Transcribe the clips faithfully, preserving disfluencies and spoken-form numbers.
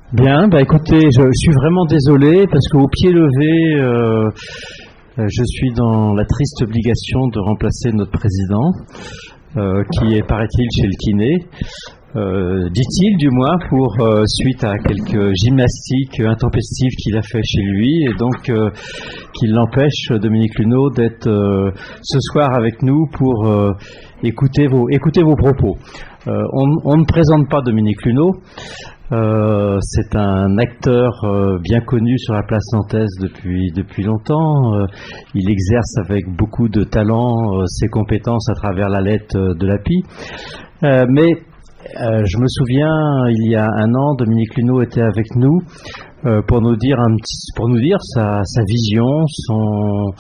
Bien, bah écoutez, je, je suis vraiment désolé parce qu'au pied levé, euh, je suis dans la triste obligation de remplacer notre président, euh, qui est, paraît-il, chez le kiné, euh, dit-il du moins, pour euh, suite à quelques gymnastiques intempestives qu'il a fait chez lui, et donc euh, qu'il l'empêche, Dominique Luneau, d'être euh, ce soir avec nous pour euh, écouter vos écouter vos propos. Euh, on, on ne présente pas Dominique Luneau. Euh, c'est un acteur euh, bien connu sur la place nantaise depuis depuis longtemps. Euh, il exerce avec beaucoup de talent euh, ses compétences à travers la lettre de l'A P I. Euh, mais euh, je me souviens, il y a un an, Dominique Luneau était avec nous euh, pour nous dire un petit, pour nous dire sa, sa vision, son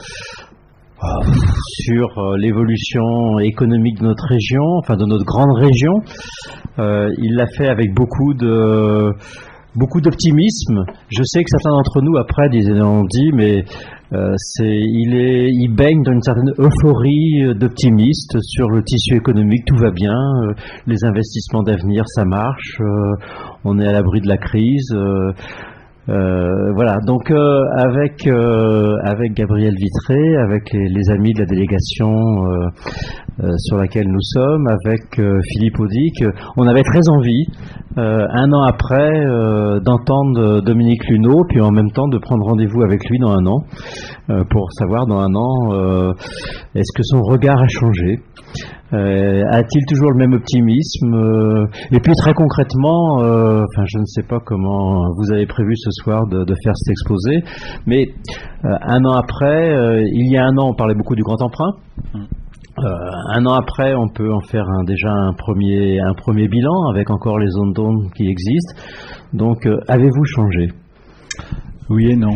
sur l'évolution économique de notre région, enfin de notre grande région. Euh, il l'a fait avec beaucoup de beaucoup d'optimisme. Je sais que certains d'entre nous après ont dit, mais euh, c'est, il est, il baigne dans une certaine euphorie d'optimiste sur le tissu économique. Tout va bien, euh, les investissements d'avenir, ça marche, euh, on est à l'abri de la crise. Euh, Euh, voilà, donc euh, avec euh, avec Gabriel Vitré, avec les, les amis de la délégation euh, euh, sur laquelle nous sommes, avec euh, Philippe Audic, on avait très envie, euh, un an après, euh, d'entendre Dominique Luneau, puis en même temps de prendre rendez-vous avec lui dans un an, euh, pour savoir dans un an, euh, est-ce que son regard a changé ? Euh, a-t-il toujours le même optimisme euh, et puis très concrètement, euh, enfin je ne sais pas comment vous avez prévu ce soir de, de faire cet exposé, mais euh, un an après, euh, il y a un an on parlait beaucoup du grand emprunt. Euh, un an après, on peut en faire un, déjà un premier, un premier bilan avec encore les zones d'ombre qui existent. Donc, euh, avez-vous changé ? Oui et non.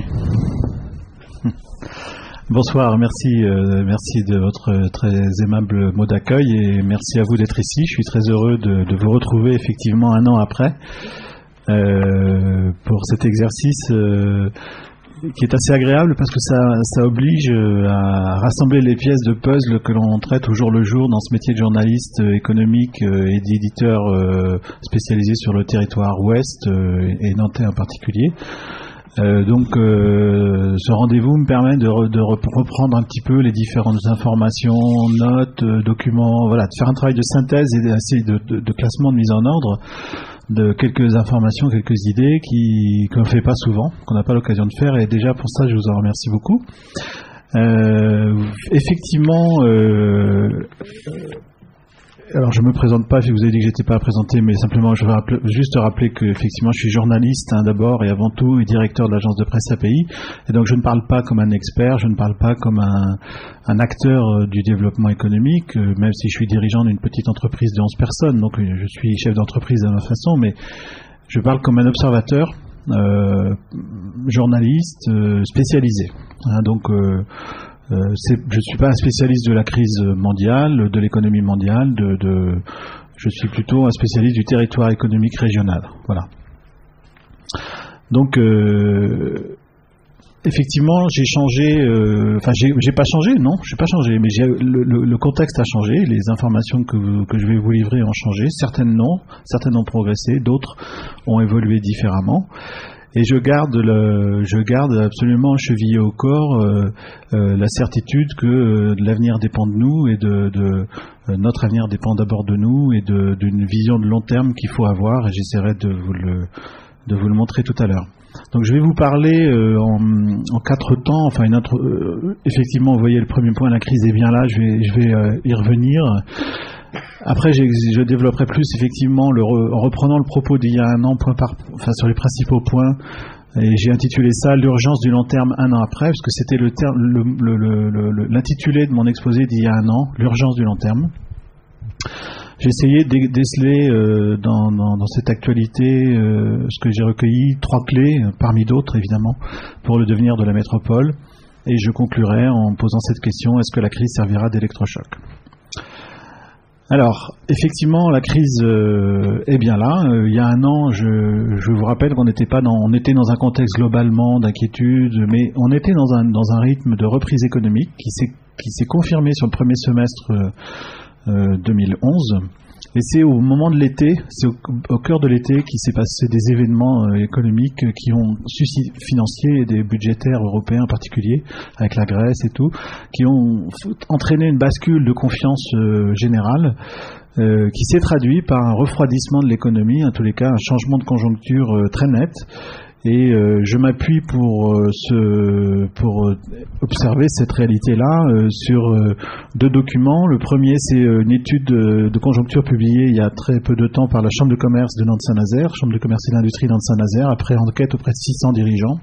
Bonsoir, merci, euh, merci de votre très aimable mot d'accueil et merci à vous d'être ici. Je suis très heureux de, de vous retrouver effectivement un an après euh, pour cet exercice euh, qui est assez agréable parce que ça, ça oblige à rassembler les pièces de puzzle que l'on traite au jour le jour dans ce métier de journaliste économique et d'éditeur spécialisé sur le territoire ouest et nantais en particulier. Euh, donc euh, ce rendez-vous me permet de, re, de reprendre un petit peu les différentes informations, notes, euh, documents, voilà, de faire un travail de synthèse et d'essayer de, de, de classement, de mise en ordre de quelques informations, quelques idées qui qu'on ne fait pas souvent, qu'on n'a pas l'occasion de faire, et déjà pour ça je vous en remercie beaucoup. Euh, effectivement, euh, alors je me présente pas, vous avez dit que j'étais pas présenté, mais simplement je vais rappeler, juste rappeler que effectivement je suis journaliste hein, d'abord et avant tout et directeur de l'agence de presse A P I, et donc je ne parle pas comme un expert, je ne parle pas comme un, un acteur euh, du développement économique, euh, même si je suis dirigeant d'une petite entreprise de onze personnes, donc euh, je suis chef d'entreprise à ma façon, mais je parle comme un observateur, euh, journaliste euh, spécialisé. Hein, donc euh, Euh, c'est, je ne suis pas un spécialiste de la crise mondiale, de l'économie mondiale, de, de, je suis plutôt un spécialiste du territoire économique régional. Voilà. Donc, euh, effectivement, j'ai changé, euh, enfin, j'ai, j'ai pas changé, non, j'ai pas changé, mais j'ai, le, le, le contexte a changé, les informations que, vous, que je vais vous livrer ont changé, certaines non, certaines ont progressé, d'autres ont évolué différemment. Et je garde, le, je garde absolument chevillé au corps euh, euh, la certitude que euh, l'avenir dépend de nous et de, de euh, notre avenir dépend d'abord de nous et de, d'une vision de long terme qu'il faut avoir. Et j'essaierai de vous le, de vous le montrer tout à l'heure. Donc je vais vous parler euh, en, en quatre temps. Enfin, une intro, euh, effectivement, vous voyez le premier point, la crise est bien là. Je vais, je vais euh, y revenir. Après, je développerai plus effectivement le re, en reprenant le propos d'il y a un an, point par, enfin sur les principaux points, et j'ai intitulé ça l'urgence du long terme un an après, parce que c'était le terme, le, le, le, le, l'intitulé de mon exposé d'il y a un an, l'urgence du long terme. J'ai essayé de déceler euh, dans, dans, dans cette actualité euh, ce que j'ai recueilli, trois clés, parmi d'autres évidemment, pour le devenir de la métropole, et je conclurai en posant cette question: est-ce que la crise servira d'électrochoc ? Alors, effectivement, la crise euh, est bien là. Euh, il y a un an, je, je vous rappelle qu'on n'était pas dans, on était dans un contexte globalement d'inquiétude, mais on était dans un, dans un rythme de reprise économique qui s'est, qui s'est confirmé sur le premier semestre euh, deux mille onze. Et c'est au moment de l'été, c'est au, au cœur de l'été qu'il s'est passé des événements euh, économiques qui ont suscité, financiers et des budgétaires européens en particulier, avec la Grèce et tout, qui ont entraîné une bascule de confiance euh, générale, euh, qui s'est traduit par un refroidissement de l'économie, en tous les cas un changement de conjoncture euh, très net. Et euh, je m'appuie pour, euh, ce, pour euh, observer cette réalité-là euh, sur euh, deux documents. Le premier, c'est euh, une étude de, de conjoncture publiée il y a très peu de temps par la Chambre de commerce de Nantes-Saint-Nazaire, Chambre de commerce et d'industrie de Nantes-Saint-Nazaire, après enquête auprès de six cents dirigeants.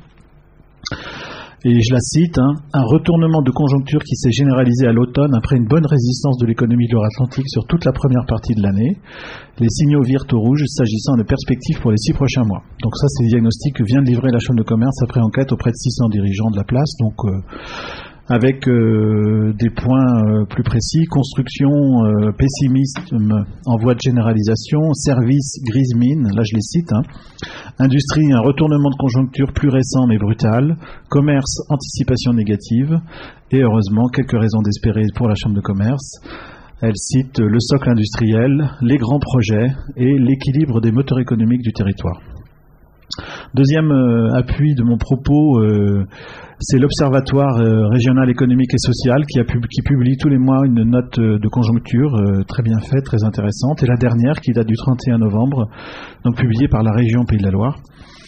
Et je la cite, hein, un retournement de conjoncture qui s'est généralisé à l'automne après une bonne résistance de l'économie de l'Euratlantique sur toute la première partie de l'année. Les signaux virent au rouge s'agissant de perspectives pour les six prochains mois. Donc ça, c'est le diagnostic que vient de livrer la Chambre de commerce après enquête auprès de six cents dirigeants de la place. Donc euh, avec euh, des points euh, plus précis, construction, euh, pessimisme en voie de généralisation, services, grise mine, là je les cite, hein. Industrie, un retournement de conjoncture plus récent mais brutal, commerce, anticipation négative, et heureusement quelques raisons d'espérer pour la Chambre de commerce. Elle cite le socle industriel, les grands projets et l'équilibre des moteurs économiques du territoire. Deuxième euh, appui de mon propos, euh, c'est l'Observatoire euh, régional économique et social qui, a pub- qui publie tous les mois une note euh, de conjoncture euh, très bien faite, très intéressante. Et la dernière, qui date du trente et un novembre, donc publiée par la région Pays de la Loire,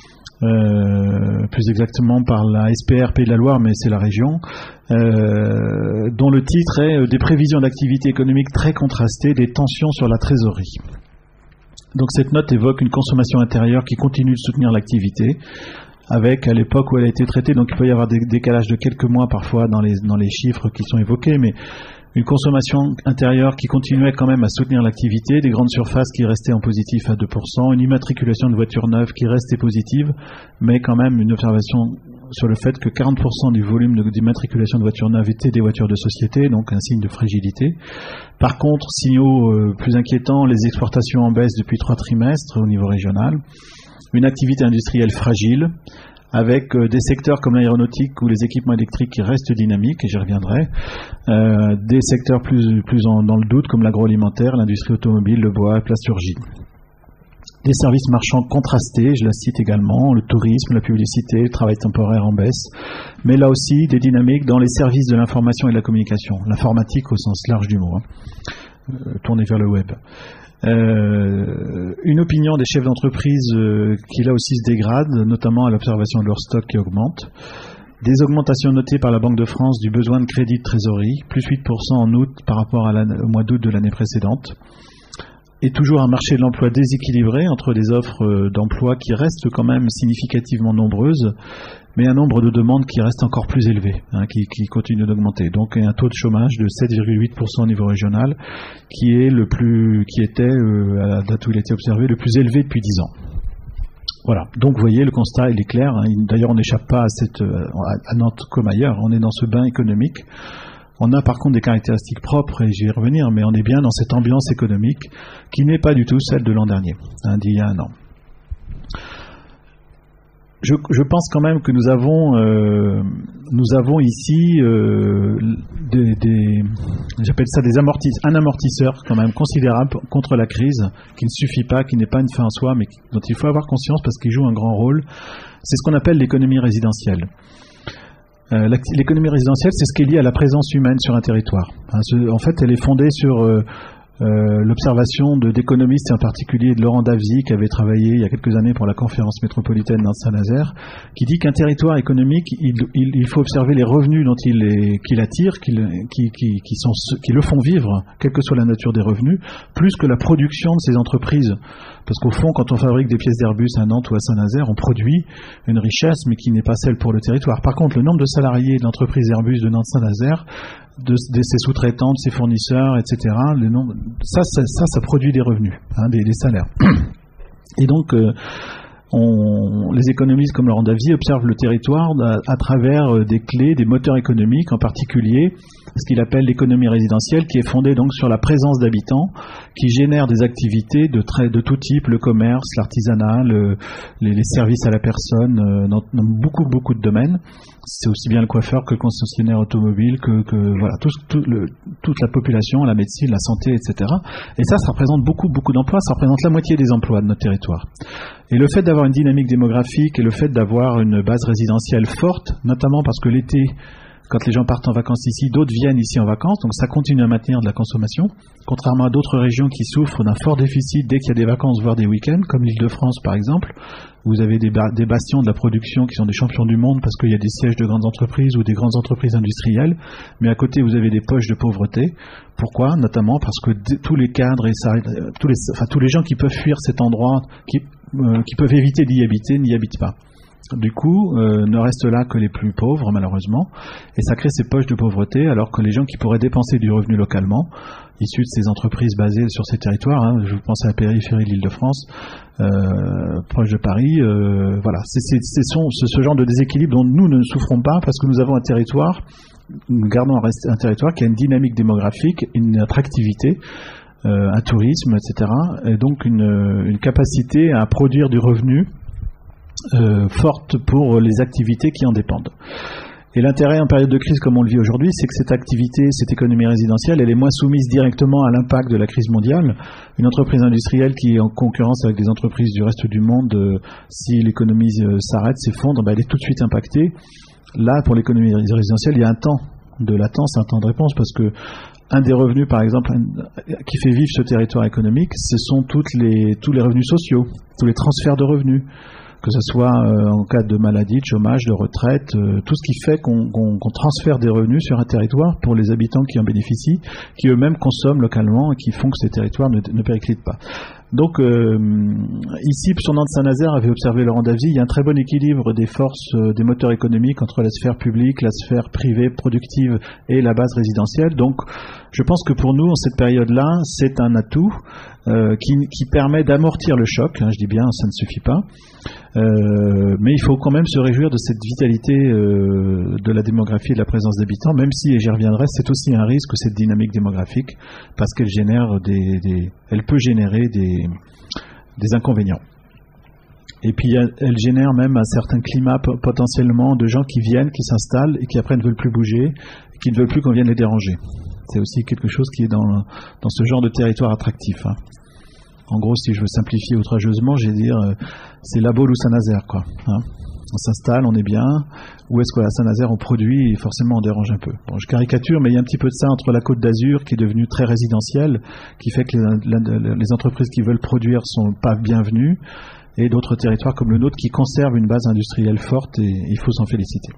euh, plus exactement par la S P R Pays de la Loire, mais c'est la région, euh, dont le titre est euh, « Des prévisions d'activité économique très contrastées, des tensions sur la trésorerie ». Donc cette note évoque une consommation intérieure qui continue de soutenir l'activité, avec à l'époque où elle a été traitée, donc il peut y avoir des décalages de quelques mois parfois dans les, dans les chiffres qui sont évoqués, mais une consommation intérieure qui continuait quand même à soutenir l'activité, des grandes surfaces qui restaient en positif à deux pour cent, une immatriculation de voitures neuves qui restait positive, mais quand même une observation sur le fait que quarante pour cent du volume d'immatriculation de voitures neuves étaient des voitures de société, donc un signe de fragilité. Par contre, signaux euh, plus inquiétants, les exportations en baisse depuis trois trimestres au niveau régional, une activité industrielle fragile, avec euh, des secteurs comme l'aéronautique ou les équipements électriques qui restent dynamiques, et j'y reviendrai, euh, des secteurs plus, plus en, dans le doute comme l'agroalimentaire, l'industrie automobile, le bois, la plasturgie. Des services marchands contrastés, je la cite également, le tourisme, la publicité, le travail temporaire en baisse, mais là aussi des dynamiques dans les services de l'information et de la communication, l'informatique au sens large du mot, hein, euh, tournée vers le web. Euh, une opinion des chefs d'entreprise euh, qui là aussi se dégrade, notamment à l'observation de leur stock qui augmente. Des augmentations notées par la Banque de France du besoin de crédit de trésorerie, plus huit pour cent en août par rapport à au mois d'août de l'année précédente. Et toujours un marché de l'emploi déséquilibré entre des offres d'emploi qui restent quand même significativement nombreuses, mais un nombre de demandes qui reste encore plus élevé, hein, qui, qui continue d'augmenter. Donc un taux de chômage de sept virgule huit pour cent au niveau régional, qui est le plus, qui était euh, à la date où il a été observé, le plus élevé depuis dix ans. Voilà. Donc vous voyez, le constat il est clair. Hein. D'ailleurs, on n'échappe pas à, cette, à Nantes comme ailleurs. On est dans ce bain économique. On a par contre des caractéristiques propres, et j'y vais revenir, mais on est bien dans cette ambiance économique qui n'est pas du tout celle de l'an dernier, hein, d'il y a un an. Je, je pense quand même que nous avons, euh, nous avons ici euh, des, des, j'appelle ça des amortis, un amortisseur quand même considérable contre la crise, qui ne suffit pas, qui n'est pas une fin en soi, mais dont il faut avoir conscience parce qu'il joue un grand rôle. C'est ce qu'on appelle l'économie résidentielle. Euh, l'économie résidentielle, c'est ce qui est lié à la présence humaine sur un territoire. Hein, ce, en fait, elle est fondée sur euh, euh, l'observation de, d'économistes, et en particulier de Laurent Davzy, qui avait travaillé il y a quelques années pour la conférence métropolitaine dans Saint-Nazaire, qui dit qu'un territoire économique, il, il, il faut observer les revenus dont il, est, qu'il attire, qu'il, qui, qui, qui, sont, qui le font vivre, quelle que soit la nature des revenus, plus que la production de ces entreprises. Parce qu'au fond, quand on fabrique des pièces d'Airbus à Nantes ou à Saint-Nazaire, on produit une richesse, mais qui n'est pas celle pour le territoire. Par contre, le nombre de salariés de l'entreprise Airbus de Nantes-Saint-Nazaire, de, de ses sous-traitants, de ses fournisseurs, et cetera, le nombre, ça, ça, ça, ça produit des revenus, hein, des, des salaires. Et donc, euh, on, les économistes comme Laurent Davy observent le territoire à, à travers des clés, des moteurs économiques, en particulier ce qu'il appelle l'économie résidentielle, qui est fondée donc sur la présence d'habitants, qui génère des activités de, très, de tout type, le commerce, l'artisanat, le, les, les services à la personne, euh, dans, dans beaucoup beaucoup de domaines. C'est aussi bien le coiffeur que le concessionnaire automobile, que, que voilà, tout, tout le, toute la population, la médecine, la santé, et cetera. Et ça, ça représente beaucoup beaucoup d'emplois, ça représente la moitié des emplois de notre territoire. Et le fait d'avoir une dynamique démographique et le fait d'avoir une base résidentielle forte, notamment parce que l'été, quand les gens partent en vacances ici, d'autres viennent ici en vacances, donc ça continue à maintenir de la consommation, contrairement à d'autres régions qui souffrent d'un fort déficit dès qu'il y a des vacances, voire des week-ends, comme l'Île-de-France par exemple, où vous avez des, ba- des bastions de la production qui sont des champions du monde parce qu'il y a des sièges de grandes entreprises ou des grandes entreprises industrielles, mais à côté vous avez des poches de pauvreté. Pourquoi ? Notamment parce que d- tous les cadres et ça, euh, tous, les, enfin, tous les gens qui peuvent fuir cet endroit, qui, euh, qui peuvent éviter d'y habiter, n'y habitent pas. Du coup, euh, ne restent là que les plus pauvres, malheureusement, et ça crée ces poches de pauvreté, alors que les gens qui pourraient dépenser du revenu localement, issus de ces entreprises basées sur ces territoires, hein, je pense à la périphérie de l'Île-de-France, euh, proche de Paris, euh, voilà, c'est, c'est, c'est, son, c'est ce genre de déséquilibre dont nous ne souffrons pas, parce que nous avons un territoire, nous gardons un, un territoire qui a une dynamique démographique, une attractivité, euh, un tourisme, et cetera, et donc une, une capacité à produire du revenu Euh, forte pour les activités qui en dépendent. Et l'intérêt en période de crise comme on le vit aujourd'hui, c'est que cette activité, cette économie résidentielle, elle est moins soumise directement à l'impact de la crise mondiale. Une entreprise industrielle qui est en concurrence avec des entreprises du reste du monde, euh, si l'économie euh, s'arrête, s'effondre, ben elle est tout de suite impactée. Là, pour l'économie résidentielle, il y a un temps de latence, un temps de réponse, parce que un des revenus, par exemple, qui fait vivre ce territoire économique, ce sont toutes les, tous les revenus sociaux, tous les transferts de revenus, que ce soit euh, en cas de maladie, de chômage, de retraite, euh, tout ce qui fait qu'on, qu'on, qu'on transfère des revenus sur un territoire pour les habitants qui en bénéficient, qui eux-mêmes consomment localement et qui font que ces territoires ne, ne périclitent pas. Donc euh, ici, surnom de Saint-Nazaire avait observé Laurent Davy, il y a un très bon équilibre des forces, euh, des moteurs économiques entre la sphère publique, la sphère privée, productive et la base résidentielle. Donc je pense que pour nous, en cette période-là, c'est un atout euh, qui, qui permet d'amortir le choc, hein, je dis bien, ça ne suffit pas. Euh, mais il faut quand même se réjouir de cette vitalité euh, de la démographie et de la présence d'habitants, même si, et j'y reviendrai, c'est aussi un risque, cette dynamique démographique, parce qu'elle génère des, des, elle peut générer des, des inconvénients. Et puis elle génère même un certain climat potentiellement de gens qui viennent, qui s'installent et qui après ne veulent plus bouger, et qui ne veulent plus qu'on vienne les déranger. C'est aussi quelque chose qui est dans, dans ce genre de territoire attractif, hein. En gros, si je veux simplifier outrageusement, je vais dire, euh, c'est La Baule ou Saint-Nazaire, quoi. Hein. On s'installe, on est bien. Où est-ce qu'à Saint-Nazaire on produit et forcément on dérange un peu. Bon, je caricature, mais il y a un petit peu de ça entre la Côte d'Azur, qui est devenue très résidentielle, qui fait que les, les entreprises qui veulent produire sont pas bienvenues, et d'autres territoires comme le nôtre qui conservent une base industrielle forte, et il faut s'en féliciter.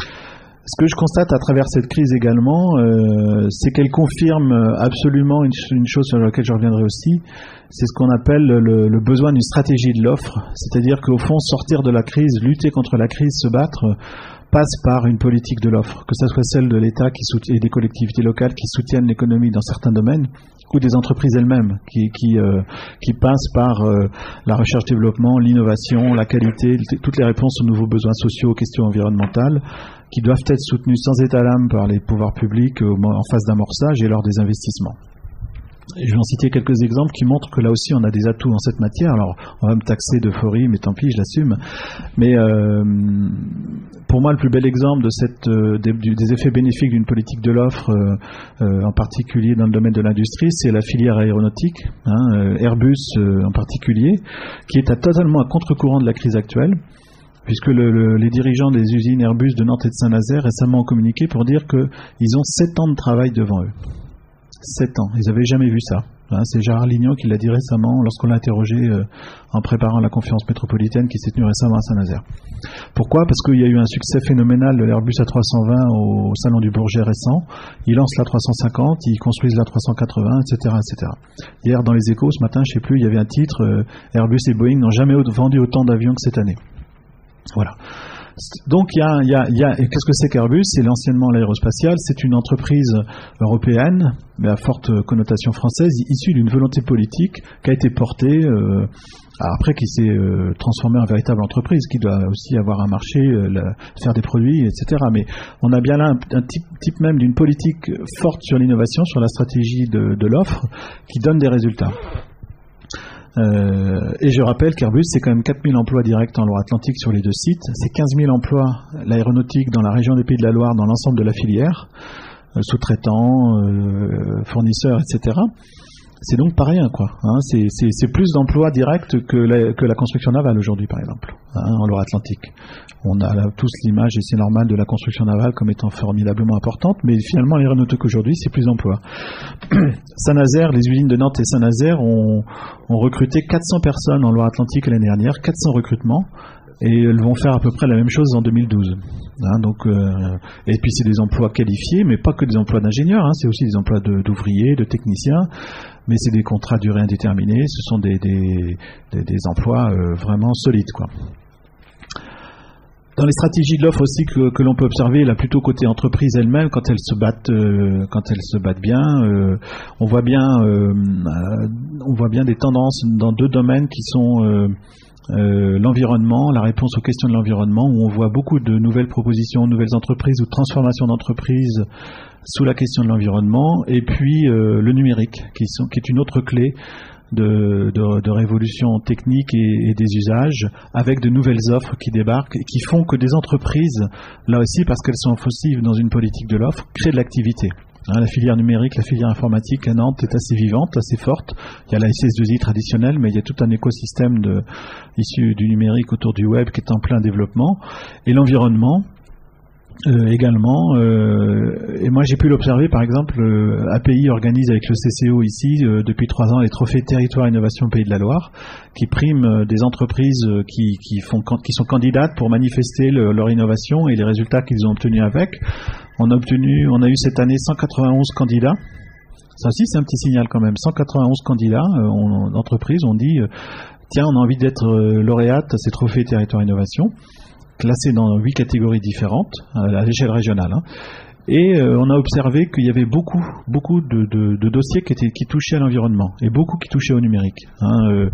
Ce que je constate à travers cette crise également, euh, c'est qu'elle confirme absolument une, une chose sur laquelle je reviendrai aussi, c'est ce qu'on appelle le, le besoin d'une stratégie de l'offre, c'est-à-dire qu'au fond, sortir de la crise, lutter contre la crise, se battre, passe par une politique de l'offre, que ce soit celle de l'État qui soutient, et des collectivités locales qui soutiennent l'économie dans certains domaines, ou des entreprises elles-mêmes qui, qui, euh, qui passent par euh, la recherche-développement, l'innovation, la qualité, toutes les réponses aux nouveaux besoins sociaux, aux questions environnementales, qui doivent être soutenues sans état d'âme par les pouvoirs publics en phase d'amorçage et lors des investissements. Et je vais en citer quelques exemples qui montrent que là aussi on a des atouts en cette matière. Alors on va me taxer d'euphorie, mais tant pis, je l'assume. Mais euh, pour moi, le plus bel exemple de cette, euh, des, des effets bénéfiques d'une politique de l'offre, euh, euh, en particulier dans le domaine de l'industrie, c'est la filière aéronautique, hein, euh, Airbus euh, en particulier, qui est à, totalement à contre-courant de la crise actuelle, puisque le, le, les dirigeants des usines Airbus de Nantes et de Saint-Nazaire récemment ont communiqué pour dire qu'ils ont sept ans de travail devant eux. sept ans, ils n'avaient jamais vu ça. Hein, c'est Gérard Lignon qui l'a dit récemment lorsqu'on l'a interrogé euh, en préparant la conférence métropolitaine qui s'est tenue récemment à Saint-Nazaire. Pourquoi ? Parce qu'il y a eu un succès phénoménal de l'Airbus A trois cent vingt au, au Salon du Bourget récent. Ils lancent l'A trois cent cinquante, ils construisent l'A trois cent quatre-vingts, et cetera, et cetera. Hier, dans les Échos, ce matin, je ne sais plus, il y avait un titre, euh, Airbus et Boeing n'ont jamais vendu autant d'avions que cette année. Voilà. Donc, il y a, il y a, il y a qu'est-ce que c'est qu'Airbus? C'est l'anciennement l'aérospatiale. C'est une entreprise européenne, mais à forte connotation française, issue d'une volonté politique qui a été portée, euh, après qui s'est euh, transformée en véritable entreprise, qui doit aussi avoir un marché, euh, la, faire des produits, et cetera. Mais on a bien là un, un type, type même d'une politique forte sur l'innovation, sur la stratégie de, de l'offre, qui donne des résultats. Euh, et je rappelle qu'Airbus, c'est quand même quatre mille emplois directs en Loire-Atlantique sur les deux sites, c'est quinze mille emplois l'aéronautique dans la région des Pays de la Loire, dans l'ensemble de la filière, euh, sous-traitants, euh, fournisseurs, et cetera. C'est donc pas rien, quoi. Hein, c'est, c'est, c'est plus d'emplois directs que la, que la construction navale aujourd'hui, par exemple, hein, en Loire-Atlantique. On a là, tous l'image, et c'est normal, de la construction navale comme étant formidablement importante, mais finalement, l'aéronautique aujourd'hui, c'est plus d'emplois. Saint-Nazaire, les usines de Nantes et Saint-Nazaire ont, ont recruté quatre cents personnes en Loire-Atlantique l'année dernière, quatre cents recrutements, et elles vont faire à peu près la même chose en deux mille douze. Hein, donc, euh, et puis c'est des emplois qualifiés, mais pas que des emplois d'ingénieurs, hein, c'est aussi des emplois de, d'ouvriers, de techniciens, mais c'est des contrats à durée indéterminée, ce sont des, des, des, des emplois euh, vraiment solides, quoi. Dans les stratégies de l'offre aussi que, que l'on peut observer, là plutôt côté entreprise elle-même, quand elles se battent, euh, quand elles se battent bien, euh, on voit bien, euh, euh, on voit bien des tendances dans deux domaines qui sont euh, euh, l'environnement, la réponse aux questions de l'environnement, où on voit beaucoup de nouvelles propositions, nouvelles entreprises ou de transformation d'entreprises sous la question de l'environnement, et puis euh, le numérique, qui, sont, qui est une autre clé De, de, de révolution technique et, et des usages, avec de nouvelles offres qui débarquent et qui font que des entreprises, là aussi parce qu'elles sont offensives dans une politique de l'offre, créent de l'activité. Hein, la filière numérique, la filière informatique à Nantes est assez vivante, assez forte. Il y a la S S deux I traditionnelle, mais il y a tout un écosystème de, issu du numérique autour du web qui est en plein développement. Et l'environnement, Euh, également, euh, et moi j'ai pu l'observer par exemple, euh, A P I organise avec le C C O ici euh, depuis trois ans les trophées Territoire Innovation Pays de la Loire, qui priment euh, des entreprises euh, qui, qui, font, qui sont candidates pour manifester le, leur innovation et les résultats qu'ils ont obtenus avec. On a obtenu, on a eu cette année cent quatre-vingt-onze candidats. Ça aussi c'est un petit signal quand même. cent quatre-vingt-onze candidats, euh, on, d'entreprises ont dit euh, tiens, on a envie d'être euh, lauréate à ces trophées Territoire Innovation, classés dans huit catégories différentes à l'échelle régionale. Hein. Et euh, on a observé qu'il y avait beaucoup, beaucoup de, de, de dossiers qui, étaient, qui touchaient à l'environnement et beaucoup qui touchaient au numérique. Hein, euh,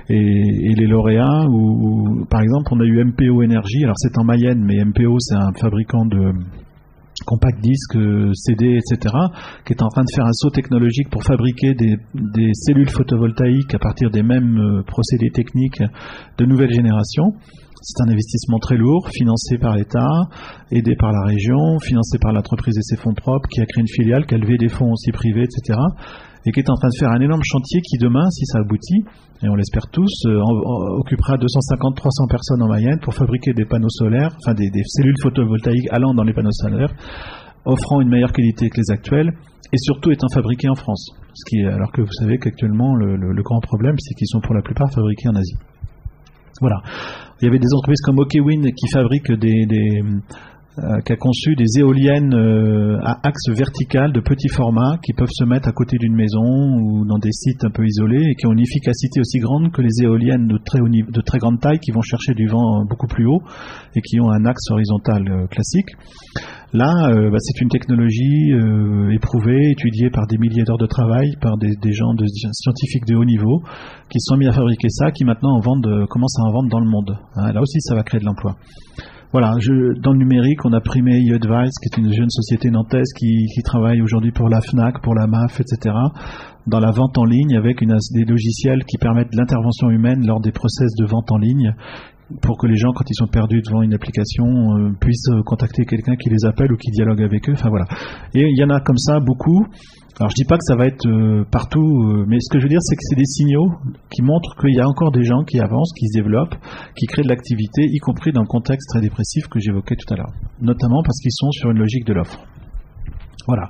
et, et les lauréats, ou, ou, par exemple, on a eu M P O Énergie. Alors c'est en Mayenne, mais M P O c'est un fabricant de compact disques, C D, et cetera, qui est en train de faire un saut technologique pour fabriquer des, des cellules photovoltaïques à partir des mêmes euh, procédés techniques de nouvelle génération. C'est un investissement très lourd, financé par l'État, aidé par la région, financé par l'entreprise et ses fonds propres, qui a créé une filiale, qui a levé des fonds aussi privés, et cetera, et qui est en train de faire un énorme chantier qui demain, si ça aboutit, et on l'espère tous, euh, en, en, occupera deux cent cinquante à trois cents personnes en Mayenne pour fabriquer des panneaux solaires, enfin des, des cellules photovoltaïques allant dans les panneaux solaires, offrant une meilleure qualité que les actuels, et surtout étant fabriqués en France. Ce qui est, alors que vous savez qu'actuellement, le, le, le grand problème, c'est qu'ils sont pour la plupart fabriqués en Asie. Voilà. Il y avait des entreprises comme OKWind qui fabriquent des, des euh, qui a conçu des éoliennes euh, à axe vertical de petit format qui peuvent se mettre à côté d'une maison ou dans des sites un peu isolés et qui ont une efficacité aussi grande que les éoliennes de très, haut niveau, de très grande taille qui vont chercher du vent beaucoup plus haut et qui ont un axe horizontal euh, classique. Là, euh, bah, c'est une technologie euh, éprouvée, étudiée par des milliers d'heures de travail, par des, des gens de, scientifiques de haut niveau, qui se sont mis à fabriquer ça, qui maintenant en vendent, euh, commencent à en vendre dans le monde. Hein, là aussi, ça va créer de l'emploi. Voilà, je, dans le numérique, on a primé eAdvice, qui est une jeune société nantaise qui, qui travaille aujourd'hui pour la FNAC, pour la M A F, et cetera, dans la vente en ligne avec une, des logiciels qui permettent l'intervention humaine lors des process de vente en ligne, pour que les gens, quand ils sont perdus devant une application, euh, puissent contacter quelqu'un qui les appelle ou qui dialogue avec eux. Enfin voilà. Et il y en a comme ça beaucoup. Alors je dis pas que ça va être euh, partout, euh, mais ce que je veux dire, c'est que c'est des signaux qui montrent qu'il y a encore des gens qui avancent, qui se développent, qui créent de l'activité, y compris dans le contexte très dépressif que j'évoquais tout à l'heure. Notamment parce qu'ils sont sur une logique de l'offre. Voilà.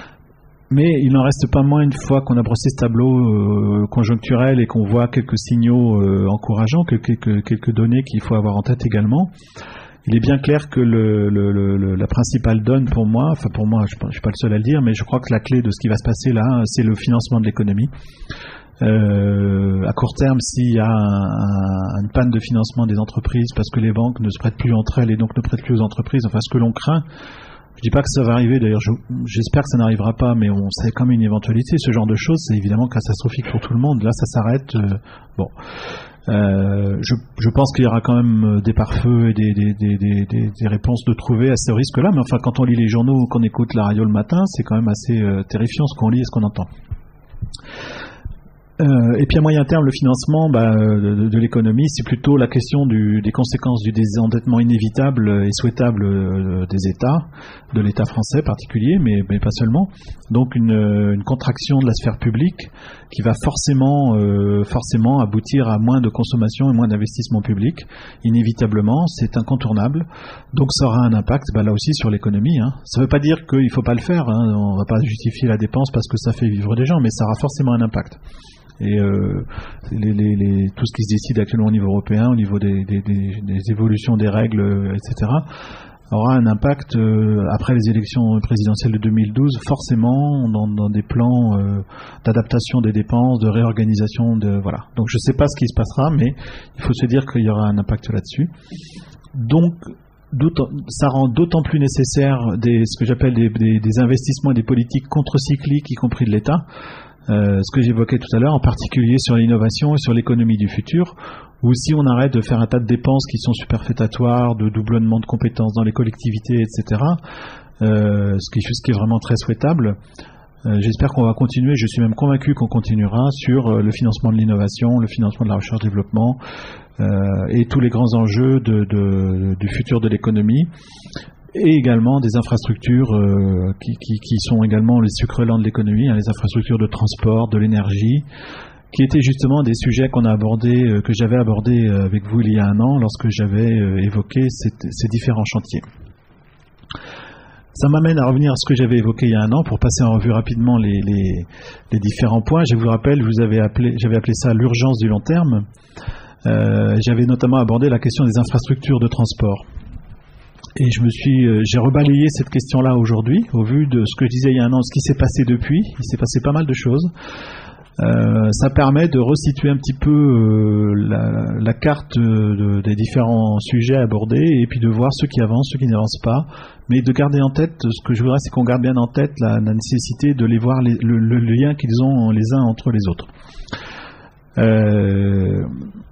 Mais il n'en reste pas moins, une fois qu'on a brossé ce tableau euh, conjoncturel et qu'on voit quelques signaux euh, encourageants, quelques, quelques données qu'il faut avoir en tête également, il est bien clair que le, le, le, la principale donne pour moi, enfin pour moi, je ne suis pas le seul à le dire, mais je crois que la clé de ce qui va se passer là, c'est le financement de l'économie. Euh, à court terme, s'il y a un, un, une panne de financement des entreprises parce que les banques ne se prêtent plus entre elles et donc ne prêtent plus aux entreprises, enfin ce que l'on craint, je dis pas que ça va arriver, d'ailleurs je, j'espère que ça n'arrivera pas, mais on sait quand même une éventualité, ce genre de choses c'est évidemment catastrophique pour tout le monde, là ça s'arrête, euh, bon. Euh, je, je pense qu'il y aura quand même des pare-feux et des, des, des, des, des, des réponses de trouver à ce risque-là, mais enfin quand on lit les journaux ou qu'on écoute la radio le matin, c'est quand même assez euh, terrifiant ce qu'on lit et ce qu'on entend. Euh, et puis à moyen terme, le financement bah, de, de l'économie, c'est plutôt la question du, des conséquences du désendettement inévitable et souhaitable euh, des États, de l'État français particulier, mais, mais pas seulement. Donc une, une contraction de la sphère publique qui va forcément, euh, forcément aboutir à moins de consommation et moins d'investissement public, inévitablement, c'est incontournable. Donc ça aura un impact bah, là aussi sur l'économie. Hein. Ça ne veut pas dire qu'il ne faut pas le faire, hein. On ne va pas justifier la dépense parce que ça fait vivre des gens, mais ça aura forcément un impact. Et euh, les, les, les, tout ce qui se décide actuellement au niveau européen, au niveau des, des, des, des évolutions des règles, et cetera, aura un impact euh, après les élections présidentielles de deux mille douze, forcément dans, dans des plans euh, d'adaptation des dépenses, de réorganisation, de voilà. Donc je ne sais pas ce qui se passera, mais il faut se dire qu'il y aura un impact là-dessus. Donc ça rend d'autant plus nécessaire des, ce que j'appelle des, des, des investissements et des politiques contre-cycliques, y compris de l'État. Euh, ce que j'évoquais tout à l'heure, en particulier sur l'innovation et sur l'économie du futur, où si on arrête de faire un tas de dépenses qui sont superfétatoires, de doublonnement de compétences dans les collectivités, et cetera, euh, ce, qui, ce qui est vraiment très souhaitable, euh, j'espère qu'on va continuer, je suis même convaincu qu'on continuera sur euh, le financement de l'innovation, le financement de la recherche-développement euh, et tous les grands enjeux de, de, du futur de l'économie. Et également des infrastructures euh, qui, qui, qui sont également les sucres lents de l'économie, hein, les infrastructures de transport, de l'énergie, qui étaient justement des sujets qu'on a abordés, euh, que j'avais abordés euh, avec vous il y a un an lorsque j'avais euh, évoqué ces, ces différents chantiers. Ça m'amène à revenir à ce que j'avais évoqué il y a un an pour passer en revue rapidement les, les, les différents points. Je vous rappelle, je vous avais appelé, j'avais appelé ça l'urgence du long terme. Euh, j'avais notamment abordé la question des infrastructures de transport. Et je me suis, euh, j'ai rebalayé cette question-là aujourd'hui, au vu de ce que je disais il y a un an, ce qui s'est passé depuis. Il s'est passé pas mal de choses. Euh, ça permet de resituer un petit peu euh, la, la carte de, des différents sujets abordés et puis de voir ceux qui avancent, ceux qui n'avancent pas. Mais de garder en tête, ce que je voudrais, c'est qu'on garde bien en tête la, la nécessité de les voir, les, le, le lien qu'ils ont les uns entre les autres. Euh,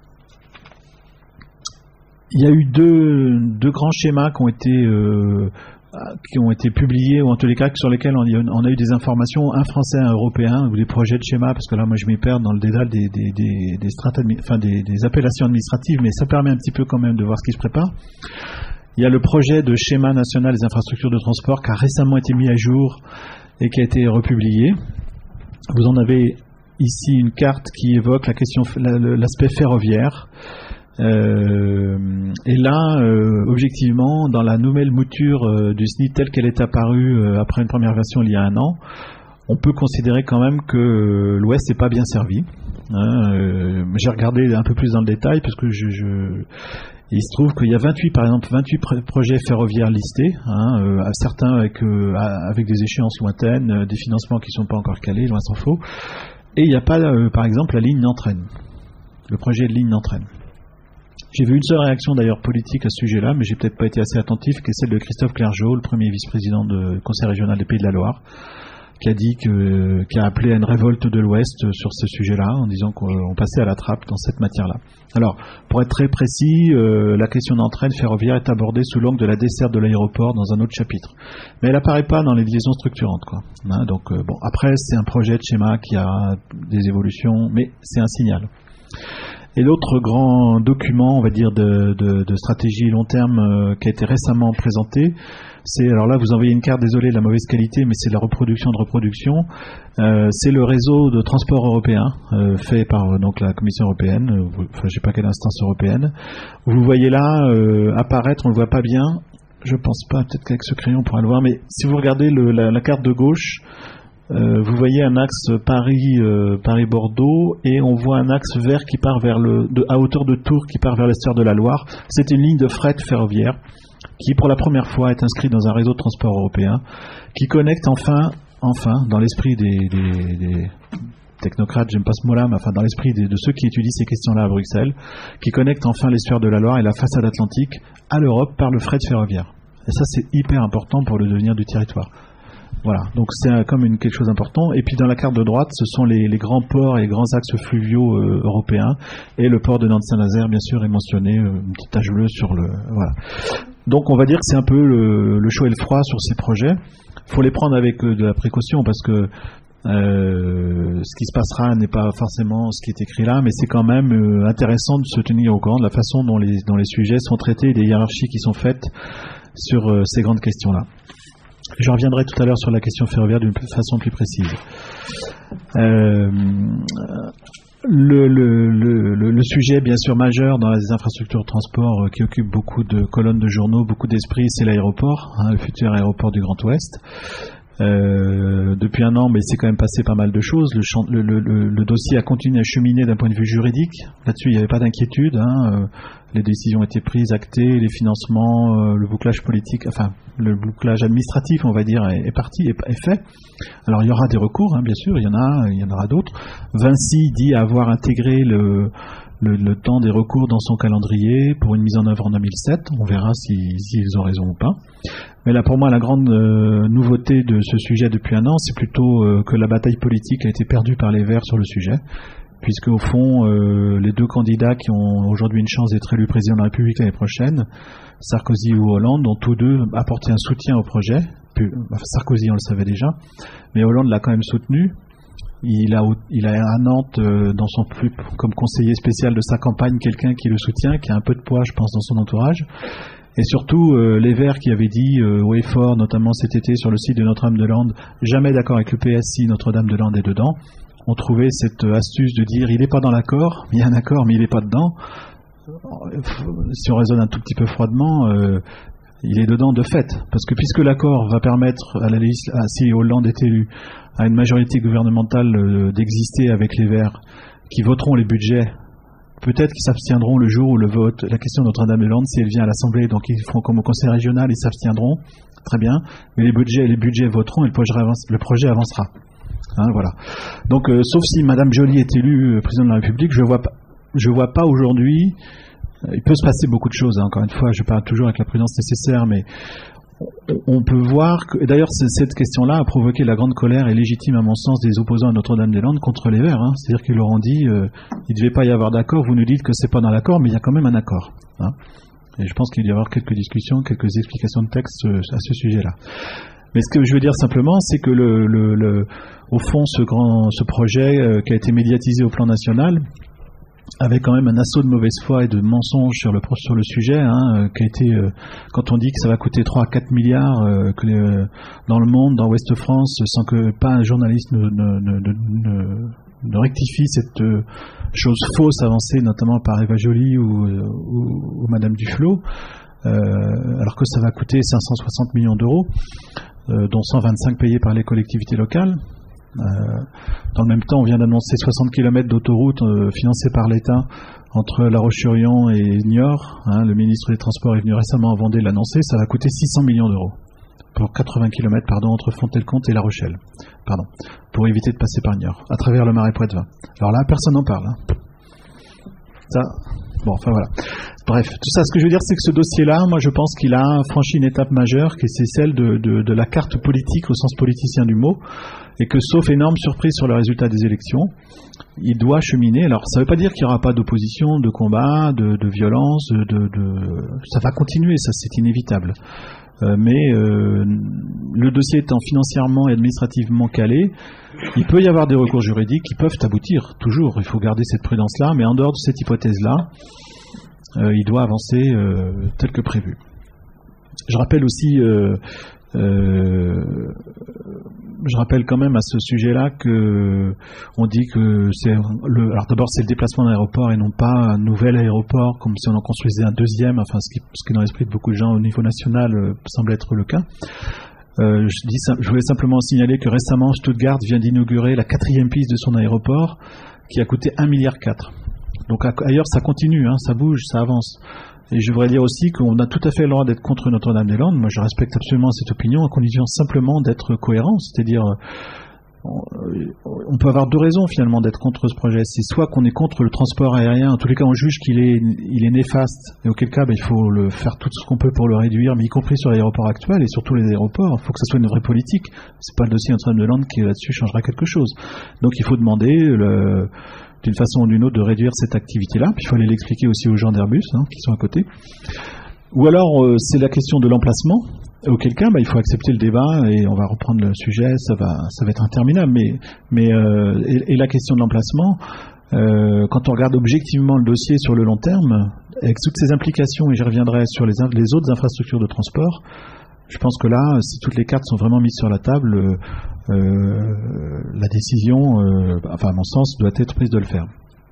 Il y a eu deux, deux grands schémas qui ont été euh, qui ont été publiés, ou en tous les cas sur lesquels on, on a eu des informations, un français, un européen, ou des projets de schéma, parce que là moi je m'y perds dans le dédale des, des, des, des, strates, enfin des, des appellations administratives, mais ça permet un petit peu quand même de voir ce qui se prépare. Il y a le projet de schéma national des infrastructures de transport qui a récemment été mis à jour et qui a été republié. Vous en avez ici une carte qui évoque la question, l'aspect ferroviaire. Euh, et là, euh, objectivement, dans la nouvelle mouture euh, du S N I telle qu'elle est apparue euh, après une première version il y a un an, on peut considérer quand même que euh, l'Ouest n'est pas bien servi. Hein, euh, j'ai regardé un peu plus dans le détail parce que je, je... il se trouve qu'il y a vingt-huit, par exemple, vingt-huit pr- projets ferroviaires listés, hein, euh, certains avec, euh, avec des échéances lointaines, euh, des financements qui ne sont pas encore calés, loin s'en faut. Et il n'y a pas, euh, par exemple, la ligne Nantes-Rennes, le projet de ligne Nantes-Rennes. J'ai vu une seule réaction d'ailleurs politique à ce sujet-là, mais j'ai peut-être pas été assez attentif, qui est celle de Christophe Clergeau, le premier vice-président du Conseil régional des Pays de la Loire, qui a dit que, qui a appelé à une révolte de l'Ouest sur ce sujet-là, en disant qu'on passait à la trappe dans cette matière-là. Alors, pour être très précis, euh, la question d'entraîne ferroviaire est abordée sous l'angle de la desserte de l'aéroport dans un autre chapitre, mais elle apparaît pas dans les liaisons structurantes, quoi. Hein, donc euh, bon, après c'est un projet de schéma qui a des évolutions, mais c'est un signal. Et l'autre grand document, on va dire, de, de, de stratégie long terme euh, qui a été récemment présenté, c'est, alors là vous envoyez une carte, désolé de la mauvaise qualité, mais c'est la reproduction de reproduction, euh, c'est le réseau de transport européen euh, fait par donc la Commission européenne, euh, enfin je sais pas quelle instance européenne. Vous voyez là euh, apparaître, on le voit pas bien, je pense pas, peut-être qu'avec ce crayon on pourra le voir, mais si vous regardez le, la, la carte de gauche, Euh, vous voyez un axe Paris, euh, Paris-Bordeaux, et on voit un axe vert qui part vers le, de, à hauteur de Tours, qui part vers l'estuaire de la Loire. C'est une ligne de fret ferroviaire qui, pour la première fois, est inscrite dans un réseau de transport européen, qui connecte enfin, enfin, dans l'esprit des, des, des, technocrates, j'aime pas ce mot-là, mais enfin dans l'esprit de, de ceux qui étudient ces questions-là à Bruxelles, qui connectent enfin l'estuaire de la Loire et la façade atlantique à l'Europe par le fret ferroviaire. Et ça, c'est hyper important pour le devenir du territoire. Voilà, donc c'est comme une, quelque chose d'important. Et puis dans la carte de droite, ce sont les, les grands ports et les grands axes fluviaux euh, européens. Et le port de Nantes-Saint-Nazaire, bien sûr, est mentionné, euh, une petite tache bleue sur le... Voilà. Donc on va dire que c'est un peu le, le chaud et le froid sur ces projets. Il faut les prendre avec euh, de la précaution parce que euh, ce qui se passera n'est pas forcément ce qui est écrit là, mais c'est quand même euh, intéressant de se tenir au courant de la façon dont les, dont les sujets sont traités et des hiérarchies qui sont faites sur euh, ces grandes questions-là. Je reviendrai tout à l'heure sur la question ferroviaire d'une façon plus précise. Euh, le, le, le, le sujet, bien sûr, majeur dans les infrastructures de transport euh, qui occupe beaucoup de colonnes de journaux, beaucoup d'esprits, c'est l'aéroport, hein, le futur aéroport du Grand Ouest. Euh, depuis un an, mais il s'est quand même passé pas mal de choses. Le, champ, le, le, le dossier a continué à cheminer d'un point de vue juridique. Là-dessus, il n'y avait pas d'inquiétude. Hein. Euh, les décisions étaient prises, actées, les financements, euh, le bouclage politique, enfin le bouclage administratif, on va dire, est, est parti, est, est fait. Alors il y aura des recours, hein, bien sûr, il y en a, il y en aura d'autres. Vinci dit avoir intégré le, le, le temps des recours dans son calendrier pour une mise en œuvre en deux mille sept. On verra s'ils si, si ont raison ou pas. Mais là, pour moi, la grande euh, nouveauté de ce sujet depuis un an, c'est plutôt euh, que la bataille politique a été perdue par les Verts sur le sujet, puisque au fond, euh, les deux candidats qui ont aujourd'hui une chance d'être élus président de la République l'année prochaine, Sarkozy ou Hollande, ont tous deux apporté un soutien au projet. Puis, enfin, Sarkozy, on le savait déjà, mais Hollande l'a quand même soutenu. Il a, il a à Nantes, euh, dans son plus, comme conseiller spécial de sa campagne, quelqu'un qui le soutient, qui a un peu de poids, je pense, dans son entourage. Et surtout, euh, les Verts qui avaient dit euh, haut et fort, notamment cet été sur le site de Notre-Dame-de-Lande, jamais d'accord avec le P S si Notre-Dame-de-Lande est dedans, ont trouvé cette astuce de dire il n'est pas dans l'accord, il y a un accord mais il n'est pas dedans. Si on raisonne un tout petit peu froidement, euh, il est dedans de fait. Parce que puisque l'accord va permettre, à la liste, à, si Hollande est élu, à une majorité gouvernementale euh, d'exister avec les Verts qui voteront les budgets, peut-être qu'ils s'abstiendront le jour où le vote, la question de Notre-Dame-de-Lande, si elle vient à l'Assemblée, donc ils feront comme au Conseil régional, ils s'abstiendront, très bien, mais les budgets, les budgets voteront et le projet, avance, le projet avancera. Hein, voilà. Donc, euh, sauf si Madame Joly est élue euh, présidente de la République, je vois pas, je vois pas aujourd'hui. Euh, il peut se passer beaucoup de choses. Hein, encore une fois, je parle toujours avec la prudence nécessaire, mais on, on peut voir que. D'ailleurs, cette question-là a provoqué la grande colère et légitime, à mon sens, des opposants à Notre-Dame-des-Landes contre les Verts. Hein, c'est-à-dire qu'ils leur ont dit, euh, il ne devait pas y avoir d'accord. Vous nous dites que c'est pas dans l'accord, mais il y a quand même un accord. Hein, et je pense qu'il va y avoir quelques discussions, quelques explications de texte euh, à ce sujet-là. Mais ce que je veux dire simplement, c'est que le, le, le, au fond, ce, grand, ce projet euh, qui a été médiatisé au plan national avait quand même un assaut de mauvaise foi et de mensonges sur le, sur le sujet, hein, euh, qui a été, euh, quand on dit que ça va coûter trois à quatre milliards euh, que les, euh, dans le monde, dans Ouest France, sans que pas un journaliste ne, ne, ne, ne, ne rectifie cette euh, chose fausse avancée, notamment par Eva Joly ou, ou, ou Madame Duflot, euh, alors que ça va coûter cinq cent soixante millions d'euros. Euh, dont cent vingt-cinq payés par les collectivités locales. Euh, dans le même temps, on vient d'annoncer soixante kilomètres d'autoroute euh, financées par l'État entre La Roche-sur-Yon et Niort. Hein, le ministre des Transports est venu récemment à Vendée l'annoncer. Ça va coûter six cents millions d'euros pour quatre-vingts kilomètres pardon, entre Fontenay-le-Comte et La Rochelle. Pardon, pour éviter de passer par Niort, à travers le Marais Poitevin. Alors là, personne n'en parle. Hein. Ça, bon, enfin voilà. Bref, tout ça, ce que je veux dire, c'est que ce dossier-là, moi je pense qu'il a franchi une étape majeure, qui c'est celle de, de, de la carte politique au sens politicien du mot, et que sauf énorme surprise sur le résultat des élections, il doit cheminer. Alors ça ne veut pas dire qu'il n'y aura pas d'opposition, de combat, de, de violence, de, de, ça va continuer, ça c'est inévitable. Euh, mais euh, le dossier étant financièrement et administrativement calé, il peut y avoir des recours juridiques qui peuvent aboutir, toujours, il faut garder cette prudence-là, mais en dehors de cette hypothèse-là, Euh, il doit avancer euh, tel que prévu. Je rappelle aussi, euh, euh, je rappelle quand même à ce sujet-là que on dit que c'est le, alors d'abord c'est le déplacement d'un aéroport et non pas un nouvel aéroport comme si on en construisait un deuxième, enfin ce qui, ce qui dans l'esprit de beaucoup de gens au niveau national euh, semble être le cas. Euh, je, dis, je voulais simplement signaler que récemment Stuttgart vient d'inaugurer la quatrième piste de son aéroport qui a coûté un virgule quatre milliard. Donc ailleurs ça continue, hein, ça bouge, ça avance. Et je voudrais dire aussi qu'on a tout à fait le droit d'être contre Notre-Dame-des-Landes. Moi je respecte absolument cette opinion à condition simplement d'être cohérent. C'est-à-dire on peut avoir deux raisons finalement d'être contre ce projet. C'est soit qu'on est contre le transport aérien, en tous les cas on juge qu'il est, il est néfaste, et auquel cas ben, il faut le faire tout ce qu'on peut pour le réduire, mais y compris sur l'aéroport actuel et surtout les aéroports. Il faut que ce soit une vraie politique. C'est pas le dossier Notre-Dame-de-Lande qui là-dessus changera quelque chose. Donc il faut demander le, d'une façon ou d'une autre de réduire cette activité-là. Puis il faut aller l'expliquer aussi aux gens d'Airbus hein, qui sont à côté. Ou alors euh, c'est la question de l'emplacement. Auquel cas, bah, il faut accepter le débat et on va reprendre le sujet, ça va, ça va être interminable. Mais, mais euh, et, et la question de l'emplacement, euh, quand on regarde objectivement le dossier sur le long terme, avec toutes ses implications, et j'y reviendrai sur les, les autres infrastructures de transport, je pense que là, si toutes les cartes sont vraiment mises sur la table, euh, la décision, euh, enfin à mon sens, doit être prise de le faire.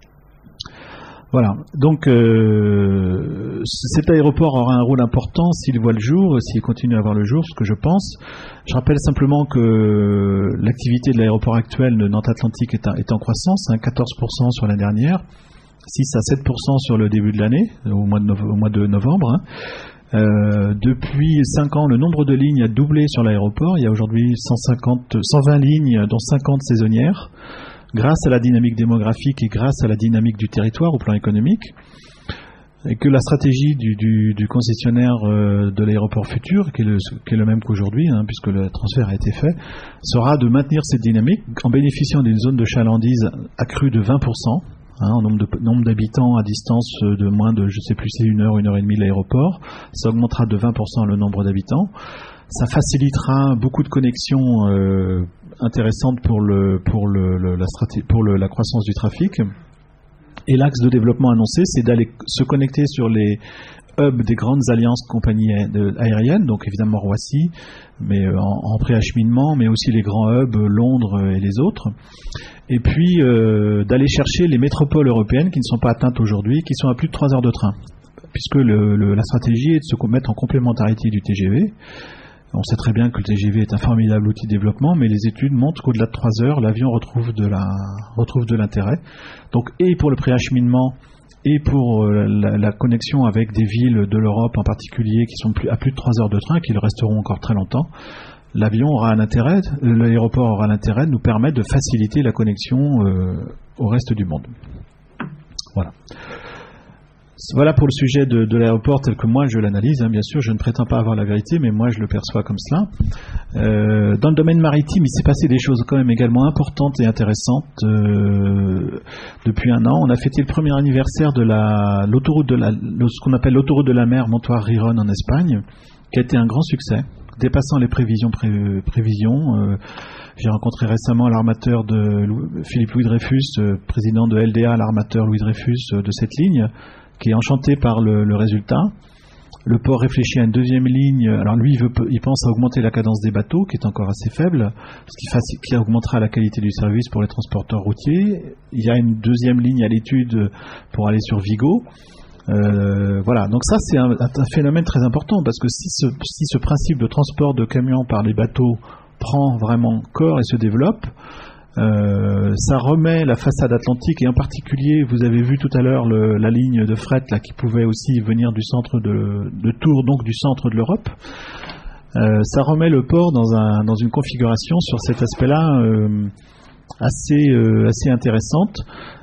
Voilà, donc euh, cet aéroport aura un rôle important s'il voit le jour, s'il continue à voir le jour, ce que je pense. Je rappelle simplement que l'activité de l'aéroport actuel de Nantes Atlantique est, est en croissance, hein, quatorze pour cent sur l'année dernière, six à sept pour cent sur le début de l'année, au mois de, no- au mois de novembre. Hein. Euh, depuis cinq ans, le nombre de lignes a doublé sur l'aéroport. Il y a aujourd'hui cent cinquante, cent vingt lignes, dont cinquante saisonnières, grâce à la dynamique démographique et grâce à la dynamique du territoire au plan économique, et que la stratégie du, du, du concessionnaire euh, de l'aéroport futur, qui est le, qui est le même qu'aujourd'hui, hein, puisque le transfert a été fait, sera de maintenir cette dynamique en bénéficiant d'une zone de chalandise accrue de vingt pour cent, hein, en nombre, de, nombre d'habitants à distance de moins de, je ne sais plus, c'est une heure ou une heure et demie de l'aéroport. Ça augmentera de vingt pour cent le nombre d'habitants. Ça facilitera beaucoup de connexions euh, intéressantes pour, le, pour, le, le, la, straté- pour le, la croissance du trafic. Et l'axe de développement annoncé, c'est d'aller se connecter sur les hubs des grandes alliances compagnies aériennes, donc évidemment Roissy, mais en, en préacheminement, mais aussi les grands hubs, Londres et les autres. Et puis euh, d'aller chercher les métropoles européennes qui ne sont pas atteintes aujourd'hui, qui sont à plus de trois heures de train, puisque le, le, la stratégie est de se mettre en complémentarité du T G V. On sait très bien que le T G V est un formidable outil de développement, mais les études montrent qu'au-delà de trois heures, l'avion retrouve de la, retrouve de l'intérêt. Donc, et pour le préacheminement, et pour la, la connexion avec des villes de l'Europe en particulier, qui sont plus, à plus de trois heures de train, qui le resteront encore très longtemps, l'avion aura un intérêt, l'aéroport aura l'intérêt de nous permettre de faciliter la connexion euh, au reste du monde. Voilà. Voilà pour le sujet de, de l'aéroport tel que moi je l'analyse, hein, bien sûr, je ne prétends pas avoir la vérité, mais moi je le perçois comme cela. Euh, dans le domaine maritime, il s'est passé des choses quand même également importantes et intéressantes euh, depuis un an. On a fêté le premier anniversaire de la, l'autoroute de la, ce qu'on appelle l'autoroute de la mer Montoire-Riron en Espagne, qui a été un grand succès, dépassant les prévisions. Pré, prévisions. Euh, j'ai rencontré récemment l'armateur de Philippe Louis Dreyfus, euh, président de L D A, l'armateur Louis Dreyfus euh, de cette ligne, qui est enchanté par le, le résultat. Le port réfléchit à une deuxième ligne. Alors lui, il, veut, il pense à augmenter la cadence des bateaux, qui est encore assez faible, ce qui, faci, qui augmentera la qualité du service pour les transporteurs routiers. Il y a une deuxième ligne à l'étude pour aller sur Vigo. Euh, voilà, donc ça c'est un, un phénomène très important, parce que si ce, si ce principe de transport de camions par les bateaux prend vraiment corps et se développe, Euh, ça remet la façade atlantique, et en particulier, vous avez vu tout à l'heure le, la ligne de fret là, qui pouvait aussi venir du centre de, de Tours, donc du centre de l'Europe. Euh, ça remet le port dans, un, dans une configuration sur cet aspect-là euh, assez, euh, assez intéressante.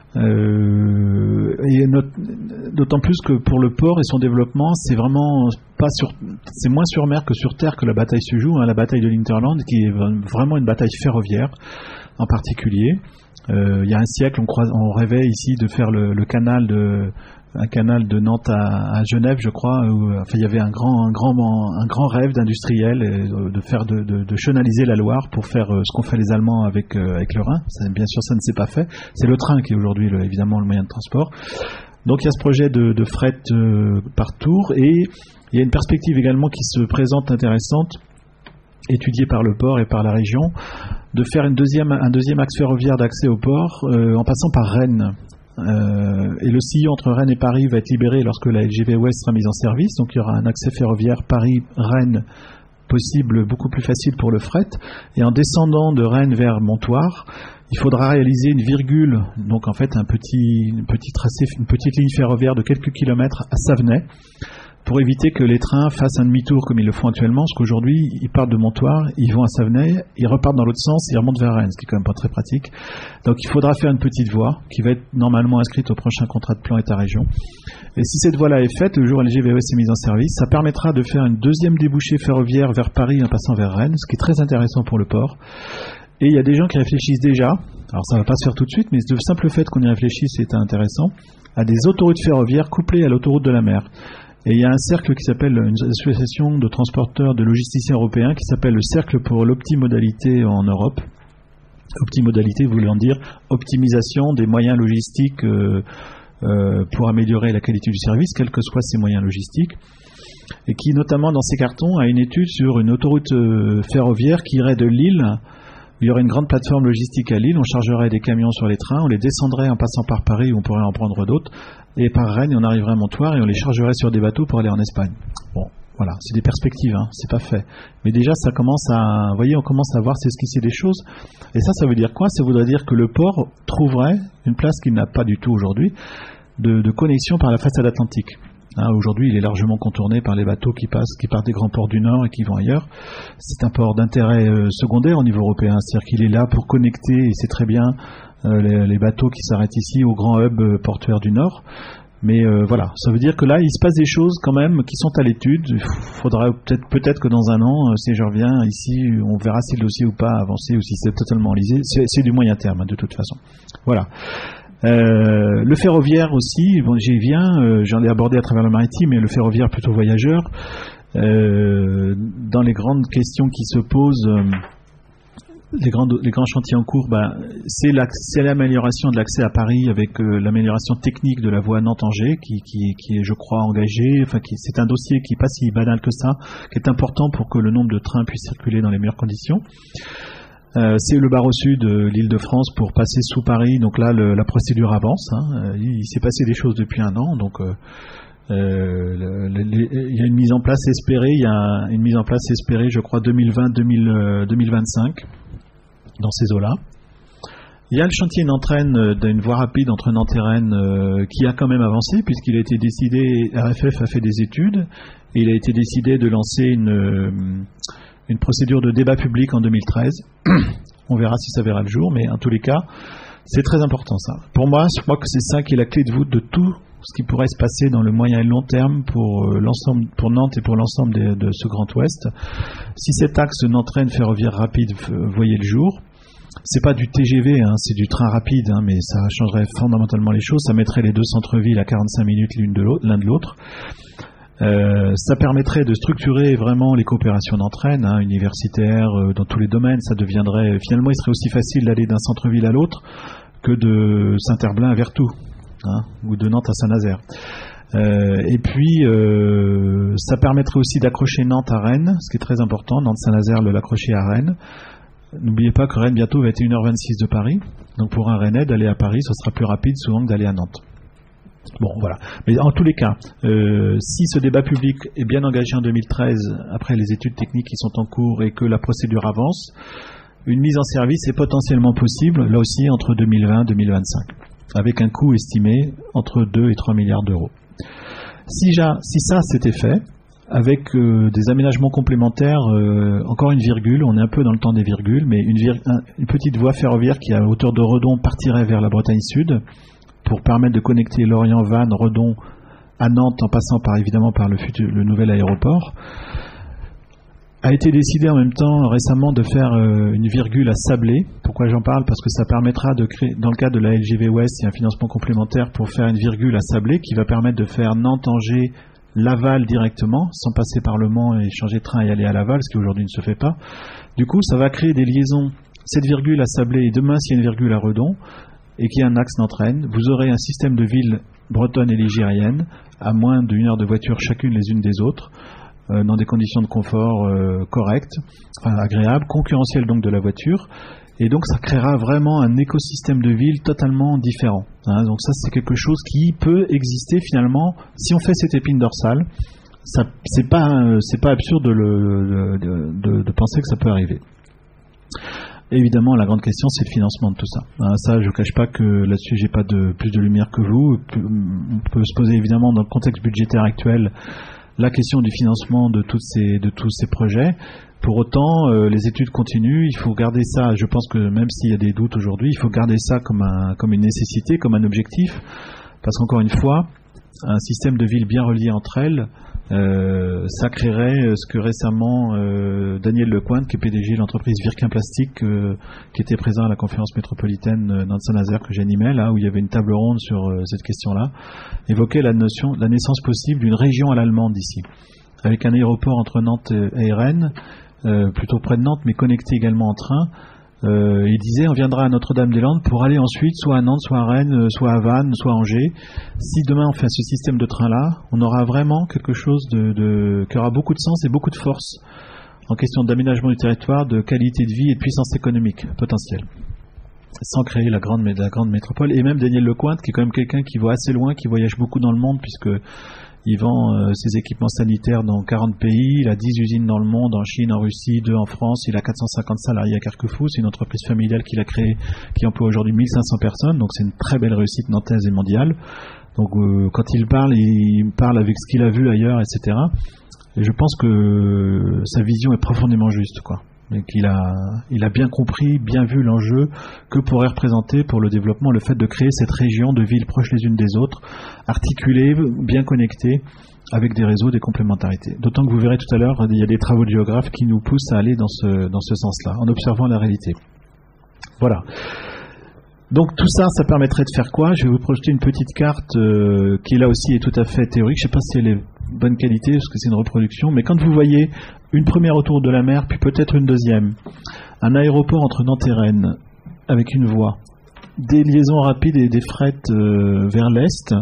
Euh, et d'autant plus que pour le port et son développement, c'est vraiment pas sur, c'est moins sur mer que sur terre que la bataille se joue, hein, la bataille de l'Hinterland, qui est vraiment une bataille ferroviaire en particulier. Euh, il y a un siècle, on, croise, on rêvait ici de faire le, le canal de un canal de Nantes à, à Genève, je crois, où enfin, il y avait un grand, un grand, un grand rêve d'industriel de faire de, de, de chenaliser la Loire pour faire ce qu'ont fait les Allemands avec, avec le Rhin. Ça, bien sûr, ça ne s'est pas fait. C'est le train qui est aujourd'hui le, évidemment le moyen de transport. Donc il y a ce projet de, de fret euh, par tour, et il y a une perspective également qui se présente intéressante, étudiée par le port et par la région, de faire une deuxième, un deuxième axe ferroviaire d'accès au port euh, en passant par Rennes. Euh, et le sillon entre Rennes et Paris va être libéré lorsque la L G V Ouest sera mise en service, donc il y aura un accès ferroviaire Paris-Rennes possible, beaucoup plus facile pour le fret. Et en descendant de Rennes vers Montoire, il faudra réaliser une virgule, donc en fait un petit, une, petite tracé, une petite ligne ferroviaire de quelques kilomètres à Savenay, pour éviter que les trains fassent un demi-tour comme ils le font actuellement, parce qu'aujourd'hui, ils partent de Montoire, ils vont à Savenay, ils repartent dans l'autre sens et ils remontent vers Rennes, ce qui est quand même pas très pratique. Donc il faudra faire une petite voie qui va être normalement inscrite au prochain contrat de plan État-région. Et si cette voie-là est faite, le jour où la L G V O S est mise en service, ça permettra de faire une deuxième débouchée ferroviaire vers Paris en passant vers Rennes, ce qui est très intéressant pour le port. Et il y a des gens qui réfléchissent déjà, alors ça ne va pas se faire tout de suite, mais le simple fait qu'on y réfléchisse est intéressant, à des autoroutes ferroviaires couplées à l'autoroute de la mer. Et il y a un cercle qui s'appelle, une association de transporteurs, de logisticiens européens, qui s'appelle le Cercle pour l'optimodalité en Europe. Optimodalité voulant dire optimisation des moyens logistiques euh, euh, pour améliorer la qualité du service, quels que soient ces moyens logistiques. Et qui, notamment dans ses cartons, a une étude sur une autoroute euh, ferroviaire qui irait de Lille. Il y aurait une grande plateforme logistique à Lille, on chargerait des camions sur les trains, on les descendrait en passant par Paris où on pourrait en prendre d'autres, et par Rennes, on arriverait à Montoire et on les chargerait sur des bateaux pour aller en Espagne. Bon, voilà, c'est des perspectives, hein, c'est pas fait. Mais déjà, ça commence à, vous voyez, on commence à voir s'esquisser des choses. Et ça, ça veut dire quoi? Ça voudrait dire que le port trouverait une place qu'il n'a pas du tout aujourd'hui, de, de connexion par la façade atlantique. Hein, aujourd'hui, il est largement contourné par les bateaux qui passent, qui partent des grands ports du Nord et qui vont ailleurs. C'est un port d'intérêt euh, secondaire au niveau européen, c'est-à-dire qu'il est là pour connecter, et c'est très bien, euh, les, les bateaux qui s'arrêtent ici au grand hub euh, portuaire du Nord. Mais euh, voilà, ça veut dire que là, il se passe des choses quand même qui sont à l'étude. Il faudra peut-être peut-être que dans un an, euh, si je reviens ici, on verra si le dossier ou pas a avancé ou si c'est totalement enlisé. C'est, c'est du moyen terme, hein, de toute façon. Voilà. Euh, le ferroviaire aussi, bon, j'y viens, euh, j'en ai abordé à travers le maritime, mais le ferroviaire plutôt voyageur. Euh, dans les grandes questions qui se posent, euh, les, grandes, les grands chantiers en cours, bah, c'est, c'est l'amélioration de l'accès à Paris avec euh, l'amélioration technique de la voie Nantes-Angers, qui, qui, qui est, je crois, engagée. Enfin, qui, c'est un dossier qui n'est pas si banal que ça, qui est important pour que le nombre de trains puisse circuler dans les meilleures conditions. Euh, c'est le barreau sud de l'Île-de-France pour passer sous Paris. Donc là, le, la procédure avance. Hein. Il, il s'est passé des choses depuis un an. Donc, euh, euh, le, le, les, il y a une mise en place espérée. Il y a une mise en place espérée, je crois, deux mille vingt deux mille vingt-cinq dans ces eaux-là. Il y a le chantier Nantes-Rennes d'une voie rapide entre Nantes et Rennes euh, qui a quand même avancé puisqu'il a été décidé. R F F a fait des études et il a été décidé de lancer une euh, une procédure de débat public en deux mille treize. On verra si ça verra le jour, mais en tous les cas, c'est très important ça. Pour moi, je crois que c'est ça qui est la clé de voûte de tout ce qui pourrait se passer dans le moyen et long terme pour l'ensemble, pour Nantes et pour l'ensemble de, de ce Grand Ouest. Si cet axe Nantes-Rennes ferroviaire rapide voyait le jour, c'est pas du T G V, hein, c'est du train rapide, hein, mais ça changerait fondamentalement les choses. Ça mettrait les deux centres-villes à quarante-cinq minutes l'une de l'autre, l'un de l'autre. Euh, ça permettrait de structurer vraiment les coopérations d'entraîne, hein, universitaires, euh, dans tous les domaines. Ça deviendrait, finalement, il serait aussi facile d'aller d'un centre-ville à l'autre que de Saint-Herblain à Vertou, hein, ou de Nantes à Saint-Nazaire. Euh, et puis, euh, ça permettrait aussi d'accrocher Nantes à Rennes, ce qui est très important. Nantes-Saint-Nazaire, le l'accrocher à Rennes. N'oubliez pas que Rennes bientôt va être une heure vingt-six de Paris. Donc pour un Rennais, d'aller à Paris, ce sera plus rapide souvent que d'aller à Nantes. Bon, voilà. Mais en tous les cas, euh, si ce débat public est bien engagé en deux mille treize, après les études techniques qui sont en cours et que la procédure avance, une mise en service est potentiellement possible, là aussi, entre deux mille vingt et deux mille vingt-cinq, avec un coût estimé entre deux et trois milliards d'euros. Si, ja, si ça, c'était fait, avec euh, des aménagements complémentaires, euh, encore une virgule, on est un peu dans le temps des virgules, mais une, vir- un, une petite voie ferroviaire qui, à hauteur de Redon, partirait vers la Bretagne Sud, pour permettre de connecter Lorient, Vannes, Redon à Nantes en passant par évidemment par le, futur, le nouvel aéroport, a été décidé en même temps récemment de faire euh, une virgule à Sablé. Pourquoi j'en parle? Parce que ça permettra de créer, dans le cadre de la L G V Ouest, il y a un financement complémentaire pour faire une virgule à Sablé qui va permettre de faire Nantes-Angers, Laval directement, sans passer par Le Mans et changer de train et aller à Laval, ce qui aujourd'hui ne se fait pas. Du coup, ça va créer des liaisons, cette virgule à Sablé, et demain s'il y a une virgule à Redon, et qu'il y a un axe Nantes-Rennes, vous aurez un système de villes bretonnes et ligériennes, à moins d'une heure de voiture chacune les unes des autres, euh, dans des conditions de confort euh, correctes, enfin agréables, concurrentielles donc de la voiture, et donc ça créera vraiment un écosystème de villes totalement différent. Hein. Donc ça c'est quelque chose qui peut exister finalement, si on fait cette épine dorsale, ça, c'est pas, euh, c'est pas absurde de, le, de, de, de penser que ça peut arriver. Évidemment, la grande question, c'est le financement de tout ça. Hein, ça, je ne cache pas que là-dessus, j'ai pas de plus de lumière que vous. On peut se poser évidemment dans le contexte budgétaire actuel la question du financement de, toutes ces, de tous ces projets. Pour autant, euh, les études continuent, il faut garder ça, je pense que même s'il y a des doutes aujourd'hui, il faut garder ça comme, un, comme une nécessité, comme un objectif, parce qu'encore une fois, un système de villes bien reliées entre elles, euh, ça créerait ce que récemment euh, Daniel Lecointe, qui est P D G de l'entreprise Virquin Plastique, euh, qui était présent à la conférence métropolitaine euh, dans Saint-Nazaire que j'animais, là où il y avait une table ronde sur euh, cette question-là, évoquait la notion, la naissance possible d'une région à l'allemande ici, avec un aéroport entre Nantes et Rennes, euh, plutôt près de Nantes, mais connecté également en train. Euh, il disait, on viendra à Notre-Dame-des-Landes pour aller ensuite soit à Nantes, soit à Rennes, soit à Vannes, soit à Angers. Si demain on fait ce système de train-là, on aura vraiment quelque chose de, de, qui aura beaucoup de sens et beaucoup de force en question d'aménagement du territoire, de qualité de vie et de puissance économique potentielle, sans créer la grande, la grande métropole. Et même Daniel Lecointe, qui est quand même quelqu'un qui va assez loin, qui voyage beaucoup dans le monde, puisque il vend euh, ses équipements sanitaires dans quarante pays, il a dix usines dans le monde, en Chine, en Russie, deux en France, il a quatre cent cinquante salariés à Carquefou, c'est une entreprise familiale qu'il a créée, qui emploie aujourd'hui mille cinq cents personnes, donc c'est une très belle réussite nantaise et mondiale. Donc euh, quand il parle, il parle avec ce qu'il a vu ailleurs, et cetera. Et je pense que euh, sa vision est profondément juste, quoi. Et qu'il a, il a bien compris, bien vu l'enjeu que pourrait représenter pour le développement le fait de créer cette région de villes proches les unes des autres, articulées, bien connectées, avec des réseaux, des complémentarités. D'autant que vous verrez tout à l'heure, il y a des travaux de géographes qui nous poussent à aller dans ce, dans ce sens-là, en observant la réalité. Voilà. Donc tout ça, ça permettrait de faire quoi? Je vais vous projeter une petite carte euh, qui là aussi est tout à fait théorique. Je ne sais pas si elle est de bonne qualité, parce que c'est une reproduction, mais quand vous voyez une première autour de la mer, puis peut-être une deuxième, un aéroport entre Nantes et Rennes, avec une voie, des liaisons rapides et des frettes euh, vers l'est,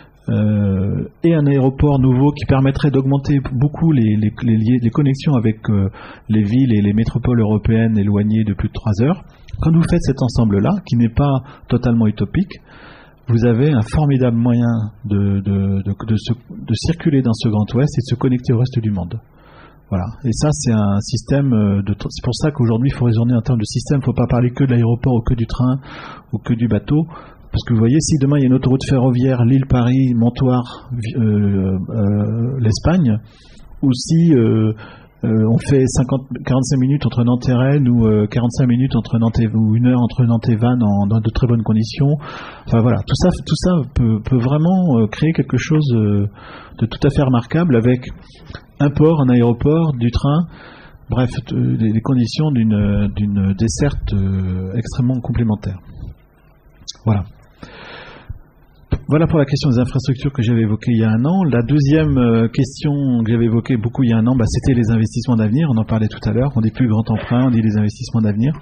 euh, et un aéroport nouveau qui permettrait d'augmenter beaucoup les, les, les, les connexions avec euh, les villes et les métropoles européennes éloignées de plus de trois heures. Quand vous faites cet ensemble-là, qui n'est pas totalement utopique, vous avez un formidable moyen de, de, de, de, se, de circuler dans ce Grand Ouest et de se connecter au reste du monde. Voilà. Et ça, c'est un système de. C'est pour ça qu'aujourd'hui, il faut raisonner en termes de système. Il ne faut pas parler que de l'aéroport ou que du train ou que du bateau. Parce que vous voyez, si demain il y a une autoroute ferroviaire, Lille-Paris, Montoire, euh, euh, l'Espagne, ou si euh, euh, on fait cinquante, quarante-cinq minutes entre Nantes et Rennes, ou euh, quarante-cinq minutes entre Nantes et, ou une heure entre Nantes et Vannes en, dans de très bonnes conditions. Enfin voilà, tout ça, tout ça peut, peut vraiment euh, créer quelque chose euh, de tout à fait remarquable avec un port, un aéroport, du train, bref, les, les conditions d'une, d'une desserte euh, extrêmement complémentaire. Voilà. Voilà pour la question des infrastructures que j'avais évoquée il y a un an. La deuxième euh, question que j'avais évoquée beaucoup il y a un an, bah, c'était les investissements d'avenir. On en parlait tout à l'heure. On dit plus grand emprunt, on dit les investissements d'avenir.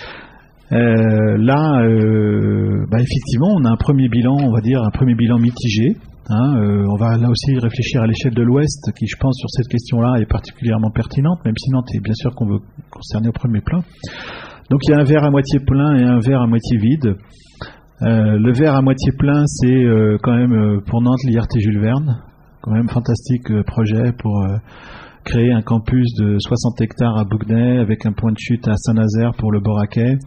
Euh, là, euh, bah, effectivement, on a un premier bilan, on va dire un premier bilan mitigé. Hein, euh, on va là aussi réfléchir à l'échelle de l'Ouest, qui, je pense, sur cette question-là, est particulièrement pertinente, même si Nantes est bien sûr qu'on veut concerner au premier plan. Donc, il y a un verre à moitié plein et un verre à moitié vide. Euh, le verre à moitié plein, c'est euh, quand même euh, pour Nantes l'I R T Jules Verne, quand même fantastique euh, projet pour euh, créer un campus de soixante hectares à Bougnay avec un point de chute à Saint-Nazaire pour le Boracay.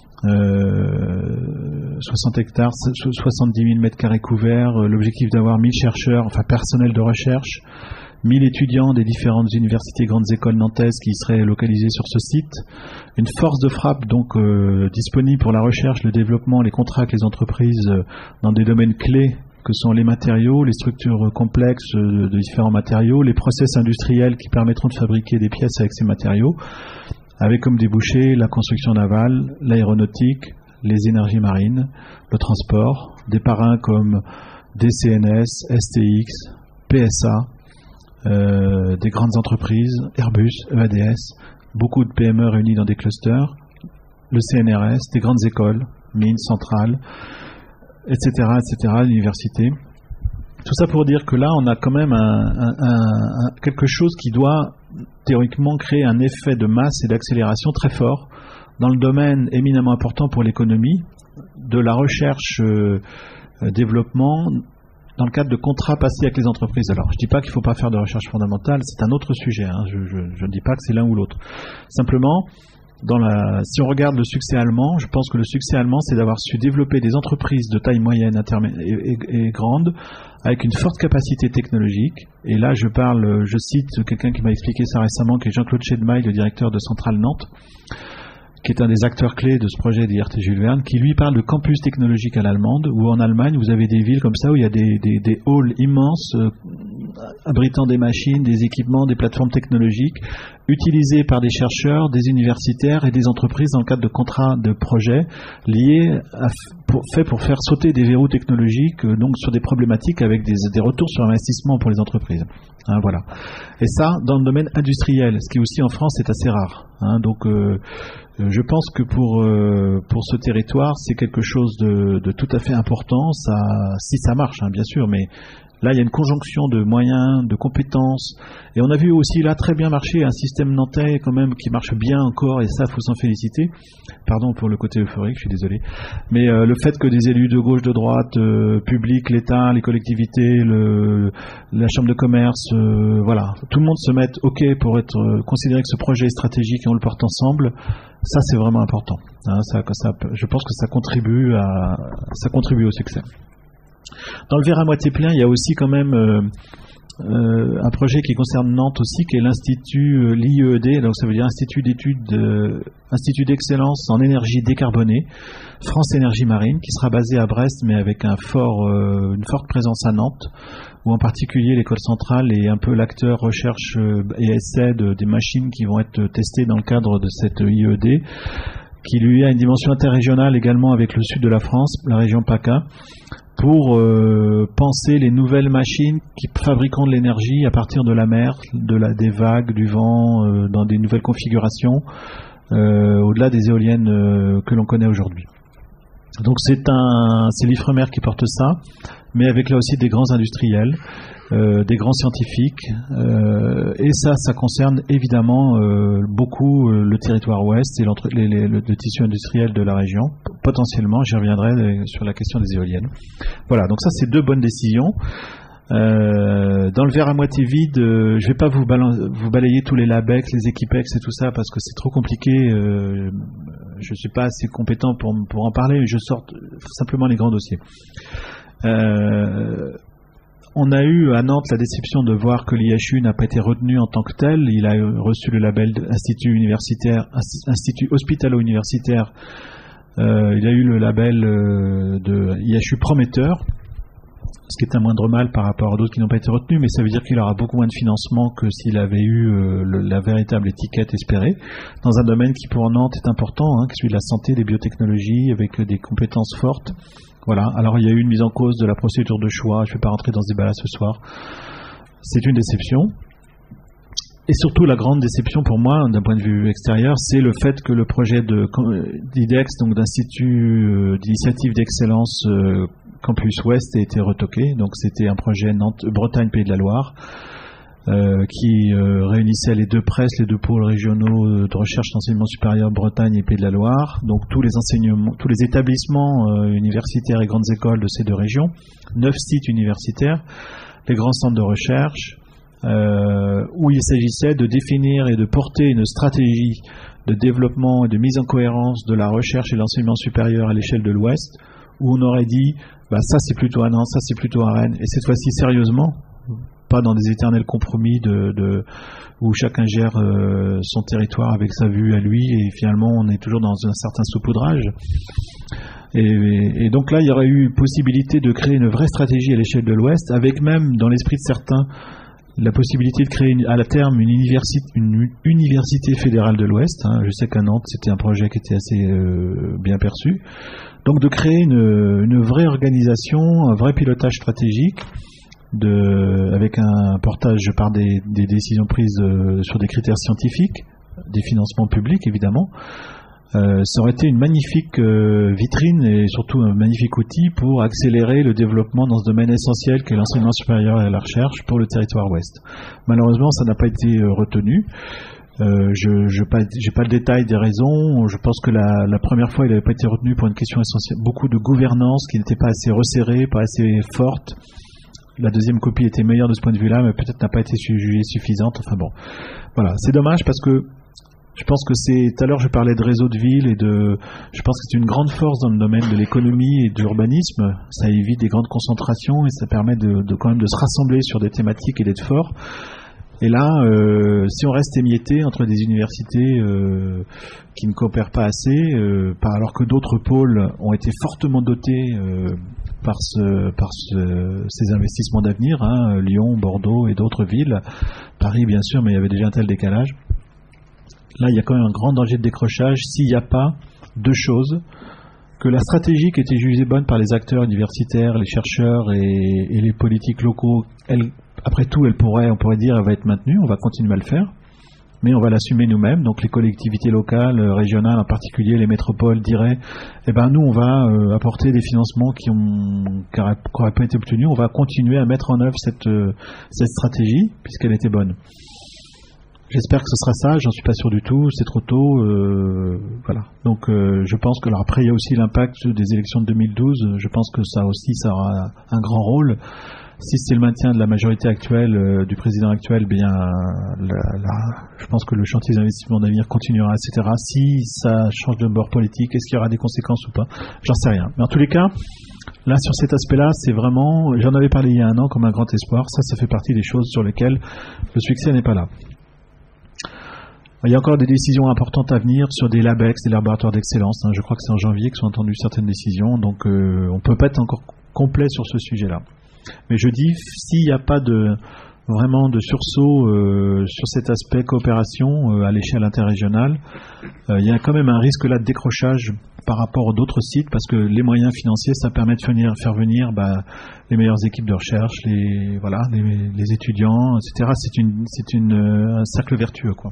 Euh, soixante hectares, soixante-dix mille mètres carrés couverts, euh, l'objectif d'avoir mille chercheurs, enfin personnel de recherche, mille étudiants des différentes universités, grandes écoles nantaises qui seraient localisés sur ce site, une force de frappe donc euh, disponible pour la recherche, le développement, les contrats avec les entreprises euh, dans des domaines clés que sont les matériaux, les structures complexes euh, de différents matériaux, les process industriels qui permettront de fabriquer des pièces avec ces matériaux, avec comme débouché la construction navale, l'aéronautique, les énergies marines, le transport, des parrains comme D C N S, S T X, P S A, euh, des grandes entreprises, Airbus, E A D S, beaucoup de P M E réunis dans des clusters, le C N R S, des grandes écoles, mines, centrales, et cetera, et cetera, l'université. Tout ça pour dire que là, on a quand même un, un, un, quelque chose qui doit théoriquement créer un effet de masse et d'accélération très fort dans le domaine éminemment important pour l'économie, de la recherche euh, développement, dans le cadre de contrats passés avec les entreprises. Alors, je ne dis pas qu'il ne faut pas faire de recherche fondamentale, c'est un autre sujet, hein. je, je, je ne dis pas que c'est l'un ou l'autre. Simplement, dans la, si on regarde le succès allemand, je pense que le succès allemand, c'est d'avoir su développer des entreprises de taille moyenne, intermédiaire et, et, et grande, avec une forte capacité technologique. Et là, je parle, je cite quelqu'un qui m'a expliqué ça récemment, qui est Jean-Claude Chedmaille, le directeur de Centrale Nantes, qui est un des acteurs clés de ce projet d'I R T Jules Verne, qui lui parle de campus technologique à l'allemande, où en Allemagne, vous avez des villes comme ça, où il y a des, des, des halls immenses, euh, abritant des machines, des équipements, des plateformes technologiques, utilisées par des chercheurs, des universitaires et des entreprises dans le cadre de contrats de projets liés à, pour, faits pour faire sauter des verrous technologiques, euh, donc sur des problématiques avec des, des retours sur investissement pour les entreprises. Hein, voilà. Et ça, dans le domaine industriel, ce qui aussi en France est assez rare. Hein, donc, euh, je pense que pour euh, pour ce territoire, c'est quelque chose de, de tout à fait important. Ça, si ça marche, hein, bien sûr, mais là, il y a une conjonction de moyens, de compétences, et on a vu aussi là très bien marcher un système nantais quand même qui marche bien encore, et ça, faut s'en féliciter. Pardon pour le côté euphorique, je suis désolé, mais euh, le fait que des élus de gauche, de droite, euh, public, l'État, les collectivités, le, la chambre de commerce, euh, voilà, tout le monde se mette ok pour être euh, considéré que ce projet est stratégique et on le porte ensemble. Ça, c'est vraiment important. Hein, ça, ça, je pense que ça contribue à, ça contribue au succès. Dans le verre à moitié plein, il y a aussi quand même euh, euh, un projet qui concerne Nantes aussi, qui est l'Institut euh, l'I E E D, donc ça veut dire Institut d'études, euh, Institut d'excellence en énergie décarbonée, France Énergie Marine, qui sera basé à Brest, mais avec un fort, euh, une forte présence à Nantes, où en particulier l'école centrale est un peu l'acteur recherche euh, et essai de, des machines qui vont être testées dans le cadre de cette I E E D, qui lui a une dimension interrégionale également avec le sud de la France, la région PACA, pour euh, penser les nouvelles machines qui fabriqueront de l'énergie à partir de la mer, de la, des vagues, du vent, euh, dans des nouvelles configurations, euh, au-delà des éoliennes euh, que l'on connaît aujourd'hui. Donc c'est un, c'est l'Ifremer qui porte ça, mais avec là aussi des grands industriels, euh, des grands scientifiques, euh, et ça, ça concerne évidemment euh, beaucoup euh, le territoire ouest et les, les, le, le tissu industriel de la région. Potentiellement, j'y reviendrai sur la question des éoliennes. Voilà, donc ça c'est deux bonnes décisions. Euh, dans le verre à moitié vide, euh, je ne vais pas vous, vous balayer tous les LabEx, les Equipex et tout ça parce que c'est trop compliqué. Euh, je ne suis pas assez compétent pour, pour en parler, mais je sors simplement les grands dossiers. Euh, on a eu à Nantes la déception de voir que l'I H U n'a pas été retenu en tant que tel. Il a reçu le label Institut universitaire, Institut hospitalo-universitaire. Euh, il a eu le label euh, de I H U prometteur, ce qui est un moindre mal par rapport à d'autres qui n'ont pas été retenus, mais ça veut dire qu'il aura beaucoup moins de financement que s'il avait eu euh, le, la véritable étiquette espérée, dans un domaine qui pour Nantes est important, hein, qui est celui de la santé, des biotechnologies, avec des compétences fortes. Voilà. Alors il y a eu une mise en cause de la procédure de choix, je ne vais pas rentrer dans ce débat-là ce soir. C'est une déception. Et surtout, la grande déception pour moi, d'un point de vue extérieur, c'est le fait que le projet de d'I D E X, donc d'Institut d'initiative d'excellence euh, Campus Ouest, a été retoqué. Donc c'était un projet Nantes, Bretagne, Pays de la Loire, euh, qui euh, réunissait les deux presses, les deux pôles régionaux de recherche d'enseignement supérieur Bretagne et Pays de la Loire. Donc tous les enseignements, tous les établissements euh, universitaires et grandes écoles de ces deux régions, neuf sites universitaires, les grands centres de recherche. Euh, où il s'agissait de définir et de porter une stratégie de développement et de mise en cohérence de la recherche et de l'enseignement supérieur à l'échelle de l'Ouest, où on aurait dit bah, ça c'est plutôt à Nantes, ça c'est plutôt à Rennes, et cette fois-ci sérieusement, pas dans des éternels compromis de, de, où chacun gère euh, son territoire avec sa vue à lui, et finalement on est toujours dans un certain saupoudrage. Et, et, et donc là il y aurait eu possibilité de créer une vraie stratégie à l'échelle de l'Ouest, avec même dans l'esprit de certains la possibilité de créer une, à la terme une université, une université fédérale de l'Ouest. Hein. Je sais qu'à Nantes, c'était un projet qui était assez euh, bien perçu. Donc de créer une, une vraie organisation, un vrai pilotage stratégique, de, avec un portage par des, des décisions prises euh, sur des critères scientifiques, des financements publics évidemment. Euh, ça aurait été une magnifique euh, vitrine et surtout un magnifique outil pour accélérer le développement dans ce domaine essentiel qu'est l'enseignement supérieur et la recherche pour le territoire ouest. Malheureusement, ça n'a pas été euh, retenu. Euh, je n'ai pas, j'ai pas le détail des raisons. Je pense que la, la première fois, il n'avait pas été retenu pour une question essentielle, beaucoup de gouvernance qui n'était pas assez resserrée, pas assez forte. La deuxième copie était meilleure de ce point de vue-là, mais peut-être n'a pas été jugée suffisante. Enfin bon, voilà, c'est dommage parce que Je pense que c'est, tout à l'heure je parlais de réseau de villes et de, je pense que c'est une grande force dans le domaine de l'économie et de l'urbanisme. Ça évite des grandes concentrations et ça permet de, de quand même de se rassembler sur des thématiques et d'être fort. Et là, euh, si on reste émietté entre des universités euh, qui ne coopèrent pas assez, euh, par, alors que d'autres pôles ont été fortement dotés euh, par, ce, par ce, ces investissements d'avenir, hein, Lyon, Bordeaux et d'autres villes, Paris bien sûr, mais il y avait déjà un tel décalage. Là, il y a quand même un grand danger de décrochage s'il n'y a pas deux choses. Que la stratégie qui était jugée bonne par les acteurs universitaires, les chercheurs et, et les politiques locaux, elle, après tout, elle pourrait, on pourrait dire, elle va être maintenue, on va continuer à le faire, mais on va l'assumer nous-mêmes. Donc les collectivités locales, régionales en particulier, les métropoles diraient, eh ben nous, on va euh, apporter des financements qui ont, qui n'auraient pas été obtenus, on va continuer à mettre en œuvre cette, euh, cette stratégie, puisqu'elle était bonne. J'espère que ce sera ça, j'en suis pas sûr du tout, c'est trop tôt, euh, voilà. Donc euh, je pense que, alors après il y a aussi l'impact des élections de deux mille douze, je pense que ça aussi ça aura un grand rôle. Si c'est le maintien de la majorité actuelle, euh, du président actuel, bien la, la, je pense que le chantier des investissements d'avenir continuera, et cetera. Si ça change de bord politique, est-ce qu'il y aura des conséquences ou pas? J'en sais rien. Mais en tous les cas, là sur cet aspect-là, c'est vraiment, j'en avais parlé il y a un an comme un grand espoir, ça, ça fait partie des choses sur lesquelles le succès n'est pas là. Il y a encore des décisions importantes à venir sur des LabEx, des laboratoires d'excellence. Je crois que c'est en janvier que sont entendues certaines décisions, donc euh, on ne peut pas être encore complet sur ce sujet-là. Mais je dis, s'il n'y a pas de, vraiment de sursaut euh, sur cet aspect coopération euh, à l'échelle interrégionale, euh, il y a quand même un risque là de décrochage par rapport à d'autres sites, parce que les moyens financiers, ça permet de venir, faire venir bah, les meilleures équipes de recherche, les, voilà, les, les étudiants, et cetera. C'est une, c'est une, un cercle vertueux, quoi.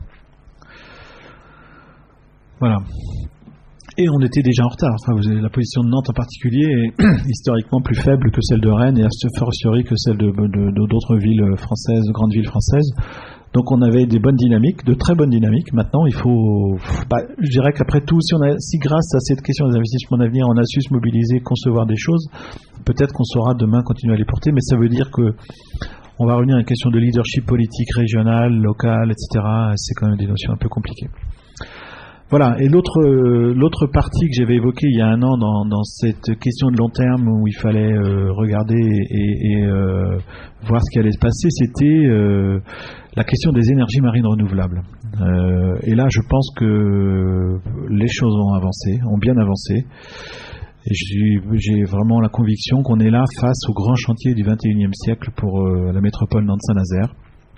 Voilà. Et on était déjà en retard. Enfin, vous avez la position de Nantes en particulier est historiquement plus faible que celle de Rennes et à ce fortiori que celle de, de, de d'autres villes françaises, de grandes villes françaises. Donc on avait des bonnes dynamiques, de très bonnes dynamiques. Maintenant, il faut, bah, je dirais qu'après tout, si on a, si grâce à cette question des investissements d'avenir, on a su se mobiliser, concevoir des choses, peut-être qu'on saura demain continuer à les porter. Mais ça veut dire que on va revenir à une question de leadership politique régional, local, et cetera. C'est quand même des notions un peu compliquées. Voilà, et l'autre euh, l'autre partie que j'avais évoquée il y a un an dans, dans cette question de long terme où il fallait euh, regarder et, et euh, voir ce qui allait se passer, c'était euh, la question des énergies marines renouvelables. Euh, et là, je pense que les choses ont avancé, ont bien avancé. Et j'ai, j'ai vraiment la conviction qu'on est là face au grand chantier du vingt et unième siècle pour euh, la métropole Nantes-Saint-Nazaire.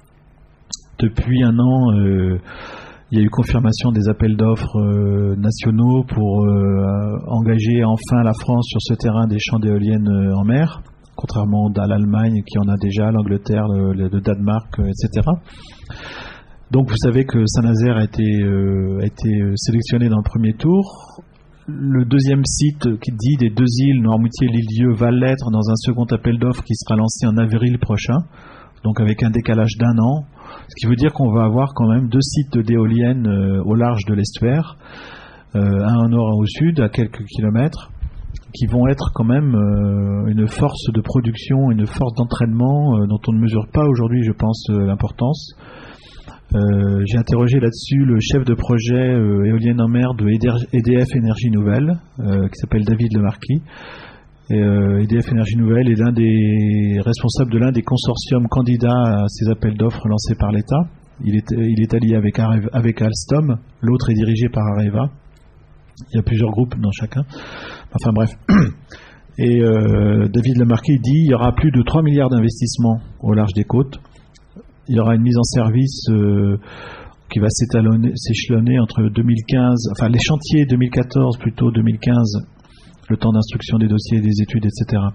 Depuis un an... Euh, Il y a eu confirmation des appels d'offres euh, nationaux pour euh, engager enfin la France sur ce terrain des champs d'éoliennes euh, en mer, contrairement à l'Allemagne qui en a déjà, l'Angleterre, le, le Danemark, euh, et cetera. Donc vous savez que Saint-Nazaire a été, euh, a été sélectionné dans le premier tour. Le deuxième site qui dit des deux îles, Noirmoutier et l'île-Dieu, va l'être dans un second appel d'offres qui sera lancé en avril prochain, donc avec un décalage d'un an. Ce qui veut dire qu'on va avoir quand même deux sites d'éoliennes euh, au large de l'estuaire, euh, un au nord et un au sud, à quelques kilomètres, qui vont être quand même euh, une force de production, une force d'entraînement euh, dont on ne mesure pas aujourd'hui, je pense, euh, l'importance. Euh, j'ai interrogé là-dessus le chef de projet euh, éolienne en mer de E D F Énergie Nouvelle, euh, qui s'appelle David Lemarquis. Et euh, E D F Énergie Nouvelle est l'un des responsables de l'un des consortiums candidats à ces appels d'offres lancés par l'État. Il est, il est allié avec, avec Alstom, l'autre est dirigé par Areva. Il y a plusieurs groupes dans chacun. Enfin bref. Et euh, David Lemarquis dit qu'il y aura plus de trois milliards d'investissements au large des côtes. Il y aura une mise en service euh, qui va s'échelonner entre deux mille quinze, enfin les chantiers deux mille quatorze plutôt deux mille quinze, le temps d'instruction des dossiers, des études, et cetera.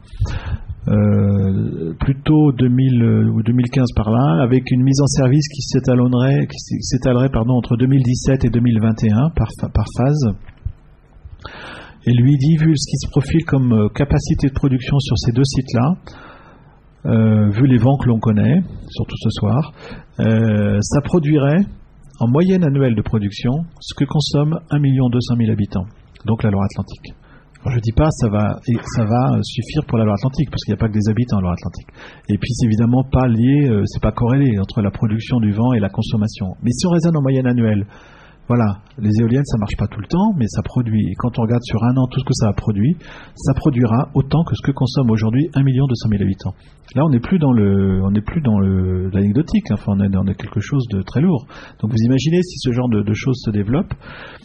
Euh, plutôt deux mille ou deux mille quinze par là, avec une mise en service qui s'étalerait, qui s'étalerait pardon, entre deux mille dix-sept et deux mille vingt et un par, par phase. Et lui dit, vu ce qui se profile comme capacité de production sur ces deux sites-là, euh, vu les vents que l'on connaît, surtout ce soir, euh, ça produirait en moyenne annuelle de production ce que consomme un million deux cent mille habitants, donc la Loire-Atlantique. Alors je ne dis pas ça va, ça va suffire pour la Loire-Atlantique, parce qu'il n'y a pas que des habitants en Loire-Atlantique. Et puis c'est évidemment pas lié, euh, c'est pas corrélé entre la production du vent et la consommation. Mais si on raisonne en moyenne annuelle, Voilà, les éoliennes, ça marche pas tout le temps, mais ça produit. Et quand on regarde sur un an tout ce que ça a produit, ça produira autant que ce que consomme aujourd'hui un million deux cent mille habitants. Là, on n'est plus dans le, on n'est plus dans le, l'anecdotique. Enfin, on est dans quelque chose de très lourd. Donc, vous imaginez si ce genre de, de choses se développe.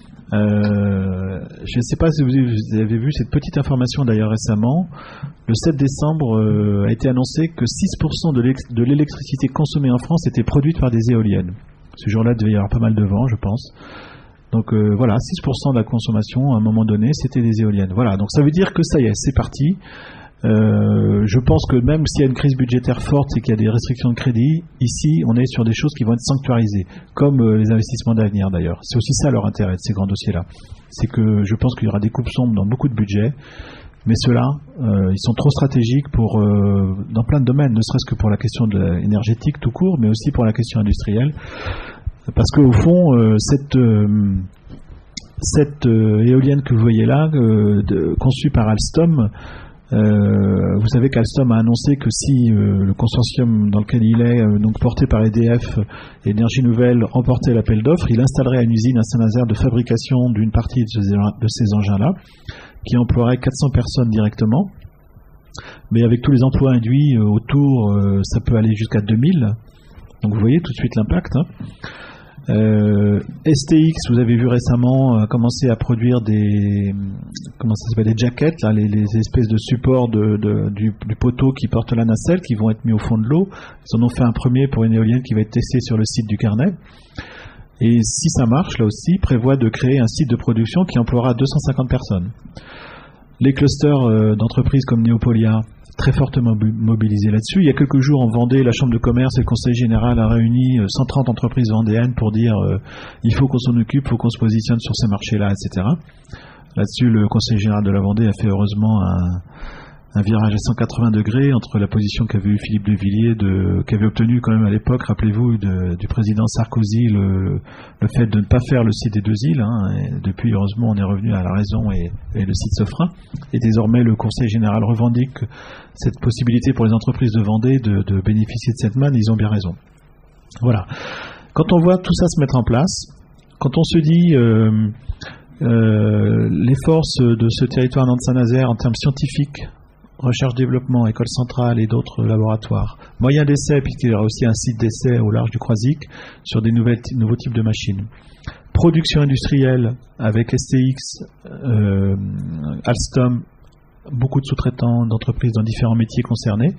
Euh, je ne sais pas si vous avez vu cette petite information d'ailleurs récemment. Le sept décembre euh, a été annoncé que six pour cent de l'électricité consommée en France était produite par des éoliennes. Ce jour-là, il devait y avoir pas mal de vent, je pense. Donc euh, voilà, six pour cent de la consommation à un moment donné, c'était des éoliennes. Voilà, donc ça veut dire que ça y est, c'est parti. Euh, je pense que même s'il y a une crise budgétaire forte et qu'il y a des restrictions de crédit, ici on est sur des choses qui vont être sanctuarisées, comme euh, les investissements d'avenir d'ailleurs. C'est aussi ça leur intérêt de ces grands dossiers-là. C'est que je pense qu'il y aura des coupes sombres dans beaucoup de budgets, mais ceux-là, euh, ils sont trop stratégiques pour, euh, dans plein de domaines, ne serait-ce que pour la question de l'énergétique tout court, mais aussi pour la question industrielle. Parce qu'au fond, euh, cette... Euh, cette euh, éolienne que vous voyez là, euh, de, conçue par Alstom, Euh, vous savez qu'Alstom a annoncé que si euh, le consortium dans lequel il est, euh, donc porté par E D F et Énergie Nouvelle, remportait l'appel d'offres, il installerait une usine à Saint-Nazaire de fabrication d'une partie de ces, de ces engins-là, qui emploierait quatre cents personnes directement. Mais avec tous les emplois induits euh, autour, euh, ça peut aller jusqu'à deux mille. Donc vous voyez tout de suite l'impact. Hein. Euh, S T X, vous avez vu récemment, a commencé à produire des, comment ça s'appelle, des jackets, là, les, les espèces de supports de, de, du, du poteau qui porte la nacelle, qui vont être mis au fond de l'eau. Ils en ont fait un premier pour une éolienne qui va être testée sur le site du Carnet. Et si ça marche, là aussi, prévoit de créer un site de production qui emploiera deux cent cinquante personnes. Les clusters euh, d'entreprises comme Neopolia, très fortement mobilisés là-dessus. Il y a quelques jours, en Vendée, la Chambre de commerce et le Conseil général a réuni cent trente entreprises vendéennes pour dire euh, il faut qu'on s'en occupe, il faut qu'on se positionne sur ces marchés-là, et cetera. Là-dessus, le Conseil général de la Vendée a fait heureusement un, un virage à cent quatre-vingts degrés entre la position qu'avait eu Philippe de Villiers, de, qu'avait obtenu quand même à l'époque, rappelez-vous, de, du président Sarkozy, le, le fait de ne pas faire le site des deux îles. Hein, et depuis, heureusement, on est revenu à la raison et, et le site se fera. Et désormais, le Conseil général revendique cette possibilité pour les entreprises de Vendée de, de bénéficier de cette manne. Ils ont bien raison. Voilà. Quand on voit tout ça se mettre en place, quand on se dit euh, euh, les forces de ce territoire Nantes-Saint-Nazaire en termes scientifiques, recherche-développement, école centrale et d'autres laboratoires, moyens d'essai, puisqu'il y aura aussi un site d'essai au large du Croisic sur des nouvelles, nouveaux types de machines. Production industrielle avec S T X, euh, Alstom, beaucoup de sous-traitants d'entreprises dans différents métiers concernés.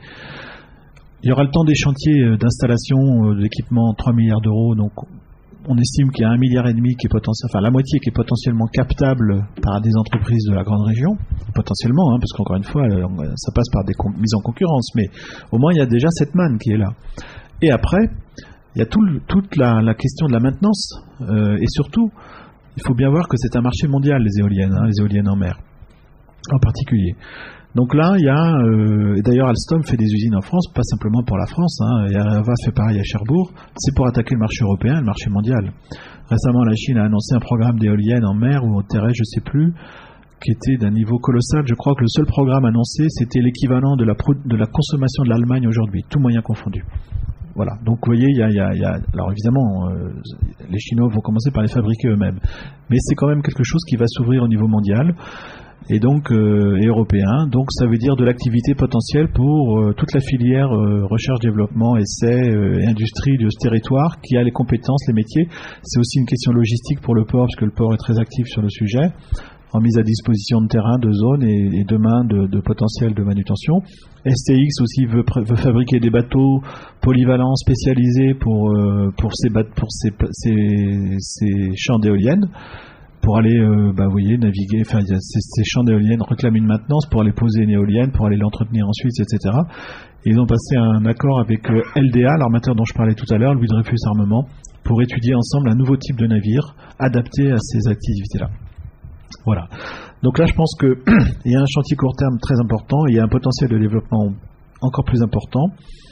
Il y aura le temps des chantiers d'installation d'équipements, trois milliards d'euros, donc on estime qu'il y a un milliard et demi qui est potentiel, enfin la moitié qui est potentiellement captable par des entreprises de la grande région, potentiellement, hein, parce qu'encore une fois, ça passe par des mises en concurrence, mais au moins il y a déjà cette manne qui est là. Et après, il y a tout le, toute la, la question de la maintenance, euh, et surtout, il faut bien voir que c'est un marché mondial, les éoliennes, hein, les éoliennes en mer, en particulier. Donc là, il y a, euh, et d'ailleurs Alstom fait des usines en France, pas simplement pour la France, hein, et Areva fait pareil à Cherbourg, c'est pour attaquer le marché européen, le marché mondial. Récemment, la Chine a annoncé un programme d'éoliennes en mer ou en terrestre, je ne sais plus, qui était d'un niveau colossal. Je crois que le seul programme annoncé, c'était l'équivalent de la, pro- de la consommation de l'Allemagne aujourd'hui, tout moyen confondu. Voilà, donc vous voyez, il y a, il y a, il y a alors évidemment, euh, les Chinois vont commencer par les fabriquer eux-mêmes, mais c'est quand même quelque chose qui va s'ouvrir au niveau mondial. Et donc euh, et européen, donc ça veut dire de l'activité potentielle pour euh, toute la filière euh, recherche, développement, essai euh, et industrie de ce territoire qui a les compétences, les métiers. C'est aussi une question logistique pour le port, parce que le port est très actif sur le sujet, en mise à disposition de terrain, de zones et, et demain de, de potentiel de manutention. S T X aussi veut, veut fabriquer des bateaux polyvalents spécialisés pour, euh, pour, ces, pour ces, ces, ces champs d'éoliennes, pour aller, euh, bah, vous voyez, naviguer, enfin, ces, ces champs d'éoliennes réclament une maintenance pour aller poser une éolienne, pour aller l'entretenir ensuite, et cetera. Et ils ont passé un accord avec euh, L D A, l'armateur dont je parlais tout à l'heure, Louis Dreyfus Armement, pour étudier ensemble un nouveau type de navire adapté à ces activités-là. Voilà. Donc là, je pense qu'il y a un chantier court terme très important, et il y a un potentiel de développement encore plus important.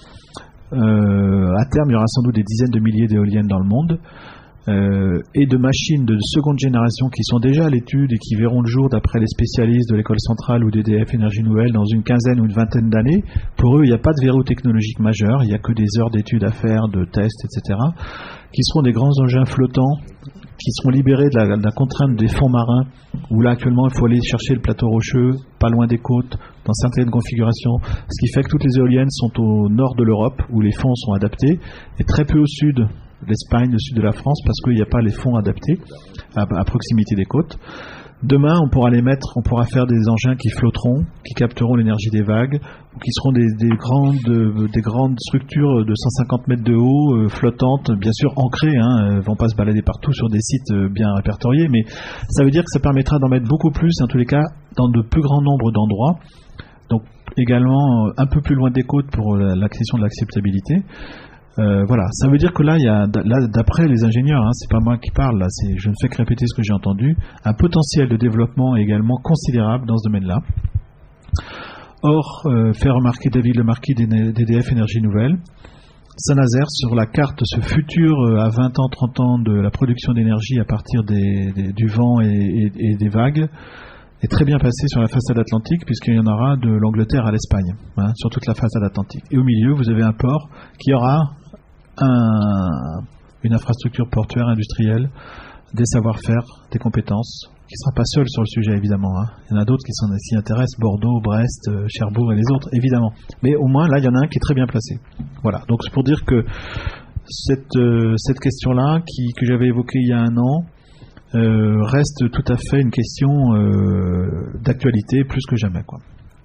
Euh, à terme, il y aura sans doute des dizaines de milliers d'éoliennes dans le monde. Euh, et de machines de seconde génération qui sont déjà à l'étude et qui verront le jour d'après les spécialistes de l'école centrale ou d'E D F Énergie Nouvelle dans une quinzaine ou une vingtaine d'années. Pour eux, il n'y a pas de verrou technologique majeur, il n'y a que des heures d'études à faire, de tests, et cetera, qui seront des grands engins flottants qui seront libérés de la, de la contrainte des fonds marins, où là actuellement il faut aller chercher le plateau rocheux, pas loin des côtes, dans certaines configurations, ce qui fait que toutes les éoliennes sont au nord de l'Europe, où les fonds sont adaptés, et très peu au sud, l'Espagne, le sud de la France, parce qu'il n'y a pas les fonds adaptés à, à proximité des côtes. Demain, on pourra les mettre, on pourra faire des engins qui flotteront, qui capteront l'énergie des vagues, ou qui seront des, des, grandes, des grandes structures de cent cinquante mètres de haut, euh, flottantes, bien sûr ancrées, hein, ne vont pas se balader partout sur des sites euh, bien répertoriés, mais ça veut dire que ça permettra d'en mettre beaucoup plus, en tous les cas, dans de plus grand nombre d'endroits, donc également euh, un peu plus loin des côtes pour la, la question de l'acceptabilité. Euh, voilà, ça veut dire que là, il y a, là d'après les ingénieurs, hein, c'est pas moi qui parle, là, c'est, je ne fais que répéter ce que j'ai entendu, un potentiel de développement également considérable dans ce domaine-là. Or, euh, fait remarquer David Lemarquis d'E D F Énergie Nouvelle, Saint-Nazaire, sur la carte, ce futur euh, à vingt ans, trente ans de la production d'énergie à partir des, des, du vent et, et, et des vagues, est très bien passé sur la façade atlantique, puisqu'il y en aura de l'Angleterre à l'Espagne, hein, sur toute la façade atlantique. Et au milieu, vous avez un port qui aura un, une infrastructure portuaire industrielle, des savoir-faire, des compétences, qui ne sera pas seul sur le sujet, évidemment. Hein. Il y en a d'autres qui s'y intéressent, Bordeaux, Brest, Cherbourg et les autres, évidemment. Mais au moins, là, il y en a un qui est très bien placé. Voilà, donc c'est pour dire que cette, euh, cette question-là, qui, que j'avais évoquée il y a un an, euh, reste tout à fait une question euh, d'actualité, plus que jamais, quoi.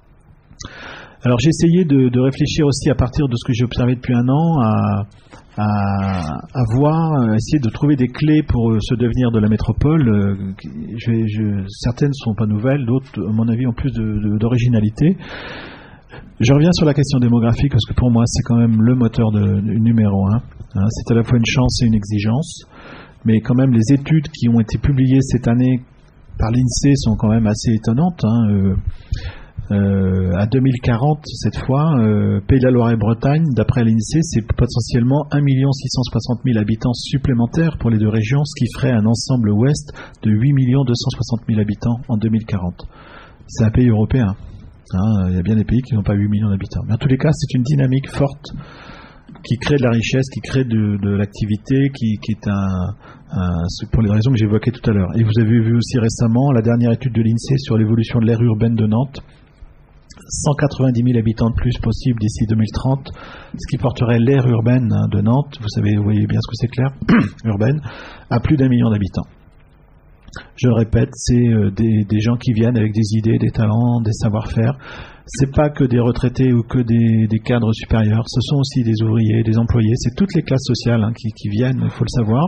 Alors j'ai essayé de, de réfléchir aussi à partir de ce que j'ai observé depuis un an à, à, à voir, à essayer de trouver des clés pour ce devenir de la métropole. Je vais, je, certaines ne sont pas nouvelles, d'autres, à mon avis, ont plus de, de, d'originalité. Je reviens sur la question démographique parce que pour moi c'est quand même le moteur de, de numéro un. Hein, c'est à la fois une chance et une exigence, mais quand même les études qui ont été publiées cette année par l'INSEE sont quand même assez étonnantes. Hein, euh, Euh, à deux mille quarante, cette fois, euh, Pays de la Loire et Bretagne, d'après l'INSEE, c'est potentiellement un million six cent soixante mille habitants supplémentaires pour les deux régions, ce qui ferait un ensemble ouest de huit millions deux cent soixante mille habitants en deux mille quarante. C'est un pays européen. Hein, il y a bien des pays qui n'ont pas huit millions d'habitants. Mais en tous les cas, c'est une dynamique forte qui crée de la richesse, qui crée de, de l'activité, qui, qui est un, un, pour les raisons que j'évoquais tout à l'heure. Et vous avez vu aussi récemment la dernière étude de l'INSEE sur l'évolution de l'aire urbaine de Nantes. cent quatre-vingt-dix mille habitants de plus possible d'ici deux mille trente, ce qui porterait l'aire urbaine de Nantes, vous savez, vous voyez bien ce que c'est clair, urbaine, à plus d'un million d'habitants. Je le répète, c'est des, des gens qui viennent avec des idées, des talents, des savoir-faire. C'est pas que des retraités ou que des, des cadres supérieurs, ce sont aussi des ouvriers, des employés, c'est toutes les classes sociales hein, qui, qui viennent, il faut le savoir.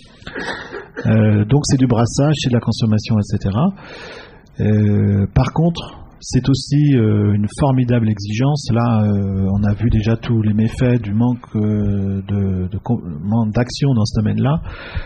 Euh, donc c'est du brassage, c'est de la consommation, et cetera. Euh, par contre, c'est aussi euh, une formidable exigence. Là, euh, on a vu déjà tous les méfaits du manque euh, de, de, de, d'action dans ce domaine-là.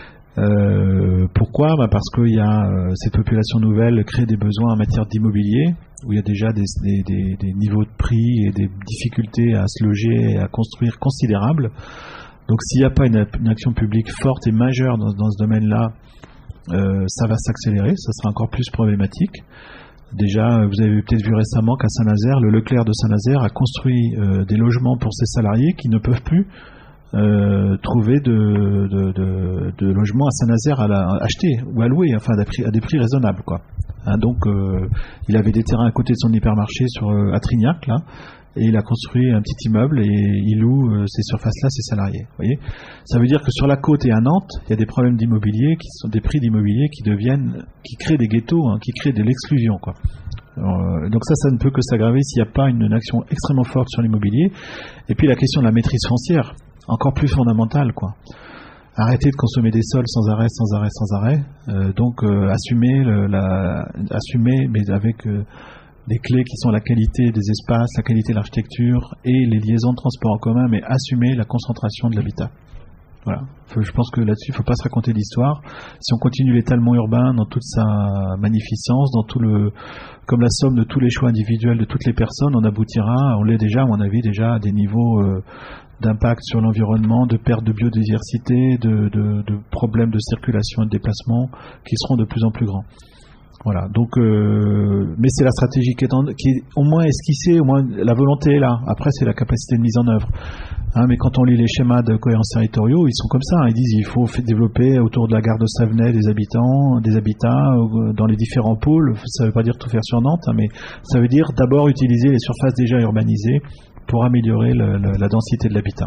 Euh, pourquoi bah Parce qu'il y a euh, cette population nouvelle crée des besoins en matière d'immobilier, où il y a déjà des, des, des, des niveaux de prix et des difficultés à se loger et à construire considérables. Donc s'il n'y a pas une, une action publique forte et majeure dans, dans ce domaine-là, euh, ça va s'accélérer, ça sera encore plus problématique. Déjà, vous avez peut-être vu récemment qu'à Saint-Nazaire, le Leclerc de Saint-Nazaire a construit euh, des logements pour ses salariés qui ne peuvent plus euh, trouver de, de, de, de logements à Saint-Nazaire à, la, à acheter ou à louer, enfin à, prix, à des prix raisonnables, quoi. Hein, donc, euh, il avait des terrains à côté de son hypermarché sur, euh, à Trignac, là, et il a construit un petit immeuble et il loue euh, ces surfaces-là, ses salariés. Vous voyez, ça veut dire que sur la côte et à Nantes, il y a des problèmes d'immobilier, qui sont des prix d'immobilier qui deviennent, qui créent des ghettos, hein, qui créent de l'exclusion, quoi. Euh, donc ça, ça ne peut que s'aggraver s'il n'y a pas une, une action extrêmement forte sur l'immobilier. Et puis la question de la maîtrise foncière, encore plus fondamentale, quoi. Arrêter de consommer des sols sans arrêt, sans arrêt, sans arrêt. Euh, donc euh, assumer, le, la, assumer, mais avec euh, des clés qui sont la qualité des espaces, la qualité de l'architecture et les liaisons de transport en commun, mais assumer la concentration de l'habitat. Voilà. Je pense que là-dessus, il ne faut pas se raconter d'histoire. Si on continue l'étalement urbain dans toute sa magnificence, dans tout le, comme la somme de tous les choix individuels de toutes les personnes, on aboutira, on l'est déjà, à mon avis, déjà à des niveaux euh, d'impact sur l'environnement, de perte de biodiversité, de, de, de problèmes de circulation et de déplacement qui seront de plus en plus grands. Voilà, donc, euh, mais c'est la stratégie qui est, en, qui est au moins esquissée, au moins la volonté est là. Après, c'est la capacité de mise en œuvre. Hein, mais quand on lit les schémas de cohérence territoriaux, ils sont comme ça. Hein, ils disent qu'il faut développer autour de la gare de Savenay des habitants, des habitats euh, dans les différents pôles. Ça ne veut pas dire tout faire sur Nantes, hein, mais ça veut dire d'abord utiliser les surfaces déjà urbanisées pour améliorer le, le, la densité de l'habitat.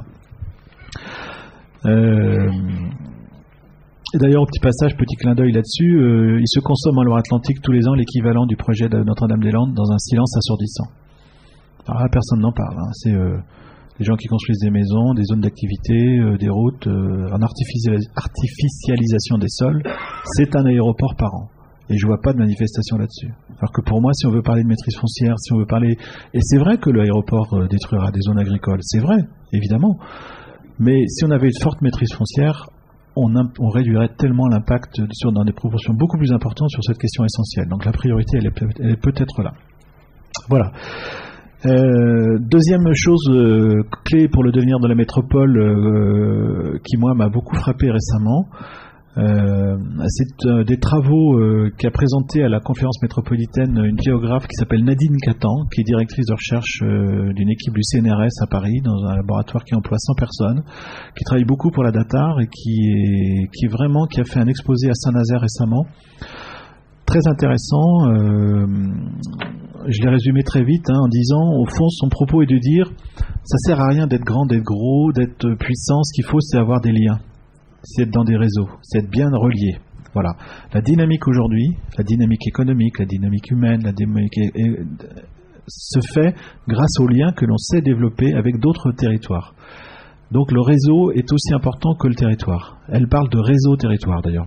Euh, Et d'ailleurs, au petit passage, petit clin d'œil là-dessus, euh, il se consomme en Loire-Atlantique tous les ans l'équivalent du projet de Notre-Dame-des-Landes dans un silence assourdissant. Alors là, personne n'en parle. Hein. C'est euh, les gens qui construisent des maisons, des zones d'activité, euh, des routes, euh, en artificialis- artificialisation des sols. C'est un aéroport par an. Et je vois pas de manifestation là-dessus. Alors que pour moi, si on veut parler de maîtrise foncière, si on veut parler... Et c'est vrai que l'aéroport euh, détruira des zones agricoles. C'est vrai, évidemment. Mais si on avait une forte maîtrise foncière, On, on réduirait tellement l'impact sur, dans des proportions beaucoup plus importantes sur cette question essentielle. Donc la priorité, elle est, elle est peut-être là. Voilà. Euh, deuxième chose euh, clé pour le devenir de la métropole euh, qui, moi, m'a beaucoup frappé récemment, euh, c'est euh, des travaux euh, qu'a présenté à la conférence métropolitaine une géographe qui s'appelle Nadine Catan, qui est directrice de recherche euh, d'une équipe du C N R S à Paris, dans un laboratoire qui emploie cent personnes, qui travaille beaucoup pour la DATAR et qui est, qui est vraiment, qui a fait un exposé à Saint-Nazaire récemment, très intéressant. Euh, je l'ai résumé très vite hein, en disant, au fond, son propos est de dire, ça sert à rien d'être grand, d'être gros, d'être puissant, ce qu'il faut, c'est avoir des liens. C'est être dans des réseaux, c'est être bien relié. Voilà. La dynamique aujourd'hui, la dynamique économique, la dynamique humaine, la dynamique est, est, se fait grâce aux liens que l'on sait développer avec d'autres territoires. Donc le réseau est aussi important que le territoire. Elle parle de réseau-territoire d'ailleurs.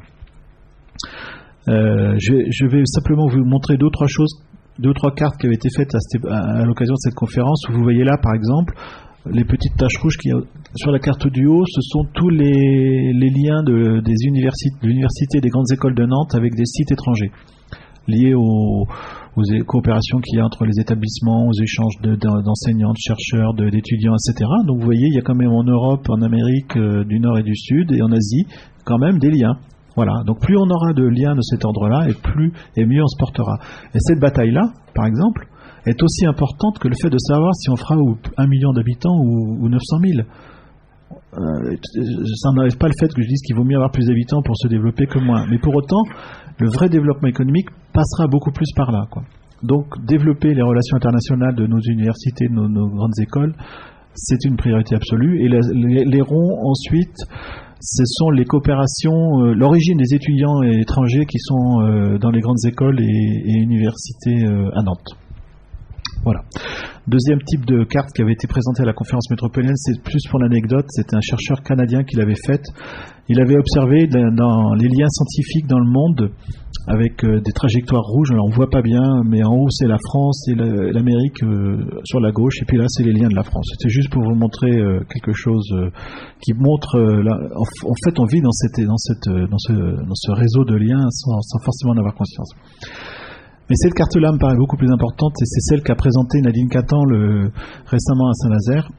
Euh, je, je vais simplement vous montrer deux ou trois choses, deux ou trois cartes qui avaient été faites à, à, à l'occasion de cette conférence, où vous voyez là par exemple les petites taches rouges qui, sur la carte du haut, ce sont tous les, les liens de, des universités, de l'université des grandes écoles de Nantes avec des sites étrangers, liés aux, aux coopérations qu'il y a entre les établissements, aux échanges de, d'enseignants, de chercheurs, de, d'étudiants, et cetera. Donc vous voyez, il y a quand même en Europe, en Amérique euh, du Nord et du Sud, et en Asie, quand même des liens. Voilà. Donc plus on aura de liens de cet ordre-là, et plus et mieux on se portera. Et cette bataille-là, par exemple, est aussi importante que le fait de savoir si on fera un million d'habitants ou, ou neuf cent mille. Euh, ça n'enlève pas le fait que je dise qu'il vaut mieux avoir plus d'habitants pour se développer que moins. Mais pour autant, le vrai développement économique passera beaucoup plus par là, quoi. Donc, développer les relations internationales de nos universités, de nos, nos grandes écoles, c'est une priorité absolue. Et les, les, les ronds, ensuite, ce sont les coopérations, euh, l'origine des étudiants étrangers qui sont euh, dans les grandes écoles et, et universités euh, à Nantes. Voilà. Deuxième type de carte qui avait été présentée à la conférence métropolitaine, c'est plus pour l'anecdote, c'était un chercheur canadien qui l'avait faite. Il avait observé dans les liens scientifiques dans le monde avec euh, des trajectoires rouges, alors on ne voit pas bien, mais en haut c'est la France et la, l'Amérique euh, sur la gauche, et puis là c'est les liens de la France. C'était juste pour vous montrer euh, quelque chose euh, qui montre, euh, là, en, en fait on vit dans, cette, dans, cette, dans, ce, dans ce réseau de liens sans, sans forcément en avoir conscience. Mais cette carte-là me paraît beaucoup plus importante, et c'est celle qu'a présentée Nadine Catan le, récemment à Saint-Nazaire,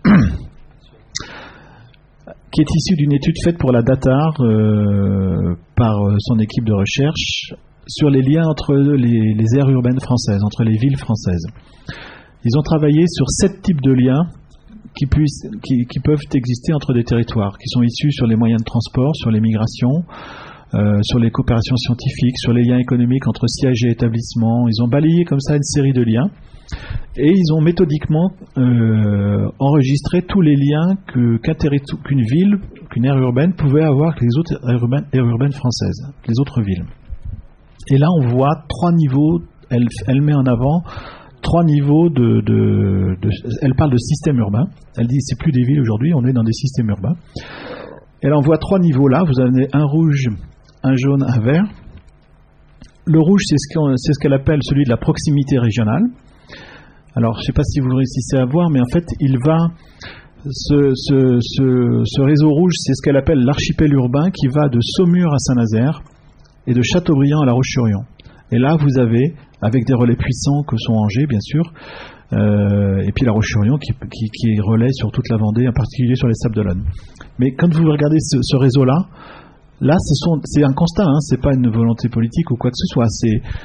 qui est issue d'une étude faite pour la DATAR euh, par son équipe de recherche sur les liens entre les, les aires urbaines françaises, entre les villes françaises. Ils ont travaillé sur sept types de liens qui, puissent, qui, qui peuvent exister entre des territoires, qui sont issus sur les moyens de transport, sur les migrations, Euh, sur les coopérations scientifiques, sur les liens économiques entre sièges et établissements. Ils ont balayé comme ça une série de liens et ils ont méthodiquement euh, enregistré tous les liens que, qu'un territoire, qu'une ville, qu'une aire urbaine pouvait avoir avec les autres aires urbaines, aires urbaines françaises, les autres villes. Et là on voit trois niveaux, elle, elle met en avant trois niveaux de, de, de... Elle parle de système urbain, elle dit c'est plus des villes aujourd'hui, on est dans des systèmes urbains. Elle en voit trois niveaux là, vous avez un rouge, un jaune, un vert. Le rouge, c'est ce, qu'on, c'est ce qu'elle appelle celui de la proximité régionale. Alors, je ne sais pas si vous réussissez à voir, mais en fait, il va... Ce, ce, ce, ce réseau rouge, c'est ce qu'elle appelle l'archipel urbain qui va de Saumur à Saint-Nazaire et de Châteaubriand à La Roche-sur-Yon. Et là, vous avez, avec des relais puissants que sont Angers, bien sûr, euh, et puis La Roche-sur-Yon qui, qui, qui est relais sur toute la Vendée, en particulier sur les Sables d'Olonne. Mais quand vous regardez ce, ce réseau-là, là, ce sont, c'est un constat, hein, c'est pas une volonté politique ou quoi que ce soit. C'est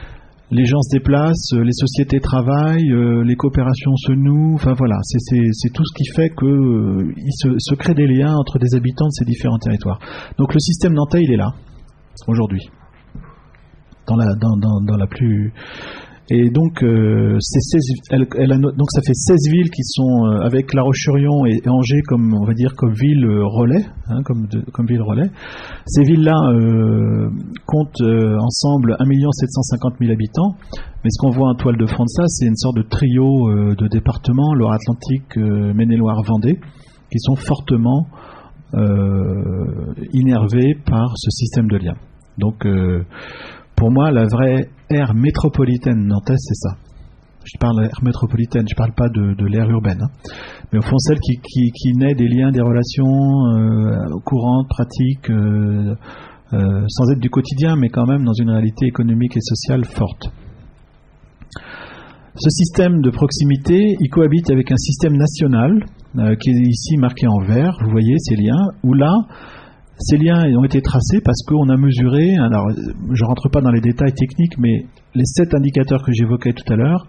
les gens se déplacent, les sociétés travaillent, euh, les coopérations se nouent, enfin voilà, c'est tout ce qui fait qu'il euh, se, se crée des liens entre des habitants de ces différents territoires. Donc le système nantais, il est là, aujourd'hui, dans la, dans, dans, dans la plus... Et donc, euh, seize, elle, elle a, donc ça fait seize villes qui sont euh, avec La Roche-sur-Yon et, et Angers comme on va dire comme ville euh, relais, hein, comme, de, comme ville relais. Ces villes-là euh, comptent euh, ensemble un million sept cent cinquante mille habitants. Mais ce qu'on voit en toile de fond de ça, c'est une sorte de trio euh, de départements, Loire-Atlantique, euh, Maine-et-Loire, Vendée, qui sont fortement euh, innervés par ce système de liens. Donc euh, pour moi, la vraie aire métropolitaine nantaise, c'est ça. Je parle d'aire métropolitaine, je ne parle pas de, de l'aire urbaine. Hein. Mais au fond, celle qui, qui, qui naît des liens, des relations euh, courantes, pratiques, euh, euh, sans être du quotidien, mais quand même dans une réalité économique et sociale forte. Ce système de proximité, il cohabite avec un système national, euh, qui est ici marqué en vert, vous voyez ces liens, où là, ces liens ont été tracés parce qu'on a mesuré, alors je ne rentre pas dans les détails techniques, mais les sept indicateurs que j'évoquais tout à l'heure,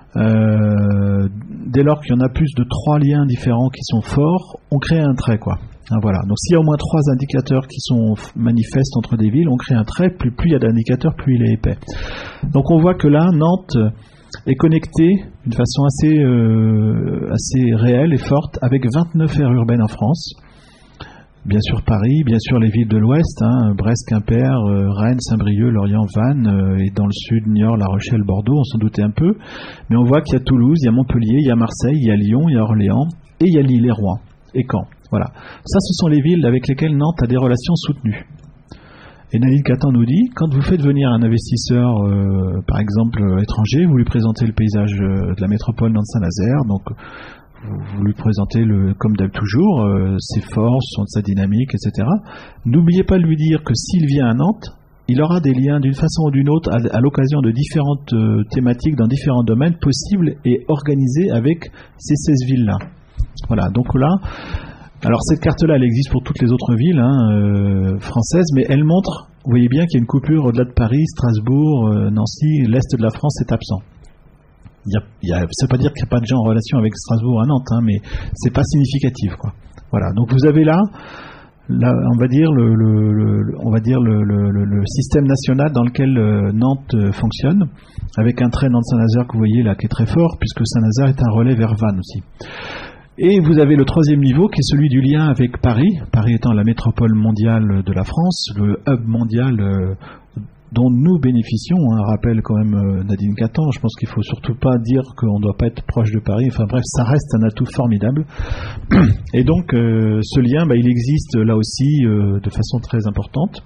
euh, dès lors qu'il y en a plus de trois liens différents qui sont forts, on crée un trait, quoi. Hein, voilà. Donc s'il y a au moins trois indicateurs qui sont manifestes entre des villes, on crée un trait, plus, plus il y a d'indicateurs, plus il est épais. Donc on voit que là, Nantes est connectée d'une façon assez, euh, assez réelle et forte avec vingt-neuf aires urbaines en France. Bien sûr Paris, bien sûr les villes de l'Ouest, hein, Brest, Quimper, euh, Rennes, Saint-Brieuc, Lorient, Vannes, euh, et dans le sud, Niort, La Rochelle, Bordeaux, on s'en doutait un peu. Mais on voit qu'il y a Toulouse, il y a Montpellier, il y a Marseille, il y a Lyon, il y a Orléans, et il y a Lille et Rouen, et Caen. Voilà. Ça, ce sont les villes avec lesquelles Nantes a des relations soutenues. Et Nadine Catan nous dit, quand vous faites venir un investisseur, euh, par exemple euh, étranger, vous lui présentez le paysage euh, de la métropole Nantes-Saint-Nazaire, donc vous lui présentez, le, comme d'hab toujours, euh, ses forces, sa dynamique, et cetera. N'oubliez pas de lui dire que s'il vient à Nantes, il aura des liens d'une façon ou d'une autre à, à l'occasion de différentes euh, thématiques dans différents domaines possibles et organisés avec ces seize villes-là. Voilà, donc là, alors cette carte-là, elle existe pour toutes les autres villes hein, euh, françaises, mais elle montre, vous voyez bien qu'il y a une coupure au-delà de Paris, Strasbourg, euh, Nancy, l'Est de la France est absent. Il y a, il y a, ça ne veut pas dire qu'il n'y a pas de gens en relation avec Strasbourg à Nantes, hein, mais c'est pas significatif, quoi. Voilà. Donc vous avez là, là on va dire le, le, le on va dire le, le, le système national dans lequel euh, Nantes euh, fonctionne, avec un trait Nantes-Saint-Nazaire que vous voyez là qui est très fort, puisque Saint-Nazaire est un relais vers Vannes aussi. Et vous avez le troisième niveau qui est celui du lien avec Paris, Paris étant la métropole mondiale de la France, le hub mondial euh, dont nous bénéficions, hein, rappelle quand même euh, Nadine Catan, je pense qu'il ne faut surtout pas dire qu'on ne doit pas être proche de Paris, enfin bref, ça reste un atout formidable. Et donc euh, ce lien, bah, il existe là aussi euh, de façon très importante.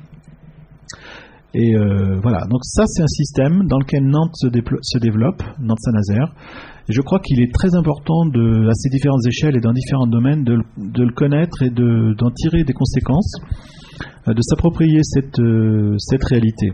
Et euh, voilà, donc ça c'est un système dans lequel Nantes se, se développe, Nantes-Saint-Nazaire, et je crois qu'il est très important de, à ces différentes échelles et dans différents domaines de, de le connaître et de, d'en tirer des conséquences, euh, de s'approprier cette, euh, cette réalité.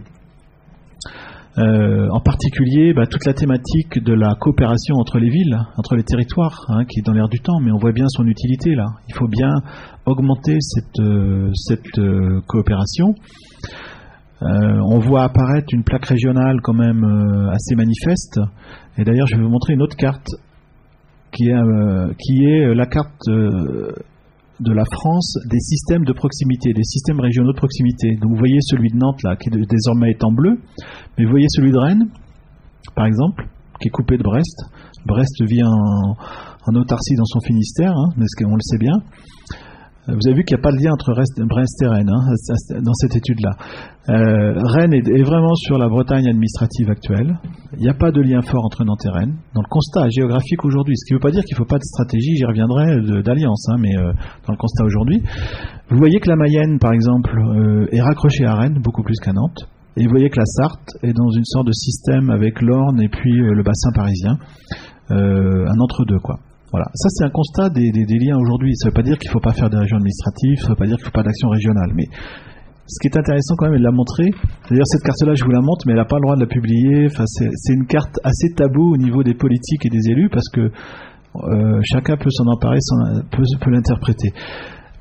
Euh, en particulier bah, toute la thématique de la coopération entre les villes, entre les territoires, hein, qui est dans l'air du temps, mais on voit bien son utilité là. Il faut bien augmenter cette, euh, cette euh, coopération. Euh, on voit apparaître une plaque régionale quand même euh, assez manifeste. Et d'ailleurs, je vais vous montrer une autre carte qui est, euh, qui est la carte euh, de la France des systèmes de proximité, des systèmes régionaux de proximité. Donc vous voyez celui de Nantes là, qui est désormais est en bleu, mais vous voyez celui de Rennes, par exemple, qui est coupé de Brest. Brest vit en, en autarcie dans son Finistère, hein, mais on le sait bien. Vous avez vu qu'il n'y a pas de lien entre Brest et Rennes hein, dans cette étude-là. Euh, Rennes est, est vraiment sur la Bretagne administrative actuelle. Il n'y a pas de lien fort entre Nantes et Rennes. Dans le constat géographique aujourd'hui, ce qui ne veut pas dire qu'il ne faut pas de stratégie, j'y reviendrai, d'alliance, hein, mais euh, dans le constat aujourd'hui, vous voyez que la Mayenne, par exemple, euh, est raccrochée à Rennes, beaucoup plus qu'à Nantes. Et vous voyez que la Sarthe est dans une sorte de système avec l'Orne et puis euh, le bassin parisien, euh, un entre-deux, quoi. Voilà, ça c'est un constat des, des, des liens aujourd'hui. Ça ne veut pas dire qu'il ne faut pas faire des régions administratives, ça ne veut pas dire qu'il ne faut pas d'action régionale. Mais ce qui est intéressant quand même est de la montrer. D'ailleurs cette carte-là je vous la montre, mais elle n'a pas le droit de la publier. Enfin, c'est une carte assez tabou au niveau des politiques et des élus parce que euh, chacun peut s'en emparer, peut, peut l'interpréter.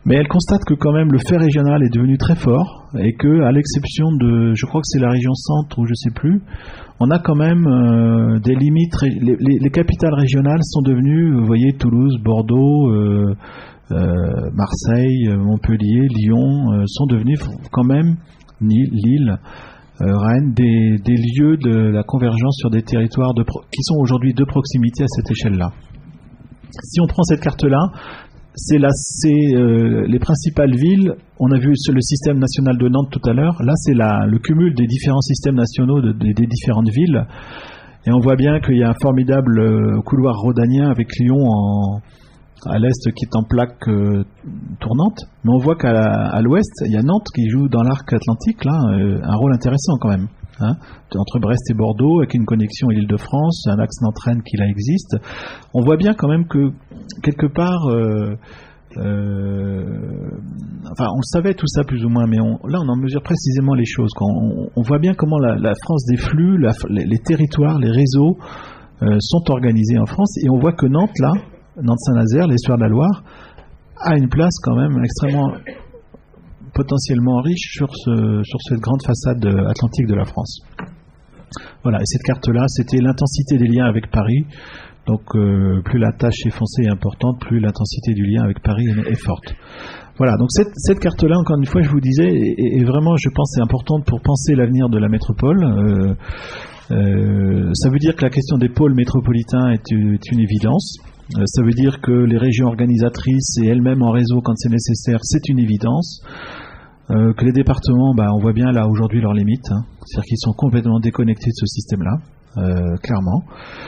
Mais elle constate que quand même le fait régional est devenu très fort et que, à l'exception de, je crois que c'est la région centre ou je sais plus, on a quand même euh, des limites. Les, les, les capitales régionales sont devenues, vous voyez, Toulouse, Bordeaux, euh, euh, Marseille, Montpellier, Lyon, euh, sont devenues quand même, Lille, euh, Rennes, des, des lieux de la convergence sur des territoires de pro- qui sont aujourd'hui de proximité à cette échelle-là. Si on prend cette carte-là, c'est là, c'est euh, les principales villes. On a vu le système national de Nantes tout à l'heure. Là, c'est la, le cumul des différents systèmes nationaux de, de, des différentes villes. Et on voit bien qu'il y a un formidable euh, couloir rhodanien avec Lyon en, à l'est qui est en plaque euh, tournante. Mais on voit qu'à à l'ouest, il y a Nantes qui joue dans l'arc atlantique, là, euh, un rôle intéressant quand même. Hein, entre Brest et Bordeaux, avec une connexion Île-de-France, un axe Nantes-Rennes qui là existe. On voit bien quand même que, quelque part, euh, euh, enfin, on le savait tout ça plus ou moins, mais on, là, on en mesure précisément les choses. Quand on, on voit bien comment la, la France des flux, la, les, les territoires, les réseaux euh, sont organisés en France, et on voit que Nantes, là, Nantes-Saint-Nazaire, l'estuaire de la Loire, a une place quand même extrêmement potentiellement riche sur, ce, sur cette grande façade atlantique de la France. Voilà, et cette carte-là, c'était l'intensité des liens avec Paris. Donc, euh, plus la tâche est foncée et importante, plus l'intensité du lien avec Paris est, est forte. Voilà, donc cette, cette carte-là, encore une fois, je vous disais, est, est vraiment, je pense, est importante pour penser l'avenir de la métropole. Euh, euh, ça veut dire que la question des pôles métropolitains est, est une évidence. Euh, ça veut dire que les régions organisatrices et elles-mêmes en réseau, quand c'est nécessaire, c'est une évidence. Euh, que les départements, bah, on voit bien là aujourd'hui leurs limites, hein. C'est-à-dire qu'ils sont complètement déconnectés de ce système-là, euh, clairement.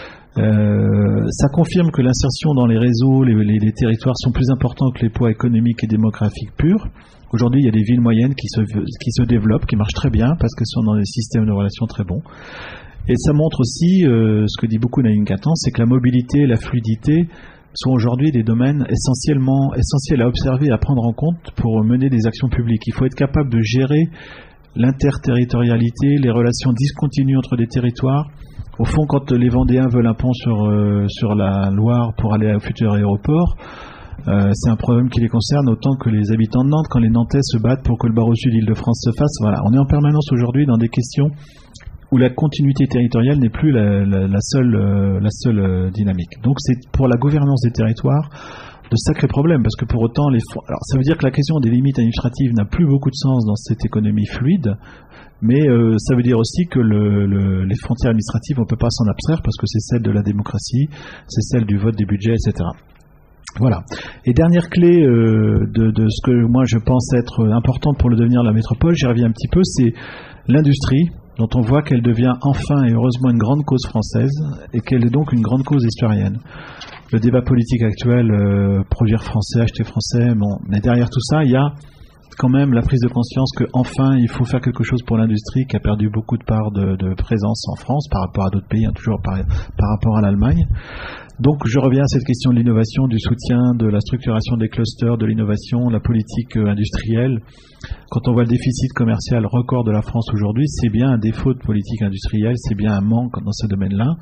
Euh, ça confirme que l'insertion dans les réseaux, les, les, les territoires sont plus importants que les poids économiques et démographiques purs. Aujourd'hui, il y a des villes moyennes qui se, qui se développent, qui marchent très bien parce qu'elles sont dans des systèmes de relations très bons. Et ça montre aussi, euh, ce que dit beaucoup Naïm Katan, c'est que la mobilité et la fluidité sont aujourd'hui des domaines essentiellement essentiels à observer et à prendre en compte pour mener des actions publiques. Il faut être capable de gérer l'interterritorialité, les relations discontinues entre des territoires. Au fond, quand les Vendéens veulent un pont sur, euh, sur la Loire pour aller au futur aéroport, euh, c'est un problème qui les concerne autant que les habitants de Nantes, quand les Nantais se battent pour que le barreau sud Île-de-France se fasse. Voilà, on est en permanence aujourd'hui dans des questions où la continuité territoriale n'est plus la, la, la seule, euh, la seule euh, dynamique. Donc c'est pour la gouvernance des territoires de sacrés problèmes, parce que pour autant, les alors ça veut dire que la question des limites administratives n'a plus beaucoup de sens dans cette économie fluide, mais euh, ça veut dire aussi que le, le, les frontières administratives, on ne peut pas s'en abstraire, parce que c'est celle de la démocratie, c'est celle du vote des budgets, et cetera. Voilà. Et dernière clé euh, de, de ce que moi je pense être important pour le devenir de la métropole, j'y reviens un petit peu, c'est l'industrie, dont on voit qu'elle devient enfin et heureusement une grande cause française, et qu'elle est donc une grande cause historienne. Le débat politique actuel, euh, produire français, acheter français, bon, mais derrière tout ça, il y a quand même la prise de conscience qu'enfin il faut faire quelque chose pour l'industrie qui a perdu beaucoup de parts de, de présence en France par rapport à d'autres pays, hein, toujours par, par rapport à l'Allemagne. Donc je reviens à cette question de l'innovation, du soutien, de la structuration des clusters, de l'innovation, la politique euh, industrielle. Quand on voit le déficit commercial record de la France aujourd'hui, c'est bien un défaut de politique industrielle, c'est bien un manque dans ce domaine-là.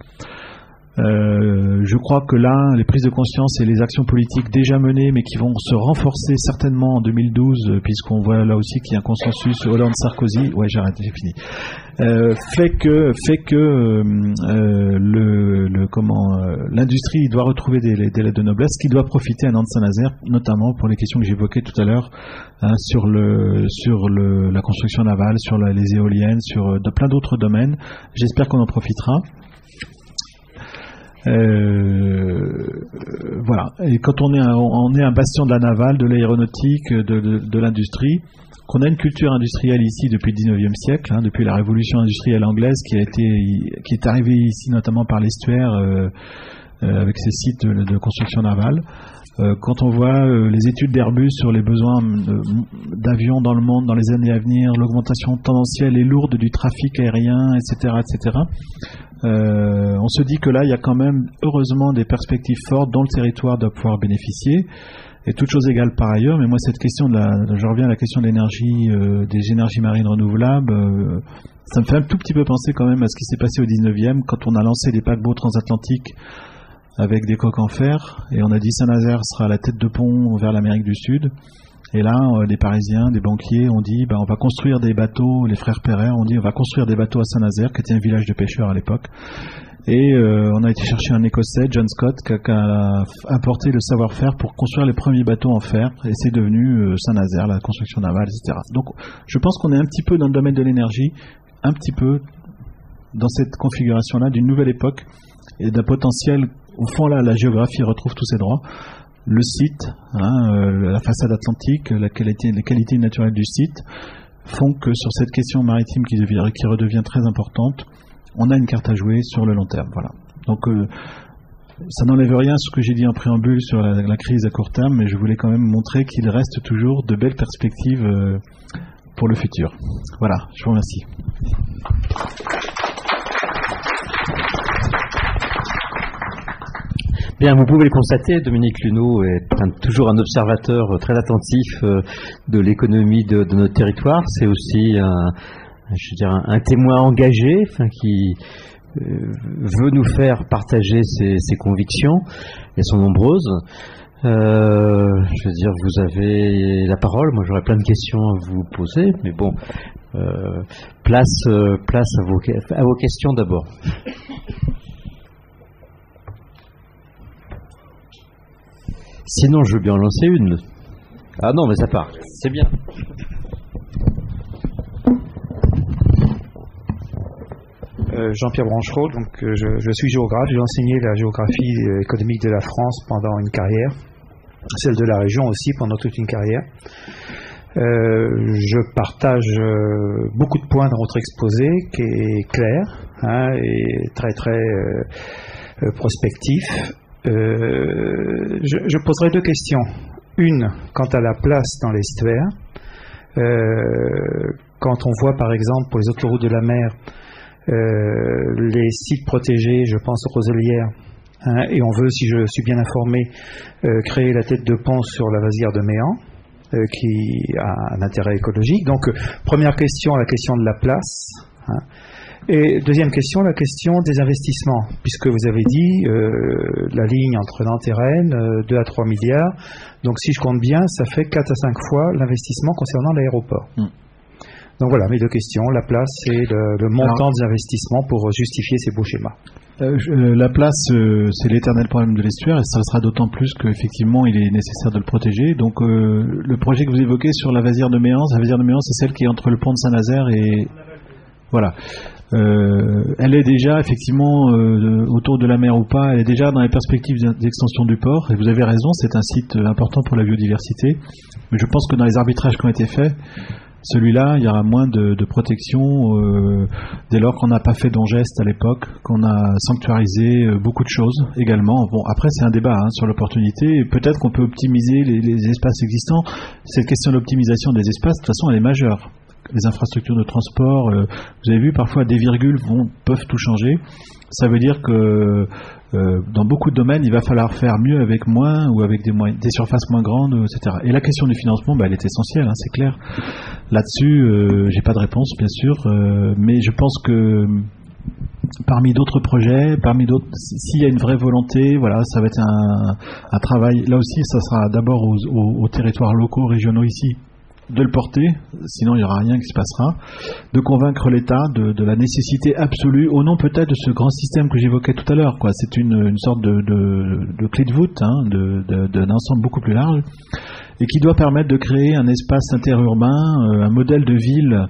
Euh, je crois que là, les prises de conscience et les actions politiques déjà menées, mais qui vont se renforcer certainement en deux mille douze, puisqu'on voit là aussi qu'il y a un consensus Hollande-Sarkozy, ouais j'arrête, j'ai fini, euh, fait que, fait que euh, le, le, comment, euh, l'industrie doit retrouver des, des lettres de noblesse, qui doit profiter à Nantes-Saint-Nazaire, notamment pour les questions que j'évoquais tout à l'heure, hein, sur, le, sur le, la construction navale, sur la, les éoliennes, sur de plein d'autres domaines. J'espère qu'on en profitera. Euh, voilà. Et quand on est, un, on est un bastion de la navale, de l'aéronautique, de, de, de l'industrie, qu'on a une culture industrielle ici depuis le dix-neuvième siècle, hein, depuis la révolution industrielle anglaise qui a été, qui est arrivée ici notamment par l'estuaire euh, euh, avec ses sites de, de construction navale. Euh, quand on voit euh, les études d'Airbus sur les besoins d'avions dans le monde dans les années à venir, l'augmentation tendancielle et lourde du trafic aérien, et cetera, et cetera. Euh, on se dit que là, il y a quand même heureusement des perspectives fortes dont le territoire doit pouvoir bénéficier. Et toutes choses égales par ailleurs, mais moi cette question de la, je reviens à la question de l'énergie, euh, des énergies marines renouvelables, euh, ça me fait un tout petit peu penser quand même à ce qui s'est passé au dix-neuvième, quand on a lancé les paquebots transatlantiques avec des coques en fer, et on a dit Saint-Nazaire sera la tête de pont vers l'Amérique du Sud. Et là, euh, les Parisiens, des banquiers ont dit, bah, on va construire des bateaux, les frères Perret ont dit, on va construire des bateaux à Saint-Nazaire, qui était un village de pêcheurs à l'époque. Et euh, on a été chercher un Écossais, John Scott, qui a, qui a apporté le savoir-faire pour construire les premiers bateaux en fer. Et c'est devenu euh, Saint-Nazaire, la construction navale, et cetera. Donc, je pense qu'on est un petit peu dans le domaine de l'énergie, un petit peu dans cette configuration-là d'une nouvelle époque et d'un potentiel. Au fond, là, la géographie retrouve tous ses droits. Le site, hein, euh, la façade atlantique, la qualité, les qualités naturelles du site font que sur cette question maritime qui, devient, qui redevient très importante, on a une carte à jouer sur le long terme. Voilà. Donc, euh, ça n'enlève rien à ce que j'ai dit en préambule sur la, la crise à court terme, mais je voulais quand même montrer qu'il reste toujours de belles perspectives euh, pour le futur. Voilà, je vous remercie. Bien, vous pouvez le constater, Dominique Luneau est un, toujours un observateur très attentif euh, de l'économie de, de notre territoire. C'est aussi un, je veux dire, un, un témoin engagé, enfin, qui euh, veut nous faire partager ses, ses convictions. Elles sont nombreuses. Euh, je veux dire, vous avez la parole. Moi, j'aurais plein de questions à vous poser, mais bon, euh, place, euh, place à vos, à vos questions d'abord. Sinon, je veux bien en lancer une. Ah non, mais ça part. C'est bien. Euh, Jean-Pierre Branchereau, donc euh, je, je suis géographe. J'ai enseigné la géographie économique de la France pendant une carrière, celle de la région aussi pendant toute une carrière. Euh, je partage euh, beaucoup de points dans votre exposé, qui est clair, hein, et très très euh, euh, prospectif. Euh, je, je poserai deux questions. Une, quant à la place dans l'estuaire. Euh, quand on voit par exemple pour les autoroutes de la mer euh, les sites protégés, je pense aux roselières, hein, et on veut, si je suis bien informé, euh, créer la tête de pont sur la vasière de Méan, euh, qui a un intérêt écologique. Donc, euh, première question, la question de la place. Hein. Et deuxième question, la question des investissements, puisque vous avez dit euh, la ligne entre Nantes et Rennes, euh, deux à trois milliards. Donc si je compte bien, ça fait quatre à cinq fois l'investissement concernant l'aéroport. Mmh. Donc voilà mes deux questions, la place et le, le montant Alors, des investissements pour justifier ces beaux schémas. Euh, je, euh, la place, euh, c'est l'éternel problème de l'estuaire, et ça sera d'autant plus qu'effectivement il est nécessaire de le protéger. Donc euh, le projet que vous évoquez sur la vasière de Méance, la vasière de Méance, c'est celle qui est entre le pont de Saint-Nazaire et... Voilà. Euh, elle est déjà effectivement euh, autour de la mer ou pas, elle est déjà dans les perspectives d'extension du port, et vous avez raison, c'est un site important pour la biodiversité, mais je pense que dans les arbitrages qui ont été faits, celui-là, il y aura moins de, de protection euh, dès lors qu'on n'a pas fait d'ongeste à l'époque, qu'on a sanctuarisé euh, beaucoup de choses également. Bon, après c'est un débat hein, sur l'opportunité, peut-être qu'on peut optimiser les, les espaces existants. Cette question d'optimisation des espaces, de toute façon elle est majeure. Les infrastructures de transport, euh, vous avez vu, parfois des virgules vont, peuvent tout changer. Ça veut dire que euh, dans beaucoup de domaines, il va falloir faire mieux avec moins ou avec des, moyens, des surfaces moins grandes, et cetera. Et la question du financement, bah, elle est essentielle, hein, c'est clair. Là-dessus, euh, j'ai pas de réponse, bien sûr, euh, mais je pense que parmi d'autres projets, parmi d'autres, s'il y a une vraie volonté, voilà, ça va être un, un travail. Là aussi, ça sera d'abord aux, aux, aux territoires locaux, régionaux ici, de le porter, sinon il n'y aura rien qui se passera, de convaincre l'État de, de la nécessité absolue, au nom peut-être de ce grand système que j'évoquais tout à l'heure, quoi. C'est une, une sorte de, de, de clé de voûte, hein, de, de, d'un ensemble beaucoup plus large, et qui doit permettre de créer un espace interurbain, euh, un modèle de ville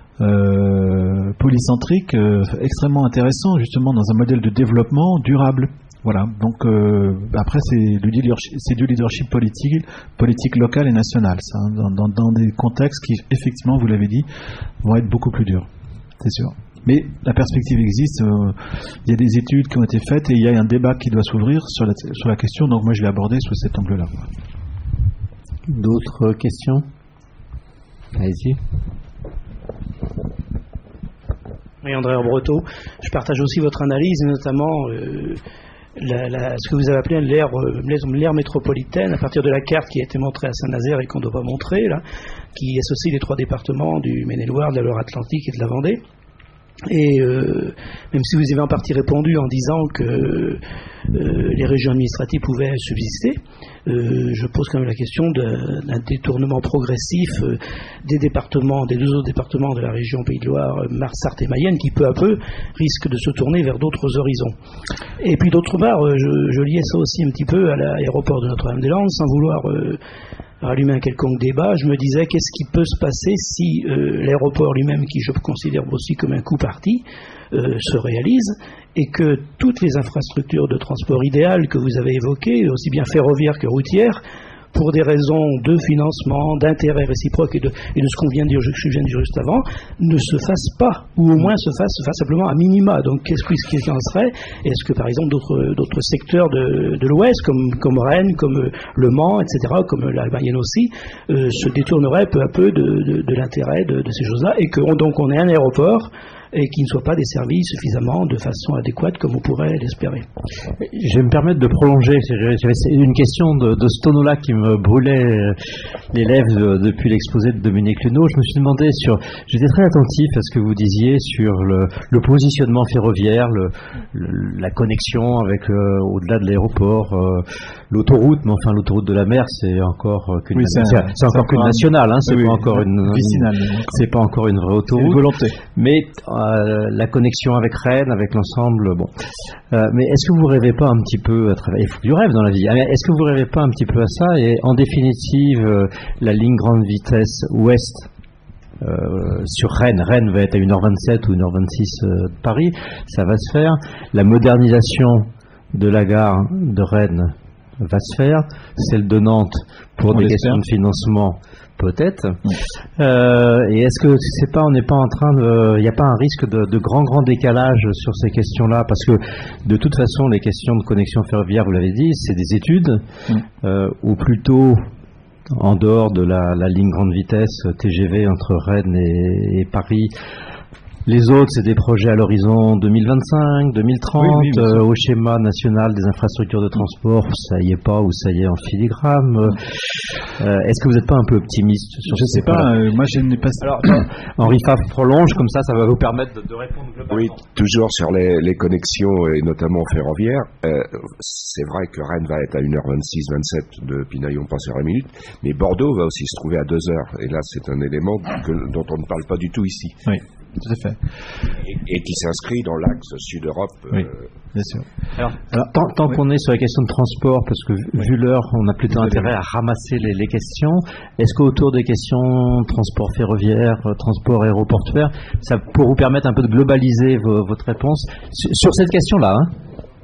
euh, polycentrique euh, extrêmement intéressant, justement dans un modèle de développement durable. Voilà, donc euh, après c'est du leadership, c'est du leadership politique, politique local et national, ça, hein, dans, dans, dans des contextes qui, effectivement, vous l'avez dit, vont être beaucoup plus durs, c'est sûr. Mais la perspective existe, euh, il y a des études qui ont été faites et il y a un débat qui doit s'ouvrir sur la, sur la question, donc moi je vais aborder sous cet angle-là. D'autres questions ? Allez-y. Oui, André Breteau, je partage aussi votre analyse, notamment euh, La, la, ce que vous avez appelé l'ère, l'ère métropolitaine, à partir de la carte qui a été montrée à Saint-Nazaire et qu'on ne doit pas montrer, là, qui associe les trois départements du Maine-et-Loire, de la Loire-Atlantique et de la Vendée. Et euh, même si vous avez en partie répondu en disant que euh, les régions administratives pouvaient subsister, euh, je pose quand même la question d'un, d'un détournement progressif euh, des départements, des deux autres départements de la région Pays de Loire, Sarthe et Mayenne, qui peu à peu risquent de se tourner vers d'autres horizons. Et puis d'autre part, euh, je, je liais ça aussi un petit peu à l'aéroport de Notre-Dame-des-Landes, sans vouloir euh, rallumer un quelconque débat. Je me disais, qu'est-ce qui peut se passer si euh, l'aéroport lui-même, qui je considère aussi comme un coup parti, euh, se réalise, et que toutes les infrastructures de transport idéales que vous avez évoquées, aussi bien ferroviaires que routières, pour des raisons de financement, d'intérêt réciproque et de, et de ce qu'on vient de dire, je viens de dire juste avant, ne se fassent pas, ou au moins se fassent, se fassent simplement à minima. Donc qu'est-ce qu'il en serait? Est-ce que par exemple d'autres, d'autres secteurs de, de l'Ouest, comme, comme Rennes, comme Le Mans, et cetera, comme la Mayenne aussi, euh, se détourneraient peu à peu de, de, de l'intérêt de, de ces choses-là, et que on, donc on ait un aéroport et qui ne soit pas desservi suffisamment de façon adéquate comme on pourrait l'espérer. Je vais me permettre de prolonger. J'avais une question de, de ce tonneau-là qui me brûlait les lèvres depuis l'exposé de Dominique Luneau. Je me suis demandé sur, j'étais très attentif à ce que vous disiez sur le, le positionnement ferroviaire, le, le, la connexion avec euh, au-delà de l'aéroport, euh, l'autoroute, mais enfin l'autoroute de la mer, c'est encore qu'une, oui, c'est, c'est, c'est encore qu'une nationale, hein, c'est oui, pas oui, encore une, vicinale, une c'est pas encore une vraie autoroute. Une volonté. Mais euh, la connexion avec Rennes, avec l'ensemble, bon. Euh, mais est-ce que vous rêvez pas un petit peu à travers, il faut du rêve dans la vie. Est-ce que vous rêvez pas un petit peu à ça? Et en définitive, euh, la ligne grande vitesse ouest euh, sur Rennes, Rennes va être à une heure vingt-sept ou une heure vingt-six euh, de Paris, ça va se faire. La modernisation de la gare de Rennes va se faire, celle de Nantes pour on des l'espère. questions de financement peut-être. Mmh. Euh, et est-ce que c'est pas, on n'est pas en train de, il n'y a pas un risque de, de grand grand décalage sur ces questions-là, parce que de toute façon les questions de connexion ferroviaire, vous l'avez dit, c'est des études, mmh. euh, ou plutôt en dehors de la, la ligne grande vitesse T G V entre Rennes et, et Paris. Les autres, c'est des projets à l'horizon deux mille vingt-cinq, deux mille trente, oui, oui, euh, au schéma national des infrastructures de transport, ça y est pas, ou ça y est en filigrane. Euh, est-ce que vous n'êtes pas un peu optimiste sur Je sais pas, euh, moi je n'ai pas... Alors, Henri Favre prolonge, comme ça, ça va vous permettre de, de répondre globalement. Oui, toujours sur les, les connexions, et notamment ferroviaires. Euh, c'est vrai que Rennes va être à une heure vingt-six vingt-sept de Pinaillon, pas sur une minute, mais Bordeaux va aussi se trouver à deux heures. Et là, c'est un élément que, dont on ne parle pas du tout ici. Oui. Tout à fait. Et, et qui s'inscrit dans l'axe Sud-Europe. Oui, euh... bien sûr. Alors, Alors tant, tant oui. qu'on est sur la question de transport, parce que oui. vu l'heure, on a plutôt oui. intérêt à ramasser les, les questions. Est-ce qu'autour des questions transport ferroviaire, transport aéroportuaire, ça pour vous permettre un peu de globaliser vos, votre réponse sur, sur cette question-là, hein?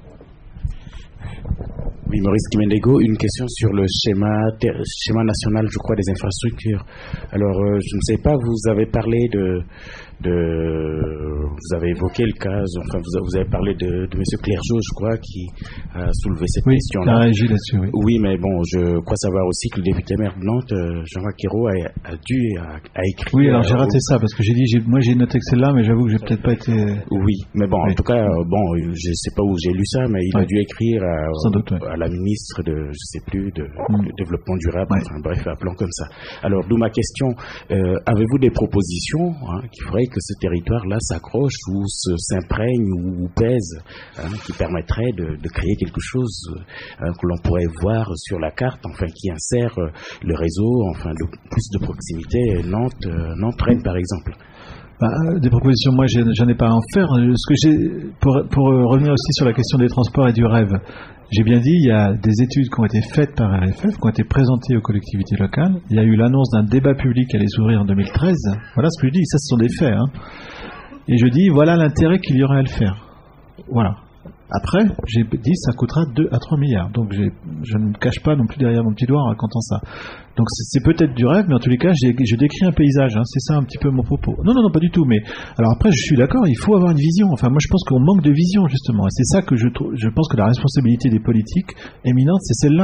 Oui, Maurice Kimendego, une question sur le schéma, ter, schéma national, je crois, des infrastructures. Alors, euh, je ne sais pas, vous avez parlé de, de, vous avez évoqué le cas, enfin, vous, vous avez parlé de, de M. Clergeau, je crois, qui a soulevé cette oui, question-là. Oui, il a réagi là-dessus, oui. Oui, mais bon, je crois savoir aussi que le député maire de Nantes, Jean-Jacques Ayrault, a, a dû, a, a écrit... Oui, alors j'ai raté au... ça, parce que j'ai dit, j'ai, moi j'ai noté que celle-là, mais j'avoue que j'ai peut-être pas été... Oui, mais bon, oui. en tout cas, bon, je sais pas où j'ai lu ça, mais il oui. a dû écrire à, Sans doute, oui. à la ministre de, je sais plus, de, mm. de développement durable, ouais. enfin bref, appelons comme ça. Alors, d'où ma question, euh, avez-vous des propositions hein, qui feraient que ce territoire-là s'accroche ou se, s'imprègne ou, ou pèse, hein, qui permettraient de, de créer quelque chose hein, que l'on pourrait voir sur la carte, enfin qui insère euh, le réseau, enfin de plus de proximité, Nantes, euh, Nantes-Rennes par exemple. Bah, des propositions, moi j'en ai pas à en faire. Ce que j'ai, pour, pour revenir aussi sur la question des transports et du rêve, j'ai bien dit, il y a des études qui ont été faites par R F F, qui ont été présentées aux collectivités locales. Il y a eu l'annonce d'un débat public qui allait s'ouvrir en deux mille treize. Voilà ce que je dis, ça ce sont des faits. Hein. Et je dis, voilà l'intérêt qu'il y aurait à le faire. Voilà. Après, j'ai dit, ça coûtera deux à trois milliards. Donc j'ai, je ne me cache pas non plus derrière mon petit doigt en racontant ça. Donc c'est, c'est peut-être du rêve, mais en tous les cas, j'ai, je décris un paysage. Hein, c'est ça un petit peu mon propos. Non, non, non, pas du tout. Mais alors après, je suis d'accord, il faut avoir une vision. Enfin, moi, je pense qu'on manque de vision, justement. Et c'est ça que je trouve. Je pense que la responsabilité des politiques éminentes, c'est celle-là.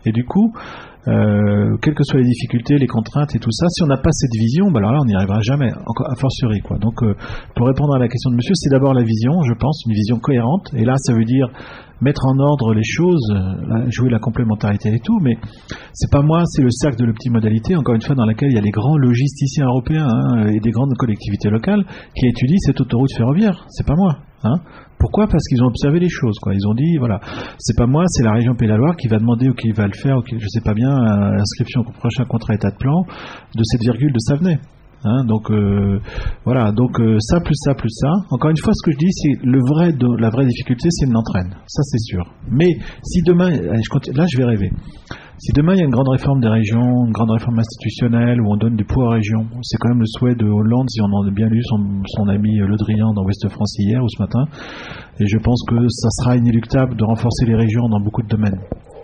Et du coup, euh, quelles que soient les difficultés, les contraintes et tout ça, si on n'a pas cette vision, bah alors là, on n'y arrivera jamais, encore, a fortiori, quoi. Donc, euh, pour répondre à la question de monsieur, c'est d'abord la vision, je pense, une vision cohérente. Et là, ça veut dire mettre en ordre les choses, jouer la complémentarité et tout, mais c'est pas moi, c'est le cercle de l'optimodalité, encore une fois, dans laquelle il y a les grands logisticiens européens hein, et des grandes collectivités locales qui étudient cette autoroute ferroviaire. C'est pas moi. Hein. Pourquoi ? Parce qu'ils ont observé les choses, quoi. Ils ont dit, voilà, c'est pas moi, c'est la région Pays de la Loire qui va demander ou qui va le faire, ou qui, je sais pas bien, l'inscription au prochain contrat état de plan de cette virgule de Savenay. Hein, donc euh, voilà, donc euh, ça plus ça plus ça. Encore une fois, ce que je dis, c'est le vrai, de, la vraie difficulté, c'est une entraîne. Ça, c'est sûr. Mais si demain, allez, je continue, là, je vais rêver. Si demain il y a une grande réforme des régions, une grande réforme institutionnelle où on donne du poids aux régions, c'est quand même le souhait de Hollande, si on en a bien lu son, son ami Le Drian dans Ouest France hier ou ce matin. Et je pense que ça sera inéluctable de renforcer les régions dans beaucoup de domaines.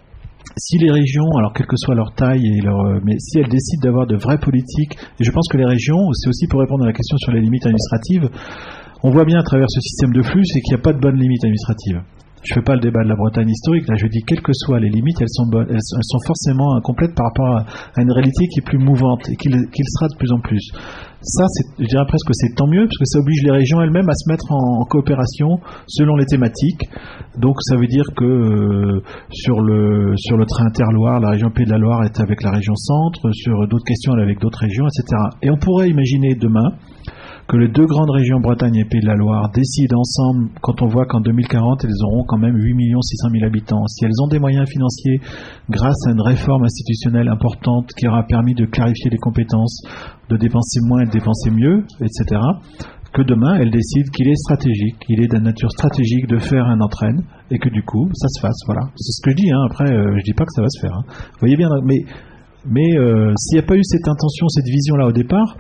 Si les régions, alors quelle que soit leur taille, et leur, mais si elles décident d'avoir de vraies politiques, et je pense que les régions, c'est aussi pour répondre à la question sur les limites administratives, on voit bien à travers ce système de flux, c'est qu'il n'y a pas de bonnes limites administratives. Je ne fais pas le débat de la Bretagne historique, là je dis quelles que soient les limites, elles sont, bonnes, elles sont forcément incomplètes par rapport à, à une réalité qui est plus mouvante et qui, qui le sera de plus en plus. Ça, c'est, je dirais presque que c'est tant mieux, parce que ça oblige les régions elles-mêmes à se mettre en, en coopération selon les thématiques. Donc ça veut dire que euh, sur le sur le train Inter-Loire, la région Pays de la Loire est avec la région Centre, sur d'autres questions elle est avec d'autres régions, et cetera. Et on pourrait imaginer demain que les deux grandes régions, Bretagne et Pays de la Loire, décident ensemble, quand on voit qu'en deux mille quarante, elles auront quand même huit millions six cent mille habitants. Si elles ont des moyens financiers, grâce à une réforme institutionnelle importante qui aura permis de clarifier les compétences, de dépenser moins et de dépenser mieux, et cetera, que demain, elles décident qu'il est stratégique, qu'il est de nature stratégique de faire un entraîne, et que du coup, ça se fasse. Voilà. C'est ce que je dis, hein. Après, euh, je dis pas que ça va se faire. Hein. Vous voyez bien, mais, mais euh, s'il n'y a pas eu cette intention, cette vision-là au départ,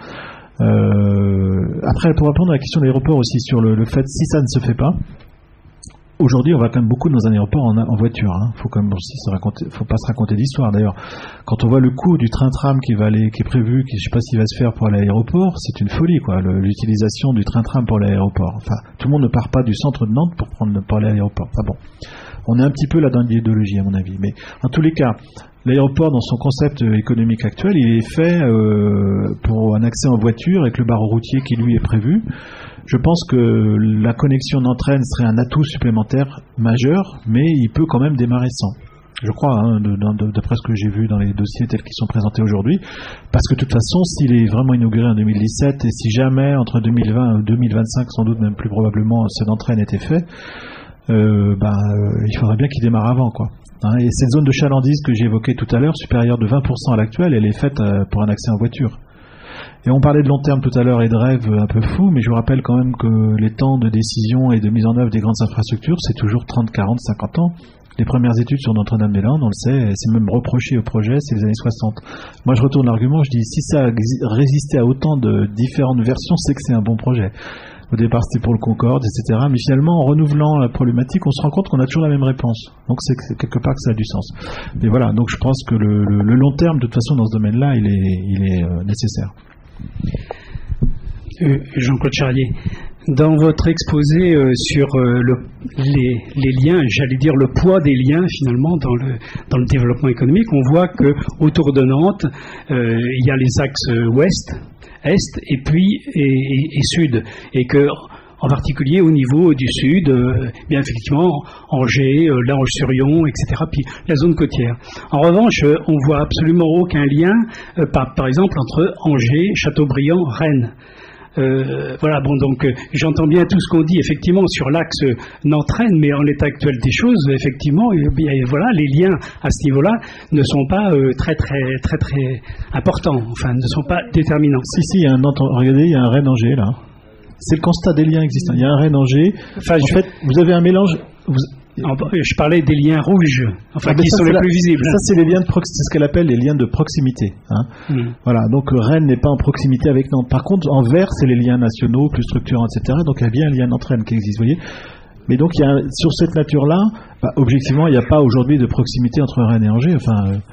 Euh, après, pour répondre à la question de l'aéroport aussi, sur le, le fait si ça ne se fait pas, aujourd'hui on va quand même beaucoup dans un aéroport en, en voiture. Il hein. faut quand même aussi se raconter, faut pas se raconter d'histoire. D'ailleurs, quand on voit le coût du train-tram qui va aller, qui est prévu, qui je sais pas s'il va se faire pour aller à l'aéroport, c'est une folie quoi. Le, l'utilisation du train-tram pour l'aéroport. Enfin, tout le monde ne part pas du centre de Nantes pour prendre pour aller à l'aéroport. Enfin bon, on est un petit peu là dans l'idéologie à mon avis. Mais en tous les cas, l'aéroport, dans son concept économique actuel, il est fait euh, pour un accès en voiture avec le barreau routier qui lui est prévu. Je pense que la connexion d'entraîne serait un atout supplémentaire majeur, mais il peut quand même démarrer sans. Je crois, hein, de, de, d'après ce que j'ai vu dans les dossiers tels qu'ils sont présentés aujourd'hui, parce que de toute façon, s'il est vraiment inauguré en deux mille dix-sept, et si jamais entre deux mille vingt et deux mille vingt-cinq, sans doute même plus probablement, cet entraîne était fait, euh, ben, euh, il faudrait bien qu'il démarre avant, quoi. Hein, et cette zone de chalandise que j'ai évoquée tout à l'heure, supérieure de vingt pour cent à l'actuelle, elle est faite euh, pour un accès en voiture. Et on parlait de long terme tout à l'heure et de rêve un peu fou, mais je vous rappelle quand même que les temps de décision et de mise en œuvre des grandes infrastructures, c'est toujours trente, quarante, cinquante ans. Les premières études sur Notre-Dame-des-Landes, on le sait, c'est même reproché au projet, c'est les années soixante. Moi, je retourne l'argument, je dis, si ça a résisté à autant de différentes versions, c'est que c'est un bon projet. Au départ, c'était pour le Concorde, et cetera. Mais finalement, en renouvelant la problématique, on se rend compte qu'on a toujours la même réponse. Donc, c'est quelque part que ça a du sens. Mais voilà, donc je pense que le, le, le long terme, de toute façon, dans ce domaine-là, il est, il est euh, nécessaire. Euh, Jean-Claude Charrier, dans votre exposé euh, sur euh, le, les, les liens, j'allais dire le poids des liens finalement dans le, dans le développement économique, on voit que autour de Nantes, euh, il y a les axes ouest, est et puis et, et, et sud, et que en particulier au niveau du sud, euh, bien effectivement Angers, euh, La Roche-sur-Yon, et cetera, puis la zone côtière. En revanche, euh, on voit absolument aucun lien, euh, par, par exemple entre Angers, Châteaubriand, Rennes. Euh, voilà, bon, donc euh, j'entends bien tout ce qu'on dit effectivement sur l'axe euh, Nantes-Rennes, mais en l'état actuel des choses, effectivement, euh, bien, voilà, les liens à ce niveau-là ne sont pas euh, très très très très importants, enfin, ne sont pas déterminants. Si si, il y a un Nantes, regardez, il y a un Rennes-Angers là. C'est le constat des liens existants. Il y a un Rennes-Angers. Enfin, en je... fait, vous avez un mélange. Vous... Je parlais des liens rouges, enfin ah, qui ça, sont les la... plus visibles. Ça, c'est les liens de prox... c'est ce qu'elle appelle les liens de proximité. Hein. Mm. Voilà. Donc Rennes n'est pas en proximité avec Nantes. Par contre, en vert, c'est les liens nationaux, plus structurants, et cetera. Donc il y a bien un lien entre Rennes qui existe, vous voyez. Mais donc il y a un... sur cette nature-là, bah, objectivement, il n'y a pas aujourd'hui de proximité entre Rennes et Angers. Enfin. Euh...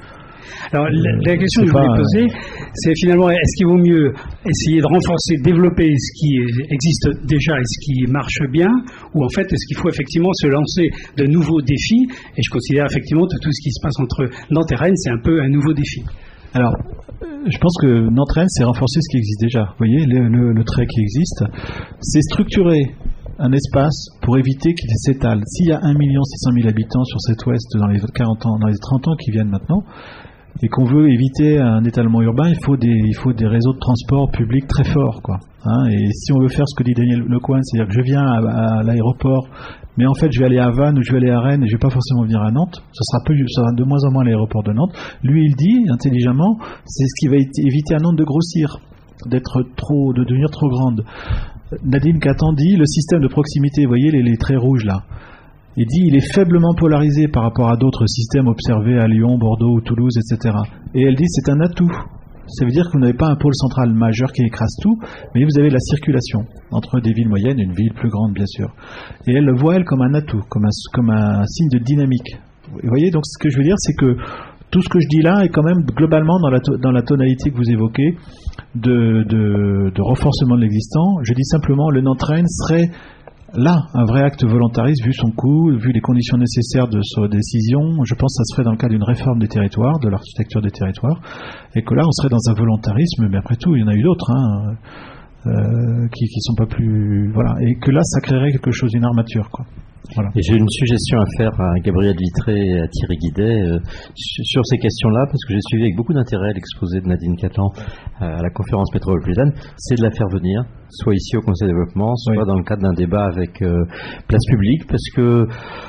Alors la, la question que je voulais poser, c'est finalement, est-ce qu'il vaut mieux essayer de renforcer, développer ce qui existe déjà et ce qui marche bien, ou en fait est-ce qu'il faut effectivement se lancer de nouveaux défis? Et je considère effectivement que tout ce qui se passe entre Nantes et Rennes, c'est un peu un nouveau défi. Alors, je pense que Nantes-Rennes, c'est renforcer ce qui existe déjà. Vous voyez, le, le, le trait qui existe, c'est structurer un espace pour éviter qu'il s'étale. S'il y a un million six cent mille habitants sur cet ouest dans les quarante ans, dans les trente ans qui viennent maintenant, et qu'on veut éviter un étalement urbain, il faut des, il faut des réseaux de transport public très forts, quoi. Hein, et si on veut faire ce que dit Daniel Lecoin, c'est-à-dire que je viens à, à l'aéroport, mais en fait je vais aller à Vannes ou je vais aller à Rennes et je vais pas forcément venir à Nantes, ce sera, peu, ce sera de moins en moins l'aéroport de Nantes. Lui, il dit intelligemment, c'est ce qui va éviter à Nantes de grossir, d'être trop, de devenir trop grande. Nadine Catan dit le système de proximité, vous voyez les, les traits rouges là, il dit il est faiblement polarisé par rapport à d'autres systèmes observés à Lyon, Bordeaux ou Toulouse, et cetera. Et elle dit c'est un atout. Ça veut dire que vous n'avez pas un pôle central majeur qui écrase tout, mais vous avez la circulation entre des villes moyennes et une ville plus grande, bien sûr. Et elle le voit, elle, comme un atout, comme un, comme un signe de dynamique. Vous voyez, donc ce que je veux dire, c'est que tout ce que je dis là est quand même globalement dans la, dans la tonalité que vous évoquez de, de, de renforcement de l'existant. Je dis simplement, le Nantes-Rennes serait là un vrai acte volontariste, vu son coût, vu les conditions nécessaires de sa décision. Je pense que ça se ferait dans le cadre d'une réforme des territoires, de l'architecture des territoires, et que là on serait dans un volontarisme, mais après tout il y en a eu d'autres hein, euh, qui qui sont pas plus voilà, et que là ça créerait quelque chose, une armature, quoi. Voilà. Et j'ai une suggestion à faire à Gabriel Vitré et à Thierry Guidet euh, sur ces questions-là, parce que j'ai suivi avec beaucoup d'intérêt l'exposé de Nadine Catan euh, à la conférence métropolitaine, c'est de la faire venir, soit ici au Conseil de développement, soit oui. dans le cadre d'un débat avec euh, Place Publique, parce que